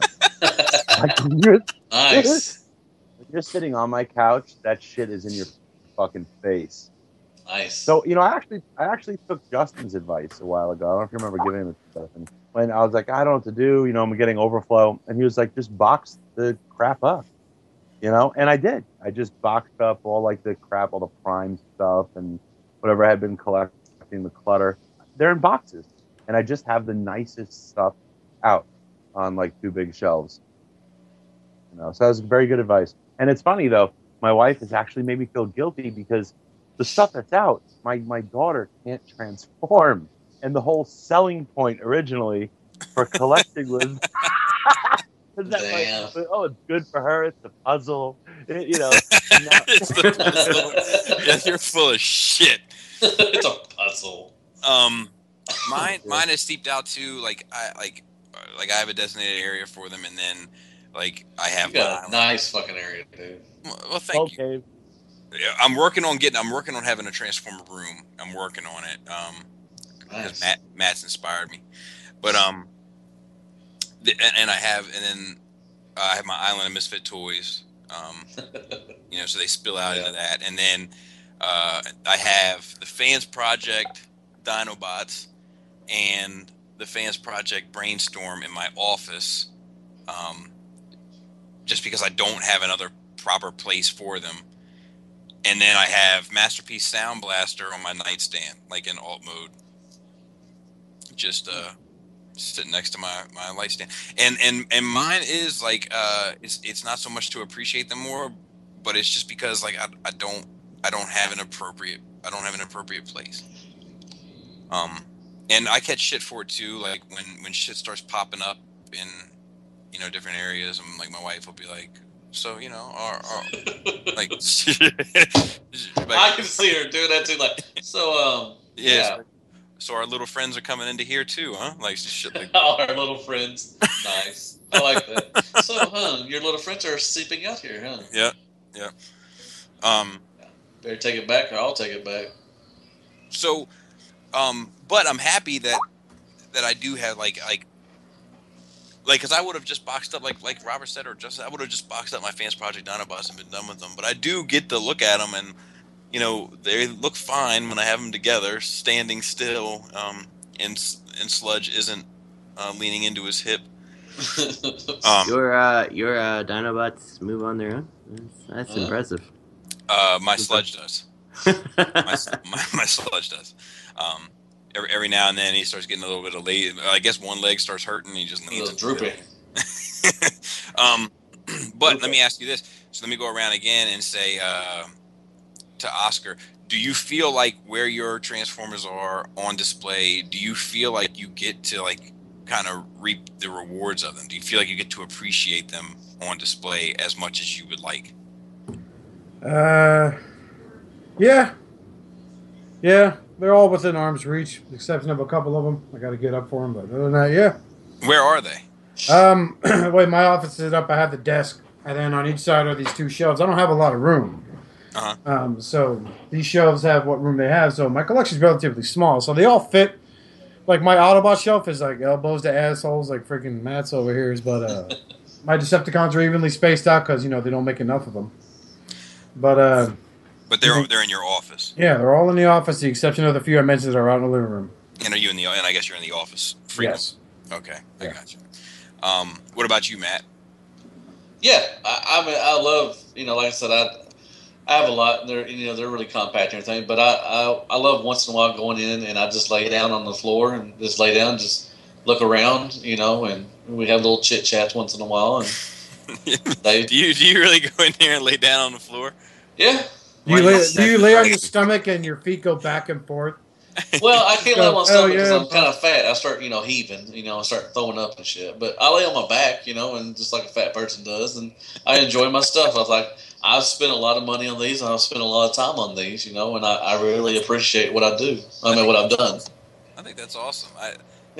Nice. You're sitting on my couch, that shit is in your fucking face. Nice. So, I actually took Justin's advice a while ago. I don't know if you remember giving him stuff. And when I was like, I don't know what to do, I'm getting overflow. And he was like, just box the crap up, And I did. I just boxed up all like the crap, all the Prime stuff and whatever I had been collecting, the clutter. They're in boxes. And I just have the nicest stuff out on like two big shelves. So that was very good advice. And it's funny, though, my wife has actually made me feel guilty because the stuff that's out, my daughter can't transform. And the whole selling point originally for collecting was that it's good for her. It's a puzzle. It's the puzzle. Yes, you're full of shit. It's a puzzle. Mine is steeped out too. I have a designated area for them, and then I have. You got a nice fucking area, dude. Well, thank you. Yeah, I'm working on having a transformer room. I'm working on it. Because Matt's inspired me, but and I have my Island of Misfit Toys. So they spill out into that, and then I have the Fans Project Dinobots and the Fans Project Brainstorm in my office. Just because I don't have another proper place for them. And then I have Masterpiece Sound Blaster on my nightstand, like in alt mode. Just sitting next to my light stand. And mine is it's not so much to appreciate them more, but it's just because I don't have an appropriate place. And I catch shit for it too, like when shit starts popping up in different areas, and my wife will be like, so our like, I can see her doing that too, yeah. So our little friends are coming into here too, huh? Like shit like all our little friends. Nice. I like that. So, your little friends are seeping out here, huh? Yeah. Better take it back, or I'll take it back. So, but I'm happy that I do have because I would have just boxed up, like Robert said, I would have just boxed up my Fans Project Dinobots and been done with them. But I do get to look at them, and they look fine when I have them together, standing still, and Sludge isn't leaning into his hip. Your Dinobots move on their own. That's impressive. My Sludge does. my Sludge does. Every now and then he starts getting a little bit of I guess one leg starts hurting. And he just leans drooping. But let me ask you this. So let me go around again and say to Oscar, do you feel like where your Transformers are on display, do you feel like you get to kind of reap the rewards of them? Do you feel like you get to appreciate them on display as much as you would like? Yeah. They're all within arm's reach, exception of a couple of them. I got to get up for them, but other than that, yeah. Where are they? The way my office is up, I have the desk, and then on each side are these two shelves. I don't have a lot of room. So these shelves have what room they have, so my collection is relatively small, so they all fit. Like my Autobot shelf is like elbows to assholes, like freaking Matt's over here is, but my Decepticons are evenly spaced out because, they don't make enough of them. But But they're in your office. Yeah, they're all in the office, the exception of the few I mentioned that are out in the living room. And are you and I guess you're in the office frequently. Yes. Okay, I got you. What about you, Matt? Yeah, I mean, I love, like I said, I have a lot. And they're really compact and everything. But I love once in a while going in and I just lay down on the floor and just lay down, just look around, and we have little chit chats once in a while. And do you really go in there and lay down on the floor? Yeah. Do you lay on your stomach and your feet go back and forth? Well, I can't lay on my stomach because I'm kind of fat. I start, heaving, I start throwing up and shit. But I lay on my back, and just like a fat person does, and I enjoy my stuff. I was like, I've spent a lot of money on these, and I've spent a lot of time on these, and I really appreciate what I do. What I've done. I think that's awesome. I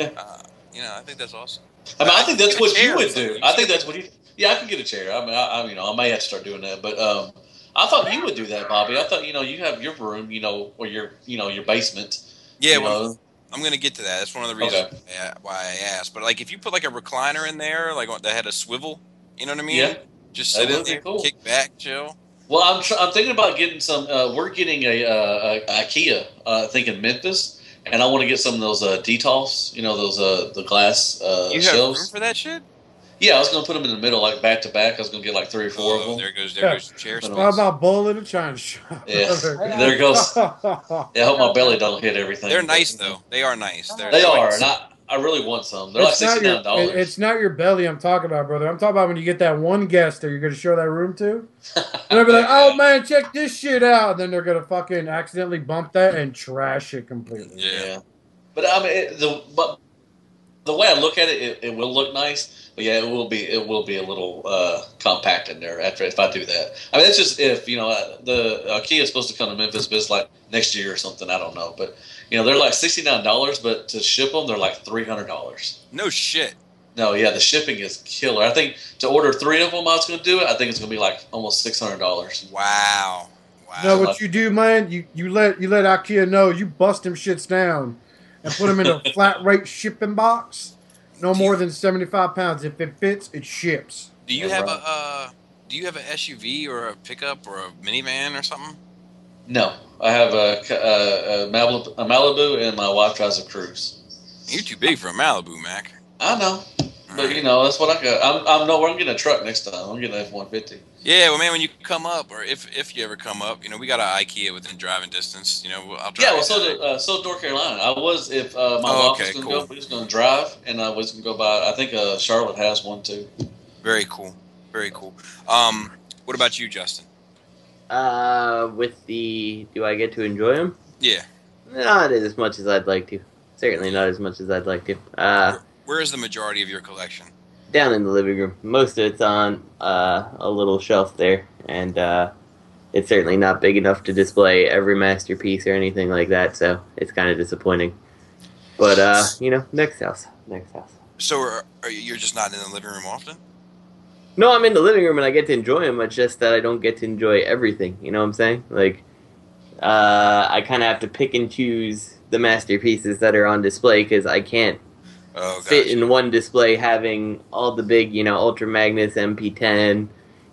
think that's awesome. I mean, I think that's what you would do. I think that's what you. Yeah, I could get a chair. I mean, I may have to start doing that, but I thought you would do that, Bobby. I thought you have your room, or your basement. Yeah, well, I'm gonna get to that. That's one of the reasons why I asked. But like, if you put like a recliner in there, like that had a swivel, you know what I mean? Yeah. Just sit in there, kick back, chill. Well, I'm thinking about getting some. We're getting a IKEA, I think in Memphis, and I want to get some of those Detolfs. Those the glass you shelves. have room for that shit? Yeah, I was gonna put them in the middle, like back to back. I was gonna get like 3 or 4 of them. There goes the chair space. How about Bull in a China shop? Yeah, there it goes. Yeah, I hope my belly don't hit everything. They're nice though. They are nice. They are, and I really want some. They're like $69. It's not your belly I'm talking about, brother. I'm talking about when you get that one guest that you're going to show that room to. And they'll be like, oh, man, check this shit out. And then they're going to fucking accidentally bump that and trash it completely. Yeah. But I mean, the way I look at it, it will look nice. But yeah, it will be a little compact in there if I do that. I mean, that's just if the IKEA is supposed to come to Memphis, but it's like next year or something. I don't know, but they're like $69, but to ship them, they're like $300. No shit. No, yeah, the shipping is killer. I think to order 3 of them, I was going to do it. I think it's going to be like almost $600. Wow. No, what you do, man? You let IKEA know you bust them shits down and put them in a flat rate shipping box. No more than 75 pounds. If it fits, it ships. Do you have a SUV or a pickup or a minivan or something? No, I have a Malibu, and my wife drives a Cruise. You're too big for a Malibu, Mac. I know, but that's what I got. I'm getting a truck next time. I'm getting an F-150. Yeah, well, man, when you come up, or if you ever come up, we got an IKEA within driving distance. I'll drive. Yeah, well, so did North Carolina. I was my wife was going to go, we was going to drive, and I was going to go by. I think Charlotte has one too. Very cool, very cool. What about you, Justin? Do I get to enjoy them? Yeah. Not as much as I'd like to. Certainly not as much as I'd like to. Where is the majority of your collection? Down in the living room. Most of it's on a little shelf there, and it's certainly not big enough to display every masterpiece or anything like that, so it's kind of disappointing. But, next house. So you're just not in the living room often? No, I'm in the living room and I get to enjoy them, it's just that I don't get to enjoy everything, you know what I'm saying? Like, I kind of have to pick and choose the masterpieces that are on display, because I can't fit in one display having all the big, Ultra Magnus, MP10,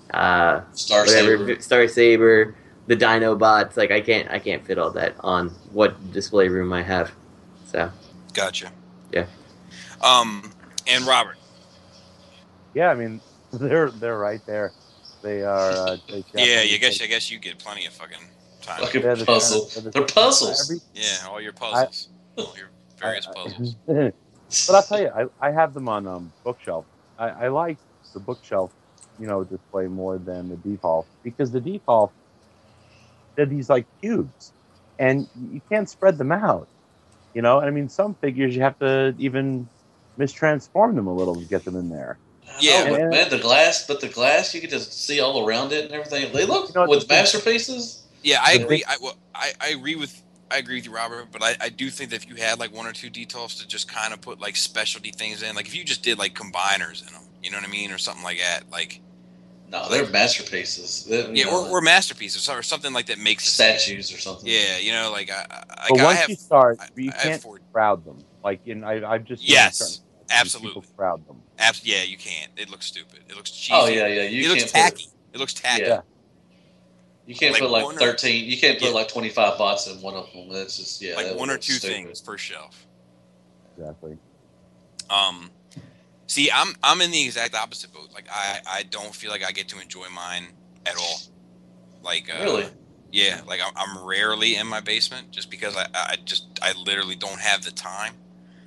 Star Saber, the Dinobots. Like I can't fit all that on what display room I have. So. Gotcha. Yeah. And Robert. Yeah, I mean they're right there. They are. Yeah, I guess you get plenty of fucking time. Fucking puzzle. They're puzzles. Yeah, all your puzzles. All your various puzzles. But I'll tell you, I have them on bookshelf. I like the bookshelf, display more than the default, because the default, they're these like cubes, and you can't spread them out. I mean, some figures you have to even mistransform them a little to get them in there. Yeah, but man, the glass, you can just see all around it and everything. They look with masterpieces. Yeah, I agree. I agree with you, Robert. But I do think that if you had like 1 or 2 details to just kind of put like specialty things in, like if you just did like combiners in them, you know what I mean, or something like that, like. No, they're masterpieces. Or masterpieces, or something like that makes statues or something. Yeah, like but once you start, you can't crowd them. Like I've just absolutely people crowd them. Yeah, you can't. It looks stupid. It looks cheesy. Oh yeah, it looks tacky. It looks tacky. Yeah. You can't Like put like one or- 13. You can't put Yeah. like 25 bots in one of them. That's just like that one or looks two stupid. things per shelf. Exactly. See, I'm in the exact opposite boat. Like I don't feel like I get to enjoy mine at all. Like Really? yeah, like I'm rarely in my basement just because I literally don't have the time.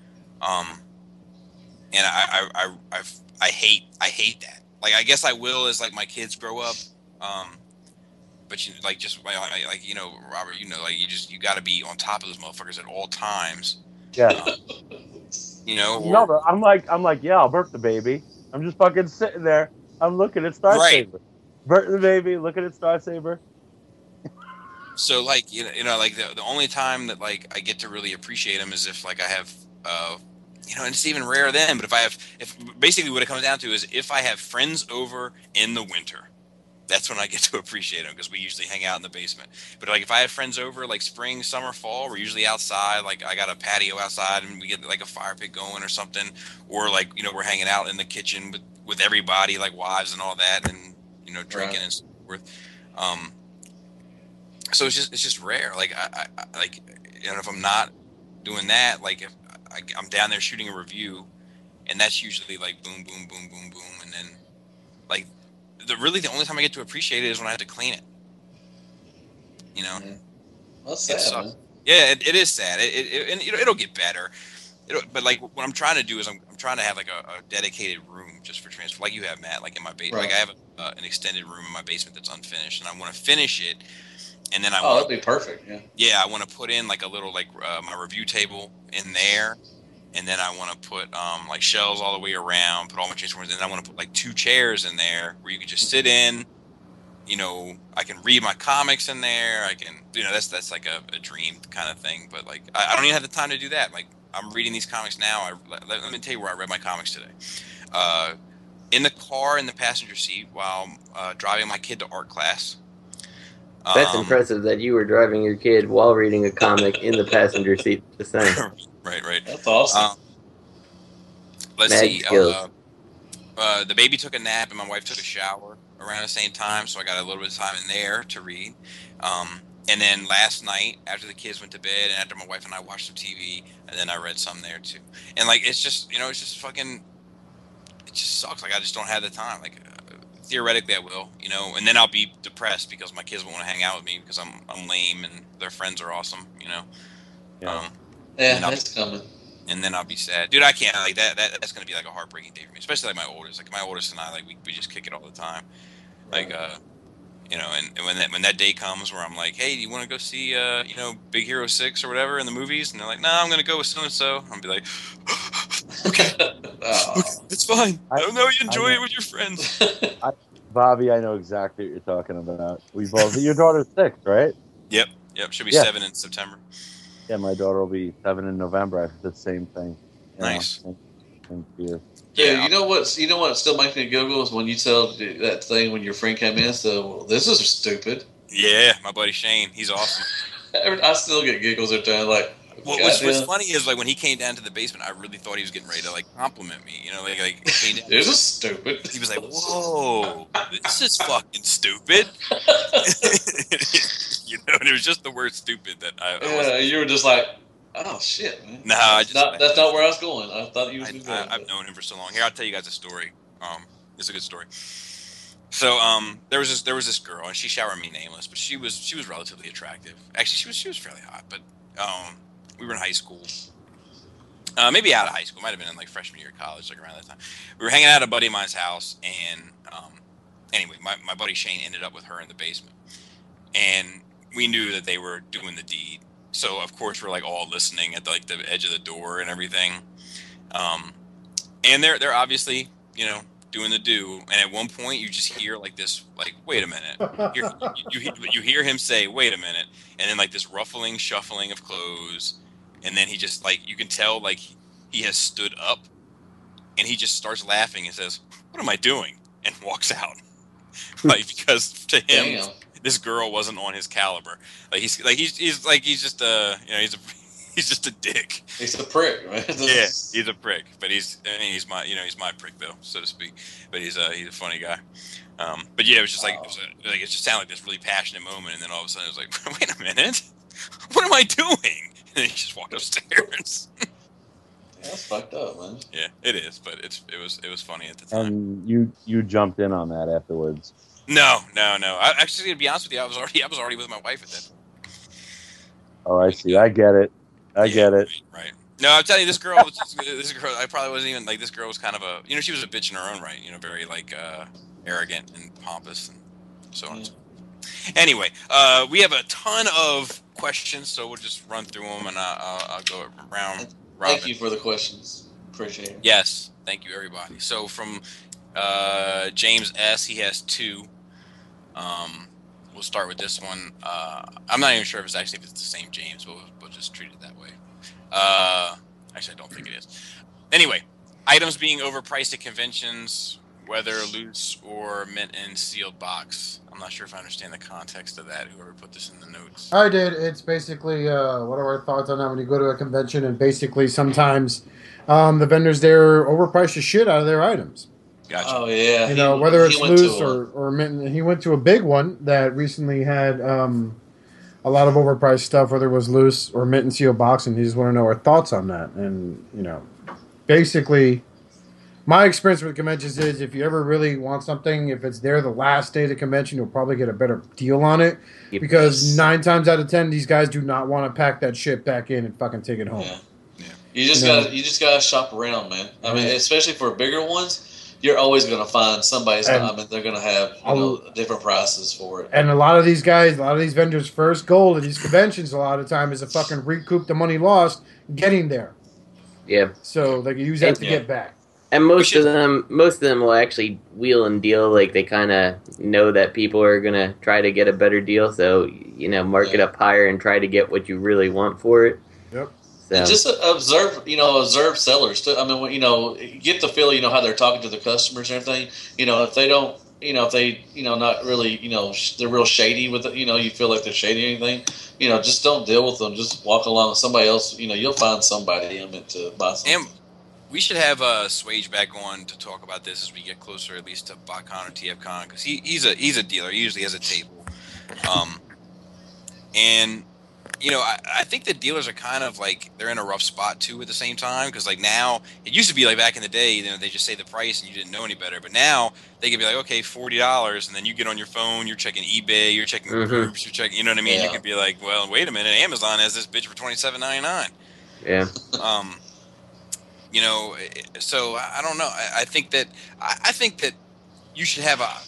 And I hate that. Like I guess I will as like my kids grow up. But you like just like Robert, like you got to be on top of those motherfuckers at all times. Yeah. No, but I'm like, yeah, I'll burp the baby. I'm just fucking sitting there. I'm looking at Star Right. Saber. Burp the baby, looking at Star Saber. So like like the only time that like I get to really appreciate them is if like I have and it's even rare then. But if basically what it comes down to is if I have friends over in the winter, that's when I get to appreciate them because we usually hang out in the basement. But like if I have friends over like spring, summer, fall, we're usually outside. Like I got a patio outside and we get like a fire pit going or something, or like we're hanging out in the kitchen with everybody, like wives and all that, and drinking and so forth. So it's just rare. Like I like if I'm not doing that, like if I'm down there shooting a review, and that's usually like boom, boom, boom, boom, boom, and then like the only time I get to appreciate it is when I have to clean it. That's sad, man. Yeah, it is sad. It'll get better. But like what I'm trying to do is I'm trying to have like a dedicated room just for transfer, like you have, Matt. Like in my basement, Right. like I have an extended room in my basement that's unfinished, and I want to finish it. And then that'd be perfect. Yeah. Yeah, I want to put in like a little like my review table in there, and then I want to put like shelves all the way around, put all my transformers, and then I want to put like 2 chairs in there where you can just sit in. I can read my comics in there. I can, that's like a dream kind of thing. But like, I don't even have the time to do that. Like, I'm reading these comics now. Let me tell you where I read my comics today. In the car in the passenger seat while driving my kid to art class. That's impressive that you were driving your kid while reading a comic in the passenger seat. Just saying. Right. That's awesome. Let's Mad see. skills. The baby took a nap and my wife took a shower around the same time, so I got a little bit of time in there to read. And then last night, after the kids went to bed and after my wife and I watched some TV, and then I read some there too. And like, it's just, it's just fucking, it just sucks. Like, I just don't have the time. Like, theoretically I will, and then I'll be depressed because my kids won't want to hang out with me because I'm lame and their friends are awesome, Yeah. That's coming. And then I'll be sad, dude. I can't like that. That's gonna be like a heartbreaking day for me, especially like my oldest. Like my oldest and I, like we just kick it all the time. Like and when that day comes where I'm like, hey, do you want to go see Big Hero 6 or whatever in the movies? And they're like, no, I'm gonna go with so and so. I'll be like, okay, it's fine. I know you enjoy it with your friends. Bobby, I know exactly what you're talking about. We both. Your daughter's 6, right? Yep. She'll be 7 in September. Yeah, my daughter will be 7 in November. I did the same thing. Nice. Thank you. Yeah, you know what still makes me giggle is when you tell that thing when your friend came in. So well, this is stupid. Yeah, my buddy Shane, he's awesome. I still get giggles every time. Like, what's funny is like when he came down to the basement, I really thought he was getting ready to like compliment me. Like came down, this is stupid. He was like, "Whoa, this is fucking stupid." And it was just the word "stupid" that I you were just like, oh shit, man. No, that's not where I was going. I thought you was going. I've known him for so long. Here, I'll tell you guys a story. It's a good story. So there was this girl, and she shall remain nameless, but she was relatively attractive. Actually, she was fairly hot, but we were in high school. Maybe out of high school. Might have been in like freshman year of college, like around that time. We were hanging out at a buddy of mine's house, and anyway, my buddy Shane ended up with her in the basement, and we knew that they were doing the deed. So of course we're like all listening at the edge of the door and everything. And they're obviously doing the do. And at one point you just hear like this, like, wait a minute. You hear him say, wait a minute, and then like this ruffling, shuffling of clothes, and then he just like you can tell like he has stood up, and he just starts laughing and says, "What am I doing?" and walks out. Like because to him. Damn. This girl wasn't on his caliber. Like he's just he's He's just a dick. He's a prick, man. Yeah, he's a prick, but he's my prick though, so to speak. But he's a funny guy. But yeah, it was just like it just sounded like this really passionate moment, and then all of a sudden it was like, wait a minute, what am I doing? And then he just walked upstairs. Yeah, that's fucked up, man. Yeah, it is, but it was funny at the time. And you jumped in on that afterwards. No. I actually, to be honest with you, I was already with my wife at that. Oh, I see. I get it. I get it. Right. No, I'm telling you, this girl, I probably wasn't even like, this girl was kind of a, she was a bitch in her own right, very like arrogant and pompous and so on. Anyway, we have a ton of questions, so we'll just run through them and I'll go around. Thank you for the questions. Appreciate it. Yes, thank you, everybody. So from James S., he has 2. We'll start with this one. I'm not even sure if it's the same James, but we'll just treat it that way. Actually, I don't think it is. Anyway, items being overpriced at conventions, whether loose or mint in sealed box. I'm not sure if I understand the context of that. Whoever put this in the notes. I did. It's basically what are our thoughts on that when you go to a convention and basically sometimes the vendors there overprice the shit out of their items. Gotcha. Oh yeah. Whether it's loose or mint. He went to a big one that recently had a lot of overpriced stuff, whether it was loose or mint and sealed box, and he just want to know our thoughts on that. And basically, my experience with conventions is if you ever really want something, if it's there the last day of the convention, you'll probably get a better deal on it. Yep. Because 9 times out of 10, these guys do not want to pack that shit back in and fucking take it home. Yeah. You just gotta shop around, man. I mean, especially for bigger ones. You're always going to find somebody's. They're going to have different prices for it. And a lot of these vendors' first goal at these conventions, a lot of time, is to fucking recoup the money lost getting there. Yeah. So they can use that to get back. And most of them will actually wheel and deal. Like they kind of know that people are going to try to get a better deal, so mark it up higher and try to get what you really want for it. Yep. So. And just observe sellers too. I mean, get the feel, how they're talking to the customers and everything. If they don't, if they, not really, they're real shady with it. You feel like they're shady or anything. Just don't deal with them. Just walk along with somebody else. You'll find somebody to buy something. And we should have Swage back on to talk about this as we get closer, at least to BotCon or TFCon, because he's a dealer. He usually has a table, and. I think the dealers are kind of like they're in a rough spot too at the same time, because like now it used to be like back in the day, they just say the price and you didn't know any better, but now they could be like, okay, $40, and then you get on your phone, you're checking eBay, you're checking groups, you're checking, you know what I mean? Yeah. You could be like, well, wait a minute, Amazon has this bitch for $27.99. Yeah. So I don't know. I think that you should have a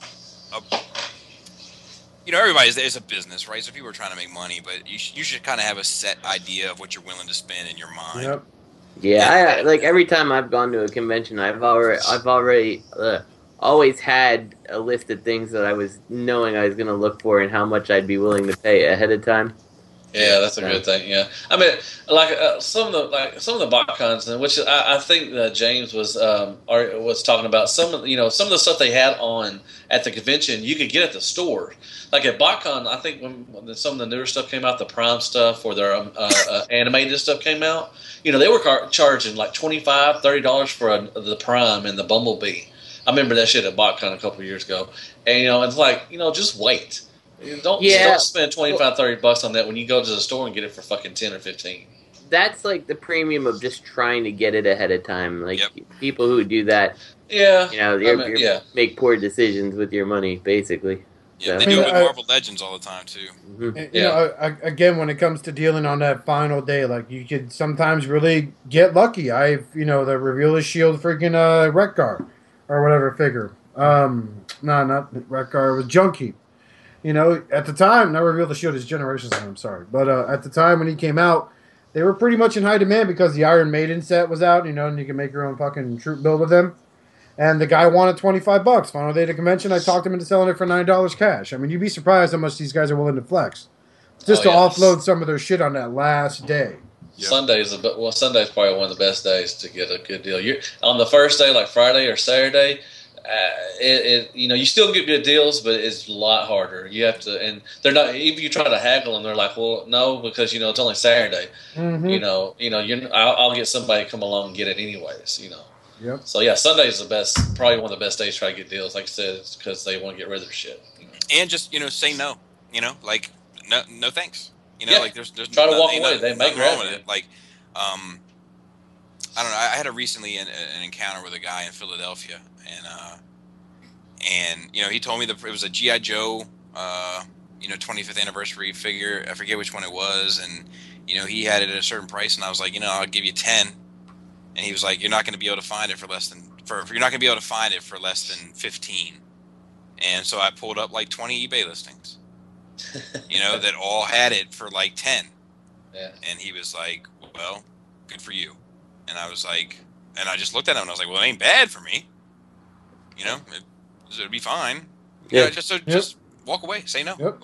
everybody's there's a business, right? So people are trying to make money, but you should kind of have a set idea of what you're willing to spend in your mind. Yep. Yeah, I like every time I've gone to a convention, I've already always had a list of things that I was knowing I was going to look for and how much I'd be willing to pay ahead of time. Yeah, that's a good thing. Yeah, I mean, some of the BotCons, which I think that James was talking about. Some of the stuff they had on at the convention, you could get at the store. Like at BotCon, I think when some of the newer stuff came out, the Prime stuff or their animated stuff came out, they were charging like $25, $30 for the Prime and the Bumblebee. I remember that shit at BotCon a couple of years ago, and it's like just wait. Don't spend $25, $30 on that when you go to the store and get it for fucking 10 or 15. That's like the premium of just trying to get it ahead of time. Like people who do that, make poor decisions with your money, basically. Yeah, they do it with Marvel Legends all the time too. Mm-hmm. Again, when it comes to dealing on that final day, like you could sometimes really get lucky. The reveal the shield freaking Wreck-Gar or whatever figure. Not Wreck-Gar, it was Junkie. At the time, not Reveal the Shield is Generations, I'm sorry. But at the time when he came out, they were pretty much in high demand because the Iron Maiden set was out, and you can make your own fucking troop build with them. And the guy wanted $25. Final day of the convention, I talked him into selling it for $9 cash. I mean, you'd be surprised how much these guys are willing to flex. Just to offload some of their shit on that last day. Yep. Sunday's probably one of the best days to get a good deal. On the first day, like Friday or Saturday, you still get good deals, but it's a lot harder. You have to, and they're not. Even you try to haggle them, they're like, well, no, because it's only Saturday. Mm-hmm. I'll get somebody to come along and get it anyways. Yep. So yeah, Sunday is probably one of the best days to try to get deals. Like I said, because they want to get rid of their shit. And just say no. Like no thanks. Like there's try to walk away. They may grab it. Like I don't know. I had recently an encounter with a guy in Philadelphia, and he told me that it was a G.I. Joe 25th anniversary figure. I forget which one it was, and he had it at a certain price, and I was like, I'll give you 10. And he was like, you're not going to be able to find it for less than 15. And so I pulled up like 20 eBay listings, that all had it for like 10. Yeah. And he was like, well, good for you. And I was like, and I just looked at him and I was like, well, it ain't bad for me. It'd be fine. Yeah. Just walk away. Say no. Yep.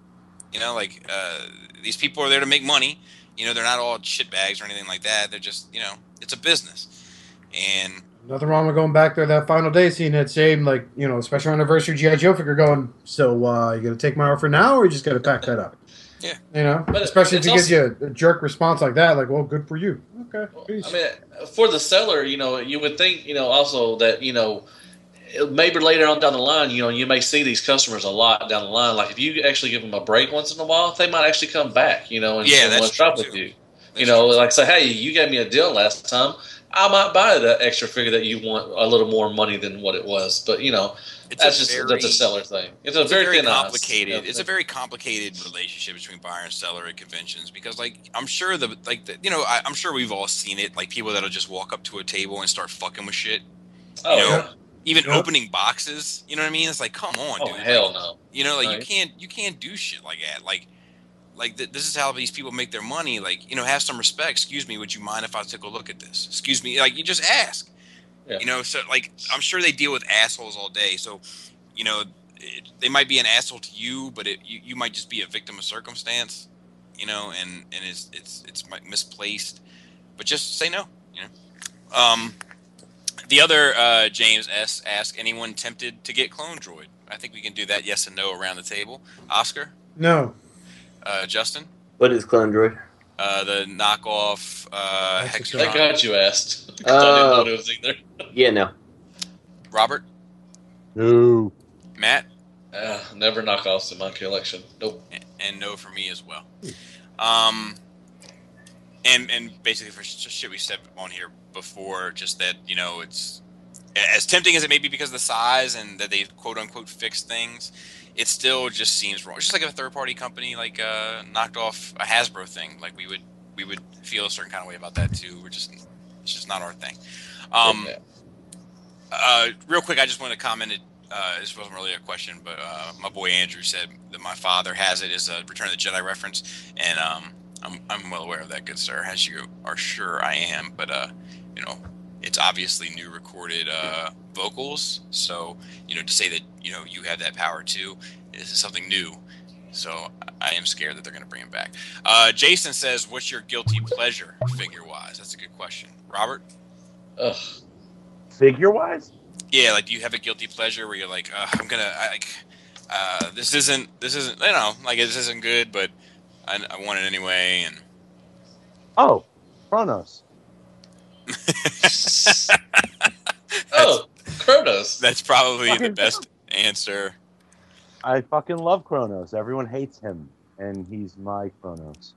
These people are there to make money. They're not all shitbags or anything like that. They're just, it's a business. And nothing wrong with going back there that final day, seeing that same, special anniversary G.I. Joe figure going, so you going to take my offer now or you just got to pack that up? Yeah. But especially if he gives you a jerk response like that, like, well, good for you. Okay. Peace. I mean, for the seller, you would think, also that, maybe later on down the line, you may see these customers a lot down the line. Like if you actually give them a break once in a while, they might actually come back, and want to shop with you. Like say, hey, you gave me a deal last time. I might buy that extra figure that you want a little more money than what it was. But that's a seller thing. It's a very complicated. It's a very complicated relationship between buyer and seller at conventions because, I'm sure I'm sure we've all seen it. Like people that'll just walk up to a table and start fucking with shit. Even opening boxes. You know what I mean? It's like, come on, dude. Oh hell no. You can't do shit like that. This is how these people make their money. Have some respect. Excuse me, would you mind if I took a look at this? Excuse me. You just ask. Yeah. So I'm sure they deal with assholes all day. So, they might be an asshole to you, but you might just be a victim of circumstance. And it's misplaced. But just say no. The other James S. asked, anyone tempted to get Clone Droid? I think we can do that yes and no around the table. Oscar? No. Justin? What is Clone Droid? The knockoff Hextron. Thank God you asked. Because I didn't know what it was either. Yeah, no. Robert? No. Matt? Never knockoffs in my collection. Nope. And no for me as well. And basically for shit we said on here before, just that, it's as tempting as it may be because of the size and that they quote unquote fix things, it still just seems wrong. Just like if a third party company knocked off a Hasbro thing, we would feel a certain kind of way about that too. It's just not our thing. Real quick, I just want to comment. This wasn't really a question, but my boy Andrew said that my father has it as a Return of the Jedi reference, and I'm well aware of that, good sir, as you are sure I am. But it's obviously new recorded vocals, so to say that you have that power too is something new. So I am scared that they're going to bring him back. Jason says, "What's your guilty pleasure figure wise?" That's a good question. Robert? Figure wise? Yeah, do you have a guilty pleasure where you're like, this isn't, this isn't good, but I want it anyway, and Kronos. Kronos. That's probably the best answer. I fucking love Kronos. Everyone hates him, and he's my Kronos.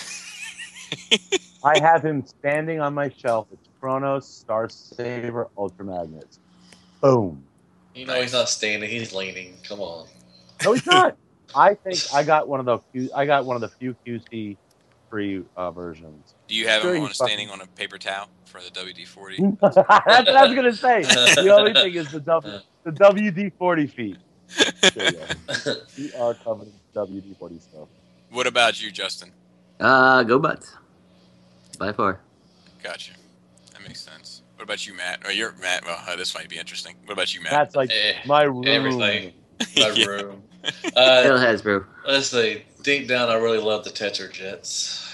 I have him standing on my shelf. It's Kronos, Star Saber, Ultra Magnets. Boom. He's not standing. He's leaning. Come on. No, he's not. I think I got one of the few QC free versions. Do you have him standing on a paper towel for the WD-40? That's what I was gonna say. The only thing is the WD-40 feet. We are covered in WD-40 stuff. What about you, Justin? Go Butts. By far. Gotcha. That makes sense. What about you, Matt? Or you're Matt? Well, this might be interesting. What about you, Matt? That's my room. Everything. My room. Still Hasbro. Let's see. Deep down, I really love the Tetra Jets.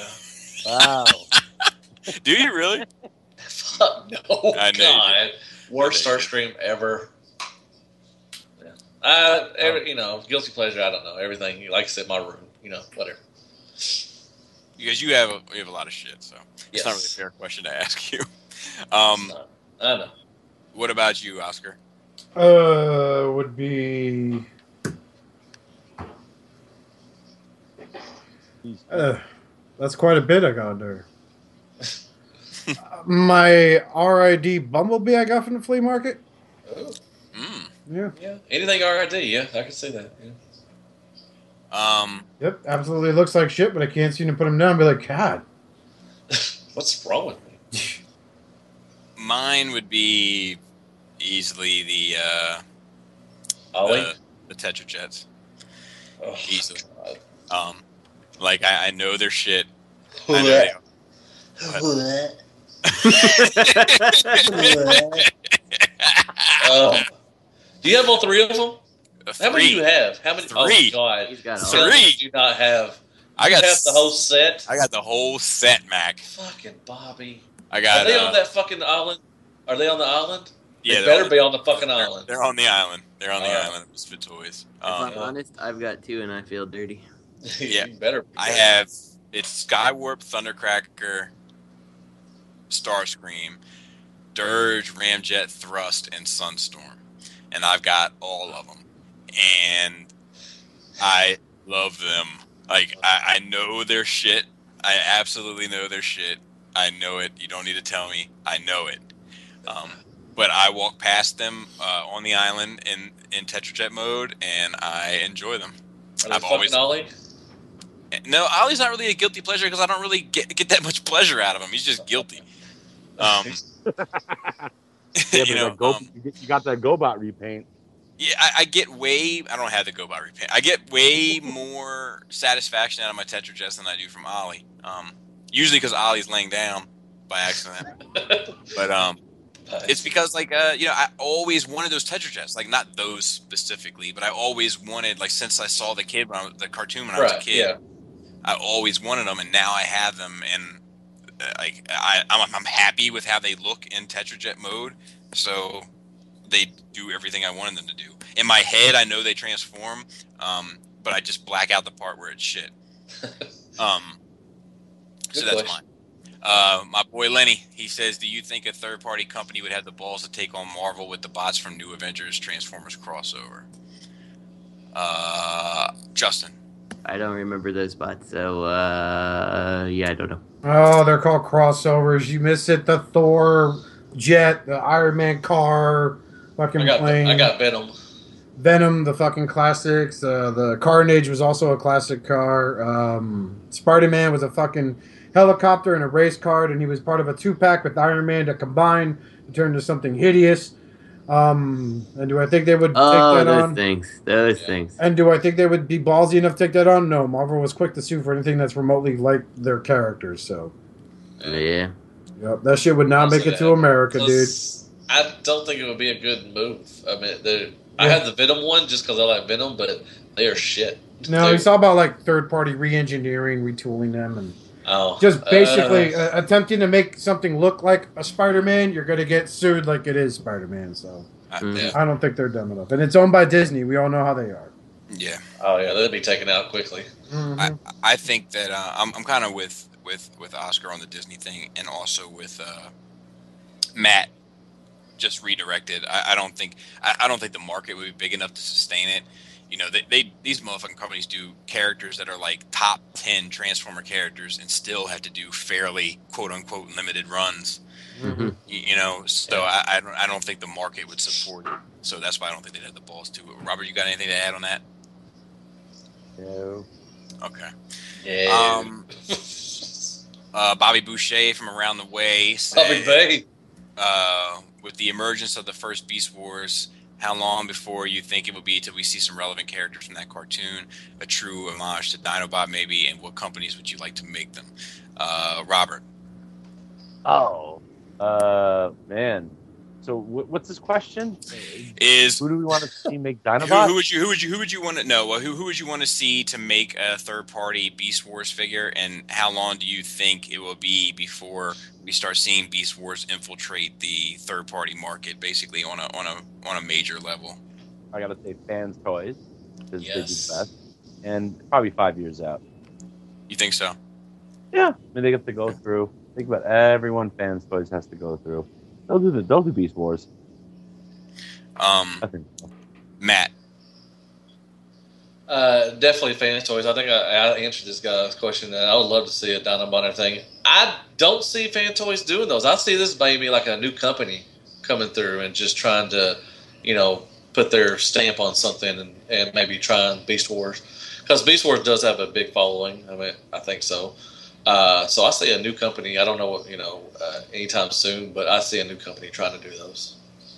Wow. Do you really? Fuck no. I know. God. Worst Starscream ever. Yeah. Guilty pleasure. I don't know everything. Like I said, my room. Whatever. Because you have a lot of shit, so it's not really a fair question to ask you. I know. What about you, Oscar? Would be. That's quite a bit I got there. My RID Bumblebee I got from the flea market. Oh. Yeah. Anything RID? Yeah, I can see that. Yeah. Yep. Absolutely looks like shit, but I can't seem to put him down. And be like, God. What's wrong with me? Mine would be easily the Ollie? The Tetra Jets. Oh, easily. God. Like I know their shit. I know they do you have all three of them? How many do you have? How many? Three. Oh my God! He's got three. Do you not have? I got you have the whole set. I got the whole set, Mac. Fucking Bobby. I got. Are they on that fucking island? Are they on the island? Yeah, they better be on the fucking island. They're on the island. They're on the island. Misfit Toys. If I'm honest, I've got two and I feel dirty. Yeah, you better. I have. It's Skywarp, Thundercracker, Starscream, Dirge, Ramjet, Thrust, and Sunstorm, and I've got all of them, and I love them. Like I know their shit. I absolutely know their shit. I know it. You don't need to tell me. I know it. But I walk past them on the island in Tetrajet mode, and I enjoy them. Are they fucking Ollie? No, Ollie's not really a guilty pleasure because I don't really get that much pleasure out of him. He's just guilty. Yeah, you got that GoBot repaint. Yeah, I get way. I don't have the GoBot repaint. I get way more satisfaction out of my Tetrajets than I do from Ollie. Usually because Ollie's laying down by accident. But it's because I always wanted those Tetrajets. Like not those specifically, but I always wanted since I saw the cartoon when I was a kid. Yeah. I always wanted them, and now I have them, and I'm happy with how they look in Tetrajet mode. So they do everything I wanted them to do. In my head, I know they transform, but I just black out the part where it's shit. So that's mine. My boy Lenny, he says, do you think a third-party company would have the balls to take on Marvel with the bots from New Avengers Transformers crossover? Justin. I don't remember those bots, so yeah, I don't know. Oh, they're called crossovers. You miss it. The Thor jet, the Iron Man car, fucking plane. I got Venom. Venom, the fucking classics. The Carnage was also a classic car. Spider-Man was a fucking helicopter and a race car, and he was part of a 2-pack with Iron Man to combine to turn into something hideous. And do I think they would take that on? Those things. And do I think they would be ballsy enough to take that on? No. Marvel was quick to sue for anything that's remotely like their characters, so. Yeah. Yep, that shit would not make it to America, dude. I don't think it would be a good move. I mean, I have the Venom one just because I like Venom, but they are shit. No, it's all about third-party re-engineering, retooling them, and Oh, just basically attempting to make something look like a Spider-Man, you're going to get sued like it is Spider-Man. So I don't think they're dumb enough. And it's owned by Disney. We all know how they are. Yeah. Oh, yeah. They'll be taken out quickly. Mm-hmm. I think that I'm kind of with Oscar on the Disney thing, and also with Matt just redirected. I don't think the market would be big enough to sustain it. You know, these motherfucking companies do characters that are like top 10 Transformer characters and still have to do fairly quote unquote limited runs. Mm-hmm. You know, so I don't think the market would support it. So that's why I don't think they'd have the balls to it. Robert, you got anything to add on that? No. Okay. Yeah. Bobby Boucher from Around the Way said, Bobby Bay. with the emergence of the first Beast Wars, how long before you think it will be till we see some relevant characters from that cartoon, a true homage to Dinobot maybe, and what companies would you like to make them? Robert. Oh, man. So what's his question? Is who do we want to see make Dinobots? Who would you want to know? Who would you want to see to make a third-party Beast Wars figure, and how long do you think it will be before we start seeing Beast Wars infiltrate the third-party market, basically on a major level? I gotta say, Fans Toys, because they do Yes. the best, and probably 5 years out. You think so? Yeah, I mean they have to go through. Think about everyone Fans Toys has to go through. They'll do Beast Wars. I think so. Matt. Definitely Fans Toys. I think I answered this guy's question, and I would love to see a Dinobot and everything. I don't see Fans Toys doing those. I see this maybe like a new company coming through and just trying to, put their stamp on something and maybe trying Beast Wars. Because Beast Wars does have a big following. I mean, I think so. So I see a new company. I don't know what, anytime soon, but I see a new company trying to do those.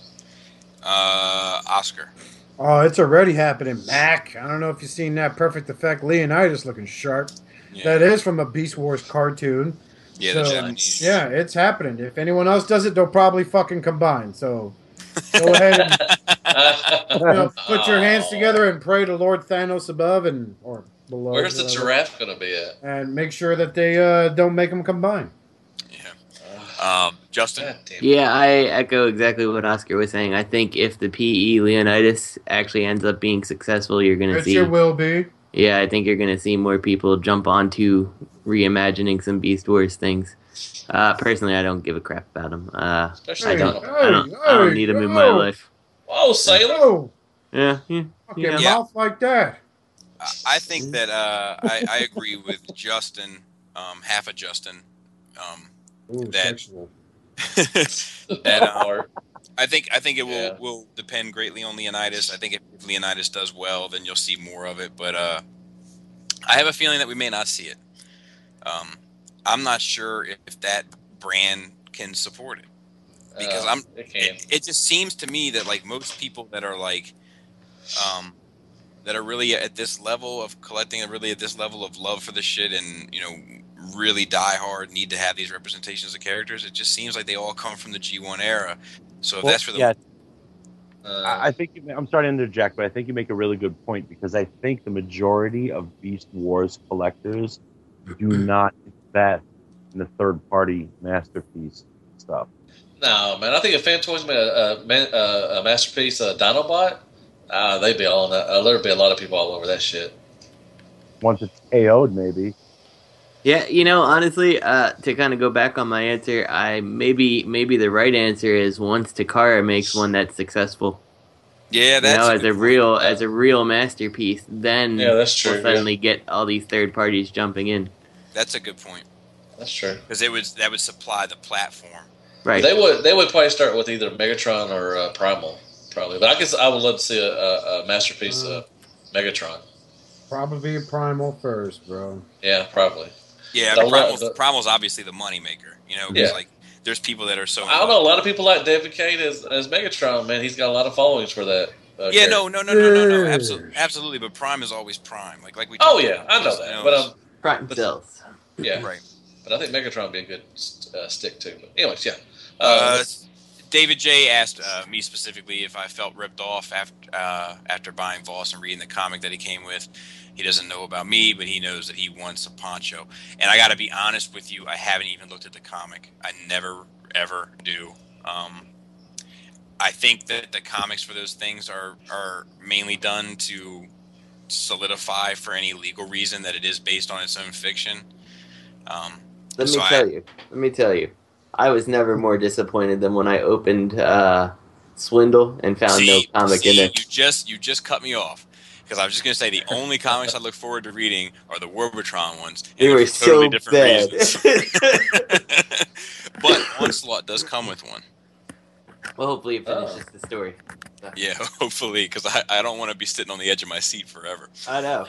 Oscar. Oh, it's already happening, Mac. I don't know if you've seen that Perfect Effect Leonidas looking sharp. Yeah. That is from a Beast Wars cartoon. Yeah, So, the Japanese. yeah, it's happening. If anyone else does it, they'll probably fucking combine. So go ahead and put your hands together and pray to Lord Thanos above or below. Where's the whatever, giraffe going to be at? and make sure that they don't make them combine. Justin. God damn it. Yeah, I echo exactly what Oscar was saying. I think if the PE Leonidas actually ends up being successful, you're going to It see. sure will be. Yeah, I think you're going to see more people jump onto reimagining some Beast Wars things. Personally, I don't give a crap about them. Especially I don't. Dinobot. I don't need them in my life. Whoa, Sailor! Oh, Yeah. okay, Yeah. mouth like that. I think that I agree with Justin, half a Justin. Ooh, That- sexual. that I think it Yeah. will depend greatly on Leonidas. I think if Leonidas does well, then you'll see more of it. But I have a feeling that we may not see it. I'm not sure if that brand can support it, because It can. it just seems to me that like most people that are like that are really at this level of collecting and really at this level of love for the shit and really die hard need to have these representations of characters. It just seems like they all come from the G1 era. So if that's for the yeah, Uh, I think I'm sorry to interject, but I think you make a really good point, because I think the majority of Beast Wars collectors do not invest in the third-party masterpiece stuff. no, man. I think if Fan Toys made a masterpiece, Dinobot, they'd be all on that. There'd be a lot of people all over that shit. Once it's KO'd, maybe. Yeah, honestly, to kind of go back on my answer, maybe the right answer is once Takara makes one that's successful. Yeah, that's as a real masterpiece, then Yeah, that's true, we'll suddenly get all these third parties jumping in. that's a good point, That's true. because that would supply the platform. Right. They would probably start with either Megatron or Primal, probably. But I guess I would love to see a masterpiece Megatron. Probably a Primal first, bro. Yeah, probably. Yeah, But I I mean, love the- Primal's obviously the moneymaker. Because Yeah. like there's people that are so. I don't know. A lot of people like David Cage as Megatron. Man, he's got a lot of followings for that. Yeah, character. no, Yes. absolutely. But Prime is always Prime. Like we. Oh talked yeah, about I know this, that. But Prime cells. yeah, right. But I think Megatron would be a good stick too. But anyways, yeah. David J asked me specifically if I felt ripped off after buying Voss and reading the comic that he came with. He doesn't know about me, but he knows that he wants a poncho. And I got to be honest with you, I haven't even looked at the comic. I never, ever do. I think that the comics for those things are mainly done to solidify for any legal reason that it is based on its own fiction. Let me tell you. I was never more disappointed than when I opened Swindle and found no comic in it. You just cut me off. Because I was just going to say the only comics I look forward to reading are the Warbotron ones. They were so bad. But Onslaught does come with one. Well, hopefully it finishes the story. Yeah, hopefully, because I don't want to be sitting on the edge of my seat forever. I know.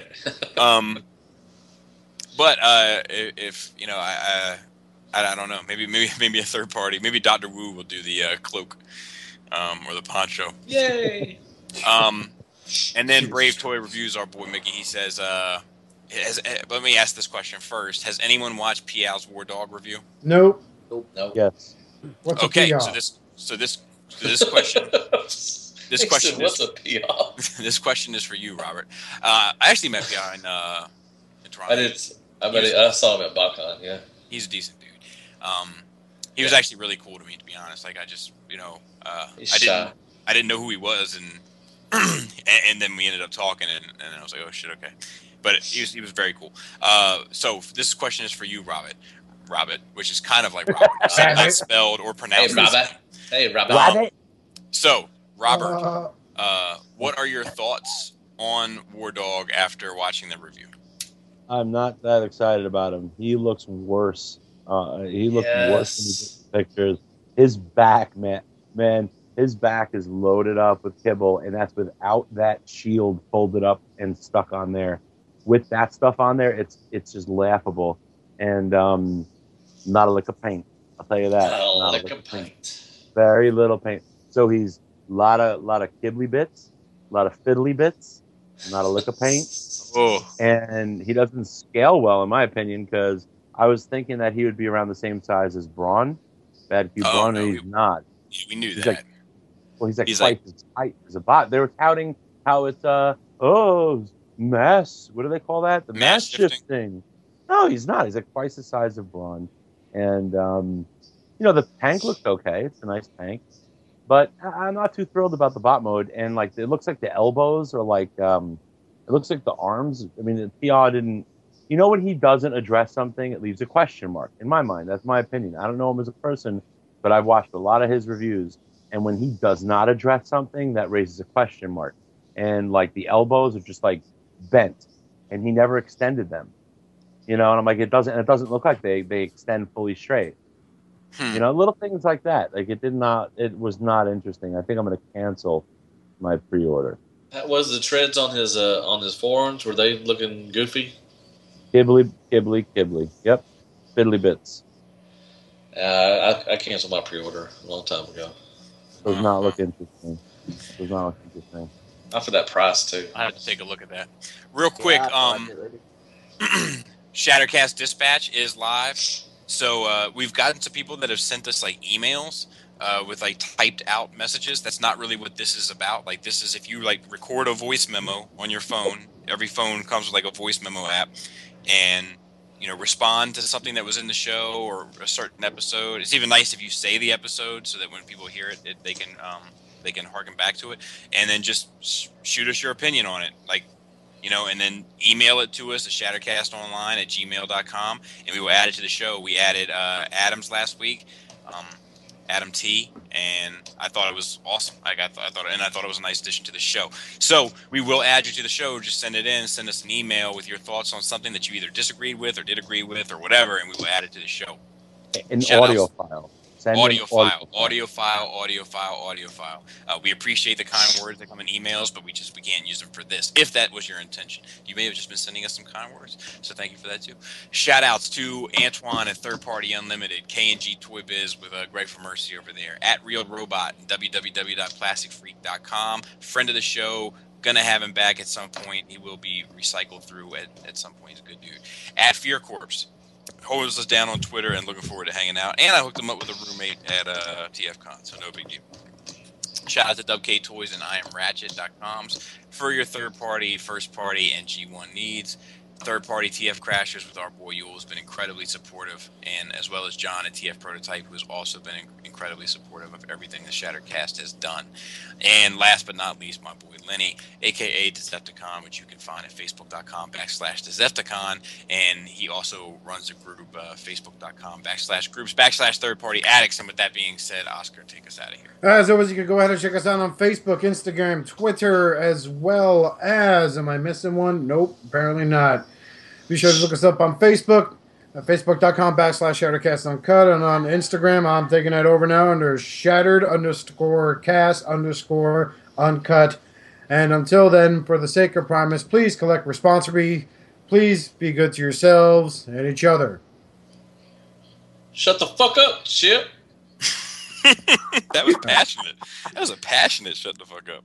But if I don't know, maybe a third party, maybe Dr. Wu will do the cloak or the poncho. Yay! And then Brave Toy reviews our boy Mickey. He says, let me ask this question first. Has anyone watched Piao's War Dog review? Nope. Nope. Yes. What's Okay, a PR? so this This question. This He question. said, what's a PR? This question is for you, Robert. I actually met P.I. in Toronto. I saw him at BotCon. Yeah, he's a decent dude. He was actually really cool to me, to be honest. Like I just, I didn't know who he was, and and then we ended up talking, and I was like, oh shit, okay. But he was very cool. So this question is for you, Robert, which is kind of like Robert, not spelled or pronounced. Hey, Robert. So, Robert, what are your thoughts on War Dog after watching the review? I'm not that excited about him. He looks worse. He looked worse in the pictures. His back, man, his back is loaded up with kibble, and that's without that shield folded up and stuck on there. With that stuff on there, it's just laughable, and not a lick of paint. I'll tell you that. Not a lick of paint. Very little paint. So he's a lot of kibbly bits, a lot of fiddly bits, not a lick of paint. Oh. And he doesn't scale well, in my opinion, because I was thinking that he would be around the same size as Braun, Bad Q Braun, and he's not. Yeah, we knew he's that. He's twice as tight as a bot. They were touting how it's mass. What do they call that? The mass shifting. No, he's not. He's like twice the size of Braun, and the tank looked okay. It's a nice tank, but I'm not too thrilled about the bot mode. And like, it looks like the elbows are like, it looks like the arms. I mean, the PR didn't. When he doesn't address something, it leaves a question mark in my mind. That's my opinion. I don't know him as a person, but I've watched a lot of his reviews, and when he does not address something, that raises a question mark. And like, the elbows are just like bent, and he never extended them. And I'm like, it doesn't look like they extend fully straight. Little things like that. Like, it was not interesting. I think I'm going to cancel my pre-order. That was the treads on his forearms. Were they looking goofy? Kibbly. Yep. Fiddly bits. I canceled my pre-order a long time ago. Does not look interesting. Not for that price, too. I have to take a look at that. Real quick, Shattercast Dispatch is live. So we've gotten some people that have sent us like emails with like typed out messages. That's not really what this is about. Like, this is if you like record a voice memo on your phone. Every phone comes with like a voice memo app, and respond to something that was in the show or a certain episode. It's even nice if you say the episode so that when people hear it, they can harken back to it, and then just shoot us your opinion on it. Like, and then email it to us at shattercastonline@gmail.com, and we will add it to the show. We added Adams last week, Adam T, and I thought it was awesome. I thought it was a nice addition to the show. So we will add you to the show. Just send us an email with your thoughts on something that you either disagreed with or did agree with or whatever, and we will add it to the show. An audio file. Audio file. We appreciate the kind words that come in emails, but we can't use them for this. If that was your intention, you may have just been sending us some kind words, so thank you for that too. Shout outs to Antoine at Third Party Unlimited, K&G Toy Biz with Greg for Mercy over there, at Real Robot, www.plasticfreak.com. Friend of the show. Gonna have him back at some point. He will be recycled through at some point. He's a good dude. At Fear Corpse. Holds us down on Twitter and looking forward to hanging out. And I hooked him up with a roommate at TFCon, so no big deal. Shout out to WK Toys and IamRatchet.coms for your third party, first party, and G1 needs. Third party TF Crashers with our boy Yule has been incredibly supportive, and as well as John at TF Prototype, who has also been incredibly supportive of everything the Shattercast has done. And last but not least, my boy Lenny, aka Decepticon, which you can find at facebook.com/Decepticon, and he also runs a group, facebook.com/groups/third party addicts. And with that being said, Oscar, take us out of here. As always, you can go ahead and check us out on Facebook, Instagram, Twitter, as well as, am I missing one? Nope, apparently not. Be sure to look us up on Facebook, facebook.com/Shattercast Uncut, and on Instagram, I'm taking that over now under Shattered_Cast_Uncut. And until then, for the sake of Primus, please collect responsibly. Please be good to yourselves and each other. Shut the fuck up, Chip. That was passionate. That was a passionate shut the fuck up.